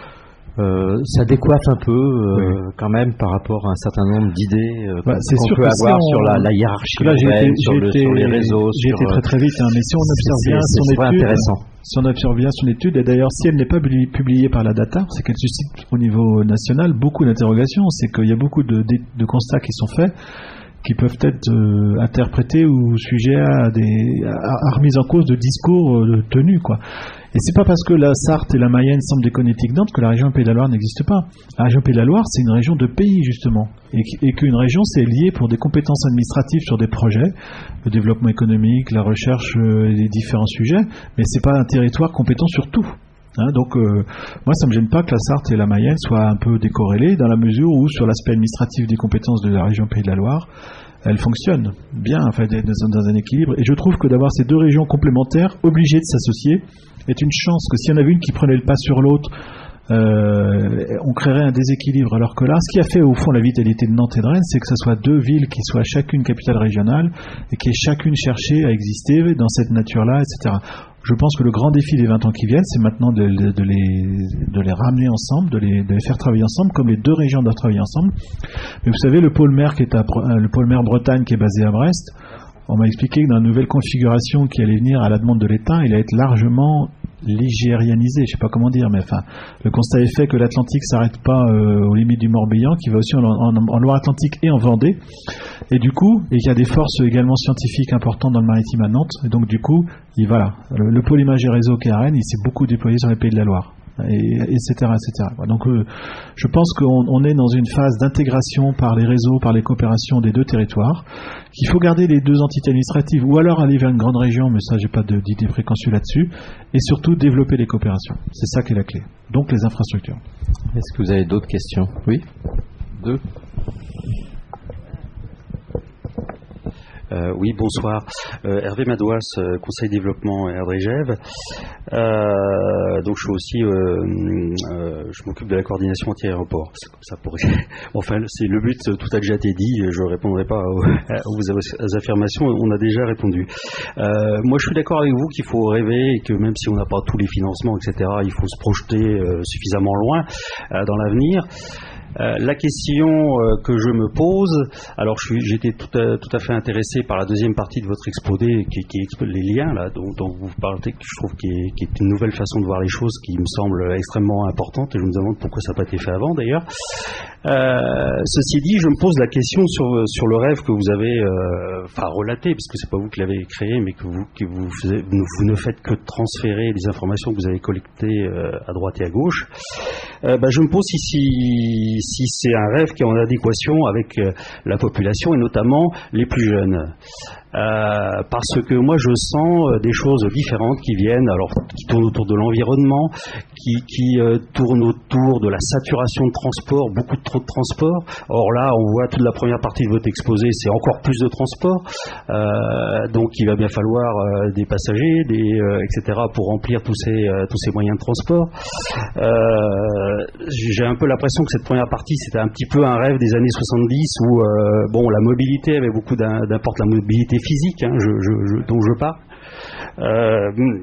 Euh, ça décoiffe un peu euh, oui. quand même par rapport à un certain nombre d'idées euh, bah, qu'on sûr peut que avoir si on... sur la, la hiérarchie là, urbaine, été, sur, le, été, sur les réseaux. J'ai sur, été très très vite, hein, mais si on observe bien son étude, intéressant. si on observe bien son étude, et d'ailleurs si elle n'est pas publiée par la data, c'est qu'elle suscite au niveau national beaucoup d'interrogations, c'est qu'il y a beaucoup de, de, de constats qui sont faits, qui peuvent être euh, interprétés ou sujets à des à, à remise en cause de discours euh, tenus, quoi. Et c'est pas parce que la Sarthe et la Mayenne semblent déconnectées de Nantes que la région Pays de la Loire n'existe pas. La région Pays de la Loire, c'est une région de pays, justement. Et, et qu'une région, c'est lié pour des compétences administratives sur des projets, le développement économique, la recherche, euh, les différents sujets, mais c'est pas un territoire compétent sur tout. Hein, donc, euh, moi, ça me gêne pas que la Sarthe et la Mayenne soient un peu décorrélées, dans la mesure où, sur l'aspect administratif des compétences de la région Pays de la Loire, elles fonctionnent bien, enfin, dans un équilibre. Et je trouve que d'avoir ces deux régions complémentaires, obligées de s'associer, est une chance. Que s'il y en avait une qui prenait le pas sur l'autre, euh, on créerait un déséquilibre. Alors que là, ce qui a fait au fond la vitalité de Nantes et de Rennes, c'est que ce soit deux villes qui soient chacune capitale régionale et qui aient chacune cherché à exister dans cette nature-là, et cetera. Je pense que le grand défi des vingt ans qui viennent, c'est maintenant de, de, de, les, de les ramener ensemble, de les, de les faire travailler ensemble, comme les deux régions doivent travailler ensemble. Mais vous savez, le pôle maire qui est à, le pôle maire Bretagne qui est basé à Brest, on m'a expliqué que dans la nouvelle configuration qui allait venir à la demande de l'État, il allait être largement ligérianisé, je ne sais pas comment dire, mais enfin, le constat est fait que l'Atlantique ne s'arrête pas euh, aux limites du Morbihan, qui va aussi en, en, en Loire-Atlantique et en Vendée, et du coup, et il y a des forces également scientifiques importantes dans le maritime à Nantes, et donc du coup, il, voilà, le, le pôle imagé réseau qui est à Rennes, il s'est beaucoup déployé sur les Pays de la Loire. Et, et cetera, et cetera. Donc, euh, je pense qu'on on est dans une phase d'intégration par les réseaux, par les coopérations des deux territoires, qu'il faut garder les deux entités administratives, ou alors aller vers une grande région, mais ça, j'ai pas d'idée préconçue là-dessus, et surtout développer les coopérations. C'est ça qui est la clé. Donc, les infrastructures. Est-ce que vous avez d'autres questions? Oui? Deux? Euh, oui, bonsoir. Euh, Hervé Madouas, euh, Conseil développement R D G E V. Euh, donc je suis aussi, euh, euh, je m'occupe de la coordination anti-aéroport. C'est comme ça pour. Enfin, c'est le but. Tout a déjà été dit. Je répondrai pas aux, aux affirmations. On a déjà répondu. Euh, moi, je suis d'accord avec vous qu'il faut rêver et que même si on n'a pas tous les financements, et cetera, il faut se projeter euh, suffisamment loin euh, dans l'avenir. Euh, la question euh, que je me pose, alors je suis, j'étais tout à, tout à fait intéressé par la deuxième partie de votre exposé, qui, qui est les liens là, dont, dont vous parlez, que je trouve qui est, qui est une nouvelle façon de voir les choses, qui me semble extrêmement importante, et je me demande pourquoi ça n'a pas été fait avant d'ailleurs. Euh, ceci dit, je me pose la question sur, sur le rêve que vous avez euh, enfin, relaté, parce que c'est pas vous qui l'avez créé, mais que vous, que vous, faisez, vous ne faites que transférer des informations que vous avez collectées euh, à droite et à gauche. Euh, bah, je me pose si, si, si c'est un rêve qui est en adéquation avec euh, la population et notamment les plus jeunes. Euh, parce que moi je sens des choses différentes qui viennent, alors qui tournent autour de l'environnement, qui, qui euh, tournent autour de la saturation de transport, beaucoup de trop de transport. Or là, on voit toute la première partie de votre exposé, c'est encore plus de transport. Euh, donc il va bien falloir euh, des passagers, des, euh, et cetera pour remplir tous ces, euh, tous ces moyens de transport. Euh, j'ai un peu l'impression que cette première partie, c'était un petit peu un rêve des années soixante-dix où euh, bon, la mobilité avait beaucoup d'importance, la mobilité physique, hein, je, je, je, dont je parle. Euh,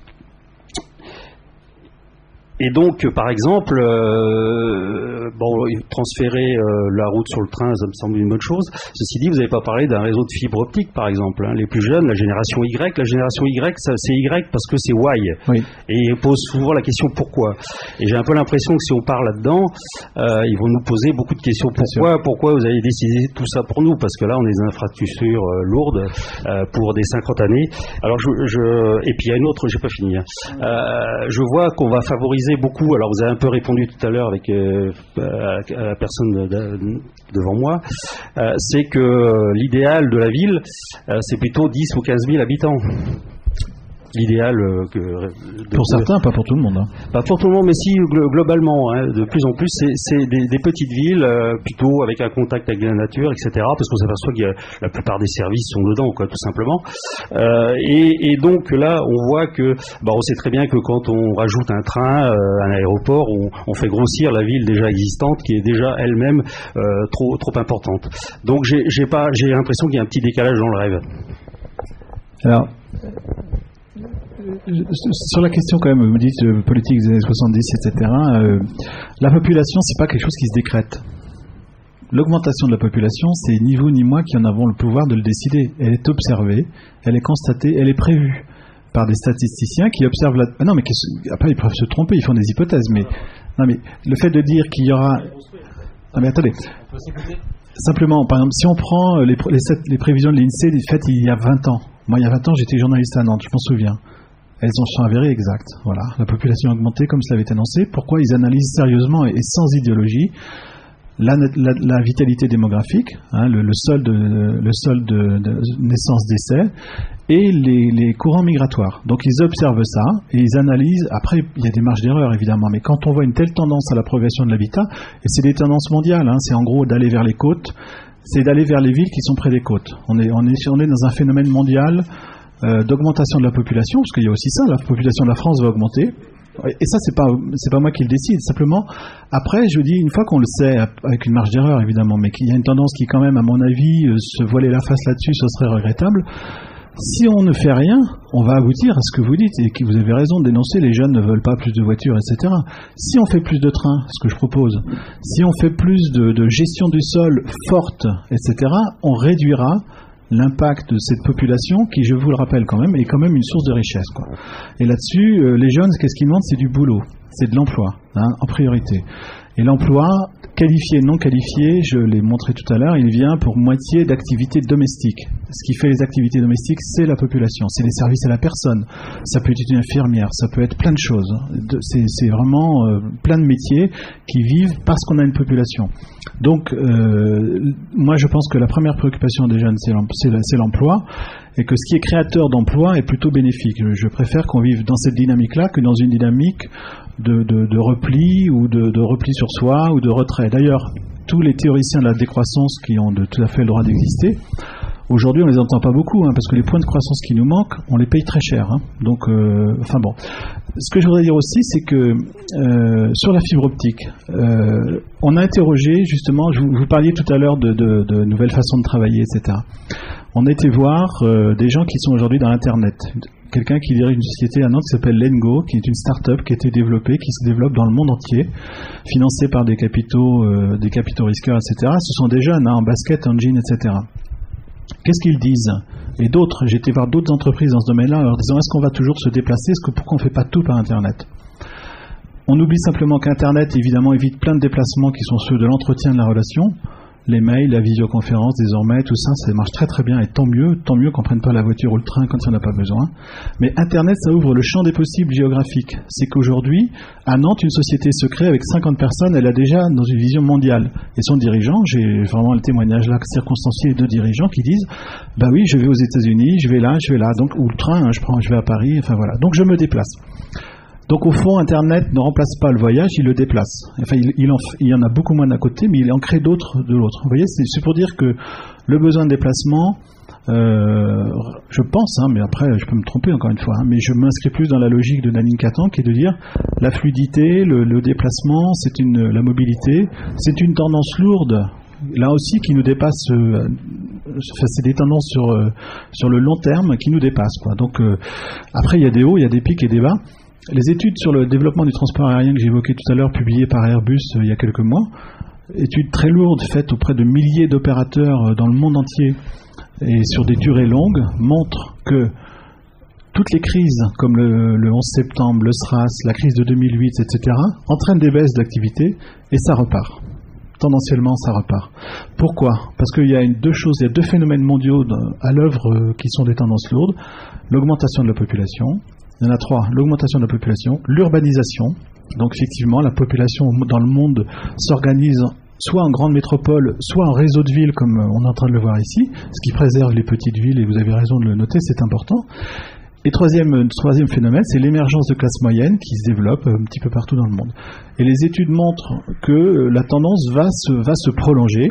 et donc, par exemple, euh, bon, transférer euh, la route sur le train, ça me semble une bonne chose. Ceci dit, vous n'avez pas parlé d'un réseau de fibre optique, par exemple. Hein. Les plus jeunes, la génération Y, la génération Y, ça, c'est Y parce que c'est Y. Oui. Et ils posent souvent la question pourquoi. Et j'ai un peu l'impression que si on part là-dedans, euh, ils vont nous poser beaucoup de questions. Pourquoi, pourquoi vous avez décidé tout ça pour nous? Parce que là, on a des infrastructures euh, lourdes euh, pour des cinquante années. Alors, je, je, et puis il y a une autre, j'ai pas fini. Hein. Euh, je vois qu'on va favoriser beaucoup, alors vous avez un peu répondu tout à l'heure avec euh, à la personne de, de, devant moi, euh, c'est que l'idéal de la ville, euh, c'est plutôt dix ou quinze mille habitants. L'idéal euh, que de, pour certains, pas pour tout le monde. Hein. Pas pour tout le monde, mais si globalement, hein, de plus en plus, c'est des, des petites villes euh, plutôt avec un contact avec la nature, et cetera. Parce qu'on s'aperçoit que la plupart des services sont dedans, quoi, tout simplement. Euh, et, et donc là, on voit que, bah, on sait très bien que quand on rajoute un train, euh, un aéroport, on, on fait grossir la ville déjà existante, qui est déjà elle-même euh, trop trop importante. Donc j'ai j'ai pas, j'ai l'impression qu'il y a un petit décalage dans le rêve. Alors. Sur la question quand même, vous me dites euh, politique des années soixante-dix, et cetera. Euh, la population, c'est pas quelque chose qui se décrète. L'augmentation de la population, c'est ni vous ni moi qui en avons le pouvoir de le décider. Elle est observée, elle est constatée, elle est prévue par des statisticiens qui observent la... Ah non, mais qui... après ils peuvent se tromper, ils font des hypothèses, mais non, mais le fait de dire qu'il y aura... Non mais attendez. Simplement, par exemple, si on prend les, les, les prévisions de l'INSEE faites il y a vingt ans. Moi, il y a vingt ans, j'étais journaliste à Nantes, je m'en souviens. Elles en sont avérées exactes. Voilà. La population a augmenté comme cela avait été annoncé. Pourquoi ils analysent sérieusement et sans idéologie la, la, la vitalité démographique, hein, le, le solde de, le solde de, de naissance-décès et les, les courants migratoires. Donc ils observent ça et ils analysent. Après, il y a des marges d'erreur évidemment, mais quand on voit une telle tendance à la progression de l'habitat, et c'est des tendances mondiales, hein, c'est en gros d'aller vers les côtes, c'est d'aller vers les villes qui sont près des côtes. On est, on est, on est dans un phénomène mondial Euh, d'augmentation de la population, parce qu'il y a aussi ça, la population de la France va augmenter, et ça c'est pas c'est pas moi qui le décide, simplement après je dis, une fois qu'on le sait, avec une marge d'erreur évidemment, mais qu'il y a une tendance qui quand même à mon avis, euh, se voiler la face là-dessus, ce serait regrettable. Si on ne fait rien, on va aboutir à ce que vous dites, et que vous avez raison de dénoncer, les jeunes ne veulent pas plus de voitures, et cetera. Si on fait plus de trains, ce que je propose, si on fait plus de, de gestion du sol forte, et cetera, on réduira l'impact de cette population qui, je vous le rappelle quand même, est quand même une source de richesse, quoi. Et là-dessus, euh, les jeunes, qu'est-ce qu'ils demandent? C'est du boulot, c'est de l'emploi, hein, en priorité. Et l'emploi, qualifié, non qualifié, je l'ai montré tout à l'heure, il vient pour moitié d'activités domestiques. Ce qui fait les activités domestiques, c'est la population, c'est les services à la personne. Ça peut être une infirmière, ça peut être plein de choses. C'est vraiment euh, plein de métiers qui vivent parce qu'on a une population. Donc, euh, moi je pense que la première préoccupation des jeunes, c'est l'emploi, et que ce qui est créateur d'emploi est plutôt bénéfique. Je préfère qu'on vive dans cette dynamique-là que dans une dynamique de, de, de repli, ou de, de repli sur soi, ou de retrait. D'ailleurs, tous les théoriciens de la décroissance qui ont de, tout à fait le droit d'exister, aujourd'hui on ne les entend pas beaucoup, hein, parce que les points de croissance qui nous manquent, on les paye très cher. Hein. Donc, euh, enfin bon. Ce que je voudrais dire aussi, c'est que euh, sur la fibre optique, euh, on a interrogé justement, je vous, vous parliez tout à l'heure de, de, de nouvelles façons de travailler, et cetera. On a été voir euh, des gens qui sont aujourd'hui dans l'Internet. Quelqu'un qui dirige une société à Nantes qui s'appelle Lengo, qui est une start-up qui a été développée, qui se développe dans le monde entier, financée par des capitaux, euh, des capitaux risqueurs, et cetera. Ce sont des jeunes, hein, en basket, en jean, et cetera. Qu'est-ce qu'ils disent? Et d'autres, j'ai été voir d'autres entreprises dans ce domaine-là en leur disant, est-ce qu'on va toujours se déplacer? Est-ce que pourquoi on ne fait pas tout par Internet? On oublie simplement qu'Internet, évidemment, évite plein de déplacements qui sont ceux de l'entretien de la relation. Les mails, la visioconférence, désormais, tout ça, ça marche très très bien, et tant mieux, tant mieux qu'on ne prenne pas la voiture ou le train quand il n'y en a pas besoin. Mais Internet, ça ouvre le champ des possibles géographiques. C'est qu'aujourd'hui, à Nantes, une société se crée avec cinquante personnes, elle a déjà dans une vision mondiale. Et son dirigeant, j'ai vraiment le témoignage là circonstancié de dirigeants qui disent, bah oui, je vais aux États-Unis, je vais là, je vais là, donc, ou le train, hein, je prends, je vais à Paris, enfin voilà. Donc je me déplace. Donc au fond, Internet ne remplace pas le voyage, il le déplace. Enfin, il, il, en, il y en a beaucoup moins d'un côté, mais il en crée d'autres de l'autre. Vous voyez, c'est pour dire que le besoin de déplacement, euh, je pense, hein, mais après je peux me tromper encore une fois, hein, mais je m'inscris plus dans la logique de Nanine Catan, qui est de dire la fluidité, le, le déplacement, c'est une, la mobilité, c'est une tendance lourde, là aussi qui nous dépasse. Euh, c'est des tendances sur, euh, sur le long terme qui nous dépassent, quoi. Donc euh, après, il y a des hauts, il y a des pics et des bas. Les études sur le développement du transport aérien que j'évoquais tout à l'heure, publiées par Airbus euh, il y a quelques mois, études très lourdes faites auprès de milliers d'opérateurs euh, dans le monde entier et sur des durées longues, montrent que toutes les crises, comme le, le onze septembre, le SRAS, la crise de deux mille huit, et cetera, entraînent des baisses d'activité et ça repart. Tendanciellement, ça repart. Pourquoi? Parce qu'il y a une, deux choses, il y a deux phénomènes mondiaux à l'œuvre euh, qui sont des tendances lourdes. L'augmentation de la population. Il y en a trois. L'augmentation de la population, l'urbanisation. Donc effectivement, la population dans le monde s'organise soit en grande métropole, soit en réseau de villes, comme on est en train de le voir ici, ce qui préserve les petites villes, et vous avez raison de le noter, c'est important. Et troisième, troisième phénomène, c'est l'émergence de classes moyennes qui se développent un petit peu partout dans le monde. Et les études montrent que la tendance va se, va se prolonger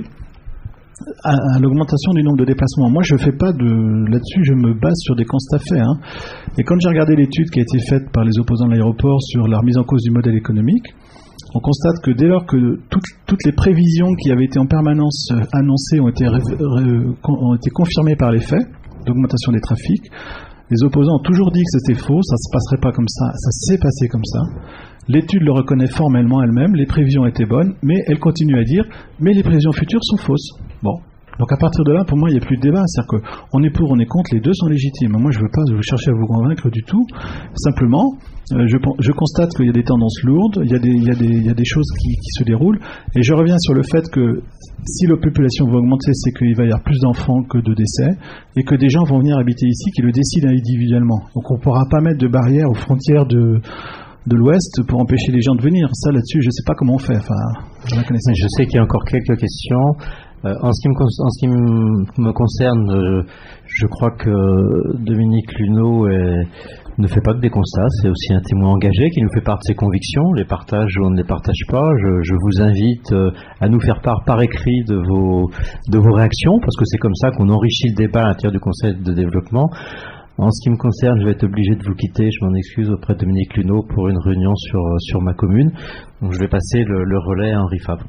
à, à l'augmentation du nombre de déplacements. Moi, je fais pas de là-dessus, je me base sur des constats faits. Hein. Et quand j'ai regardé l'étude qui a été faite par les opposants de l'aéroport sur la remise en cause du modèle économique, on constate que dès lors que toutes, toutes les prévisions qui avaient été en permanence annoncées ont été, ré, ré, ont été confirmées par les faits d'augmentation des trafics, les opposants ont toujours dit que c'était faux, ça ne se passerait pas comme ça, ça s'est passé comme ça. L'étude le reconnaît formellement elle-même, les prévisions étaient bonnes, mais elle continue à dire « mais les prévisions futures sont fausses ». Bon, donc à partir de là, pour moi, il n'y a plus de débat, c'est-à-dire qu'on est pour, on est contre, les deux sont légitimes. Moi, je ne veux pas vous chercher à vous convaincre du tout, simplement, euh, je, je constate qu'il y a des tendances lourdes, il y a des, il y a des, il y a des choses qui, qui se déroulent, et je reviens sur le fait que si la population va augmenter, c'est qu'il va y avoir plus d'enfants que de décès, et que des gens vont venir habiter ici qui le décident individuellement. Donc on ne pourra pas mettre de barrières aux frontières de... de l'Ouest pour empêcher les gens de venir. Ça, là-dessus, je ne sais pas comment on fait. Enfin, je sais qu'il y a encore quelques questions. Euh, en, ce qui me, en ce qui me concerne, euh, je crois que Dominique Luneau est, ne fait pas que des constats, c'est aussi un témoin engagé qui nous fait part de ses convictions, les partage ou on ne les partage pas. Je, je vous invite euh, à nous faire part par écrit de vos, de vos réactions, parce que c'est comme ça qu'on enrichit le débat à l'intérieur du Conseil de développement. En ce qui me concerne, je vais être obligé de vous quitter. Je m'en excuse auprès de Dominique Luneau pour une réunion sur, sur ma commune. Donc je vais passer le, le relais à Henri Fabre.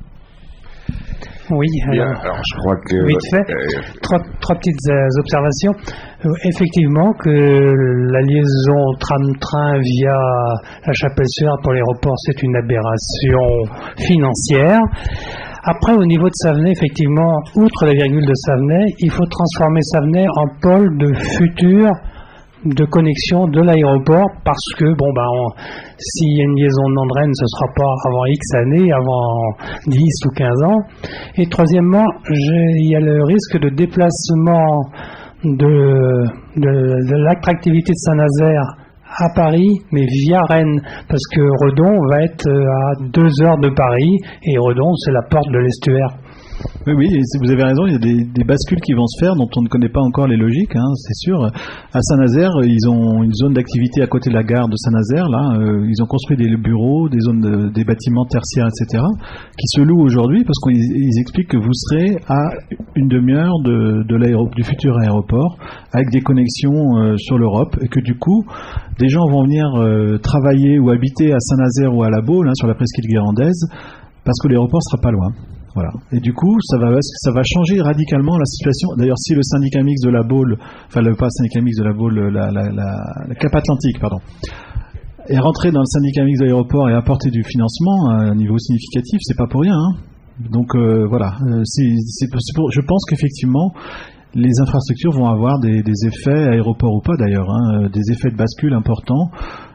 Oui, alors, Bien, alors je crois que... Vite fait, euh, trois, trois petites euh, observations. Euh, effectivement, que la liaison tram-train via la Chapelle-sur-Erdre pour l'aéroport, c'est une aberration financière. Après, au niveau de Savenay, effectivement, outre la virgule de Savenay, il faut transformer Savenay en pôle de futur de connexion de l'aéroport, parce que, bon, ben, on, s'il y a une liaison de Nandrenne, ce ne sera pas avant X années, avant dix ou quinze ans. Et troisièmement, il y a le risque de déplacement de, de, de l'attractivité de Saint-Nazaire à Paris, mais via Rennes, parce que Redon va être à deux heures de Paris, et Redon, c'est la porte de l'estuaire. Oui, oui, vous avez raison, il y a des, des bascules qui vont se faire dont on ne connaît pas encore les logiques, hein, c'est sûr. À Saint-Nazaire, ils ont une zone d'activité à côté de la gare de Saint-Nazaire, là, euh, ils ont construit des bureaux, des zones, de, des bâtiments tertiaires, et cetera, qui se louent aujourd'hui parce qu'ils expliquent que vous serez à une demi-heure de, de du futur aéroport, avec des connexions euh, sur l'Europe, et que du coup, des gens vont venir euh, travailler ou habiter à Saint-Nazaire ou à La Baule, hein, sur la presqu'île guérandaise, parce que l'aéroport sera pas loin. Voilà. Et du coup, ça va, ça va changer radicalement la situation. D'ailleurs, si le syndicat mixte de la Baule, enfin, le, pas le syndicat mixte de la Baule, la, la, la, la Cap Atlantique, pardon, est rentré dans le syndicat mixte de l'aéroport et apporté du financement à un niveau significatif, c'est pas pour rien. Hein. Donc euh, voilà, c'est, c'est, c'est pour, je pense qu'effectivement, les infrastructures vont avoir des, des effets, aéroports ou pas d'ailleurs, hein, des effets de bascule importants.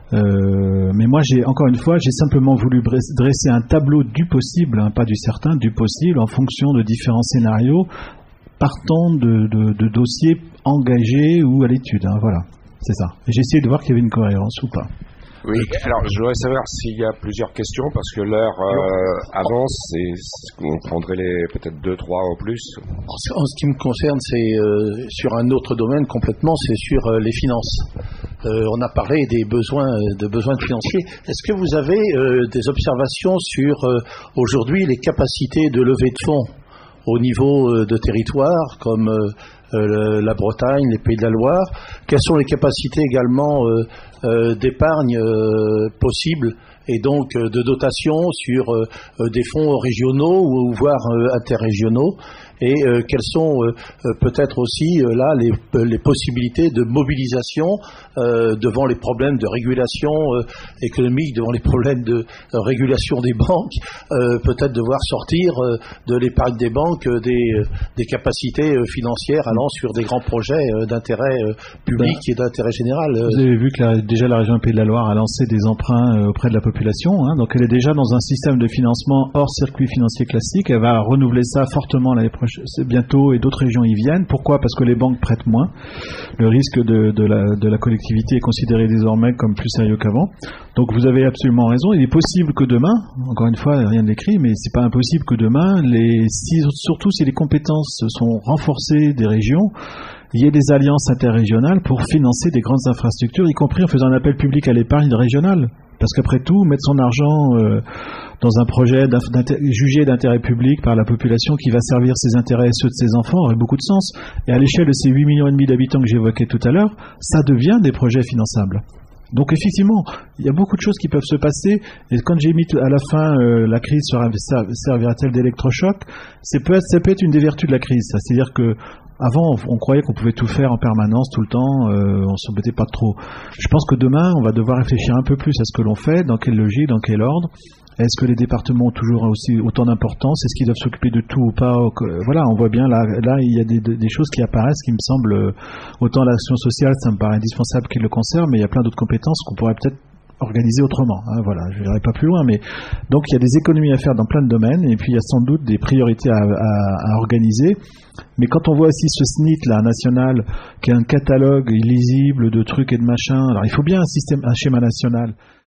Euh, mais moi, j'ai encore une fois, j'ai simplement voulu dresser un tableau du possible, hein, pas du certain, du possible, en fonction de différents scénarios, partant de, de, de dossiers engagés ou à l'étude. Hein, voilà, c'est ça. Et j'ai essayé de voir qu'il y avait une cohérence ou pas. Oui, alors je voudrais savoir s'il y a plusieurs questions, parce que l'heure euh, avance et on prendrait les peut-être deux, trois au plus. En ce qui me concerne, c'est euh, sur un autre domaine complètement, c'est sur euh, les finances. Euh, on a parlé des besoins, de besoins financiers. Est-ce que vous avez euh, des observations sur euh, aujourd'hui les capacités de levée de fonds au niveau euh, de territoires comme euh, euh, la Bretagne, les Pays de la Loire? Quelles sont les capacités également euh, euh, d'épargne euh, possibles et donc euh, de dotation sur euh, des fonds régionaux ou voire euh, interrégionaux? Et euh, quelles sont euh, peut-être aussi euh, là les, les possibilités de mobilisation euh, devant les problèmes de régulation euh, économique, devant les problèmes de euh, régulation des banques, euh, peut-être devoir sortir euh, de l'épargne des banques euh, des, euh, des capacités euh, financières allant sur des grands projets euh, d'intérêt euh, public ben, et d'intérêt général. Euh. Vous avez vu que la, déjà la région Pays de la Loire a lancé des emprunts euh, auprès de la population, hein, donc elle est déjà dans un système de financement hors circuit financier classique. Elle va renouveler ça fortement l'année prochaine. C'est bientôt, et d'autres régions y viennent. Pourquoi? Parce que les banques prêtent moins. Le risque de, de, la, de la collectivité est considéré désormais comme plus sérieux qu'avant. Donc vous avez absolument raison. Il est possible que demain, encore une fois, rien d'écrit, mais c'est pas impossible que demain, les, si, surtout si les compétences sont renforcées des régions, il y ait des alliances interrégionales pour financer des grandes infrastructures, y compris en faisant un appel public à l'épargne régionale. Parce qu'après tout, mettre son argent euh, dans un projet jugé d'intérêt public par la population qui va servir ses intérêts et ceux de ses enfants aurait beaucoup de sens. Et à l'échelle de ces huit millions et demi d'habitants que j'évoquais tout à l'heure, ça devient des projets finançables. Donc effectivement, il y a beaucoup de choses qui peuvent se passer. Et quand j'ai mis à la fin euh, la crise servira-t-elle d'électrochoc, ça peut être, ça peut être une des vertus de la crise. C'est-à-dire que avant, on croyait qu'on pouvait tout faire en permanence, tout le temps, euh, on ne s'embêtait pas trop. Je pense que demain, on va devoir réfléchir un peu plus à ce que l'on fait, dans quelle logique, dans quel ordre. Est-ce que les départements ont toujours aussi autant d'importance? Est-ce qu'ils doivent s'occuper de tout ou pas? Voilà, on voit bien, là, là il y a des, des choses qui apparaissent qui me semblent, autant l'action sociale, ça me paraît indispensable qu'ils le conservent, mais il y a plein d'autres compétences qu'on pourrait peut-être organiser autrement. Hein, voilà, je n'irai pas plus loin, mais donc il y a des économies à faire dans plein de domaines, et puis il y a sans doute des priorités à, à, à organiser. Mais quand on voit aussi ce S N I T là national, qui est un catalogue illisible de trucs et de machins, alors il faut bien un système, un schéma national.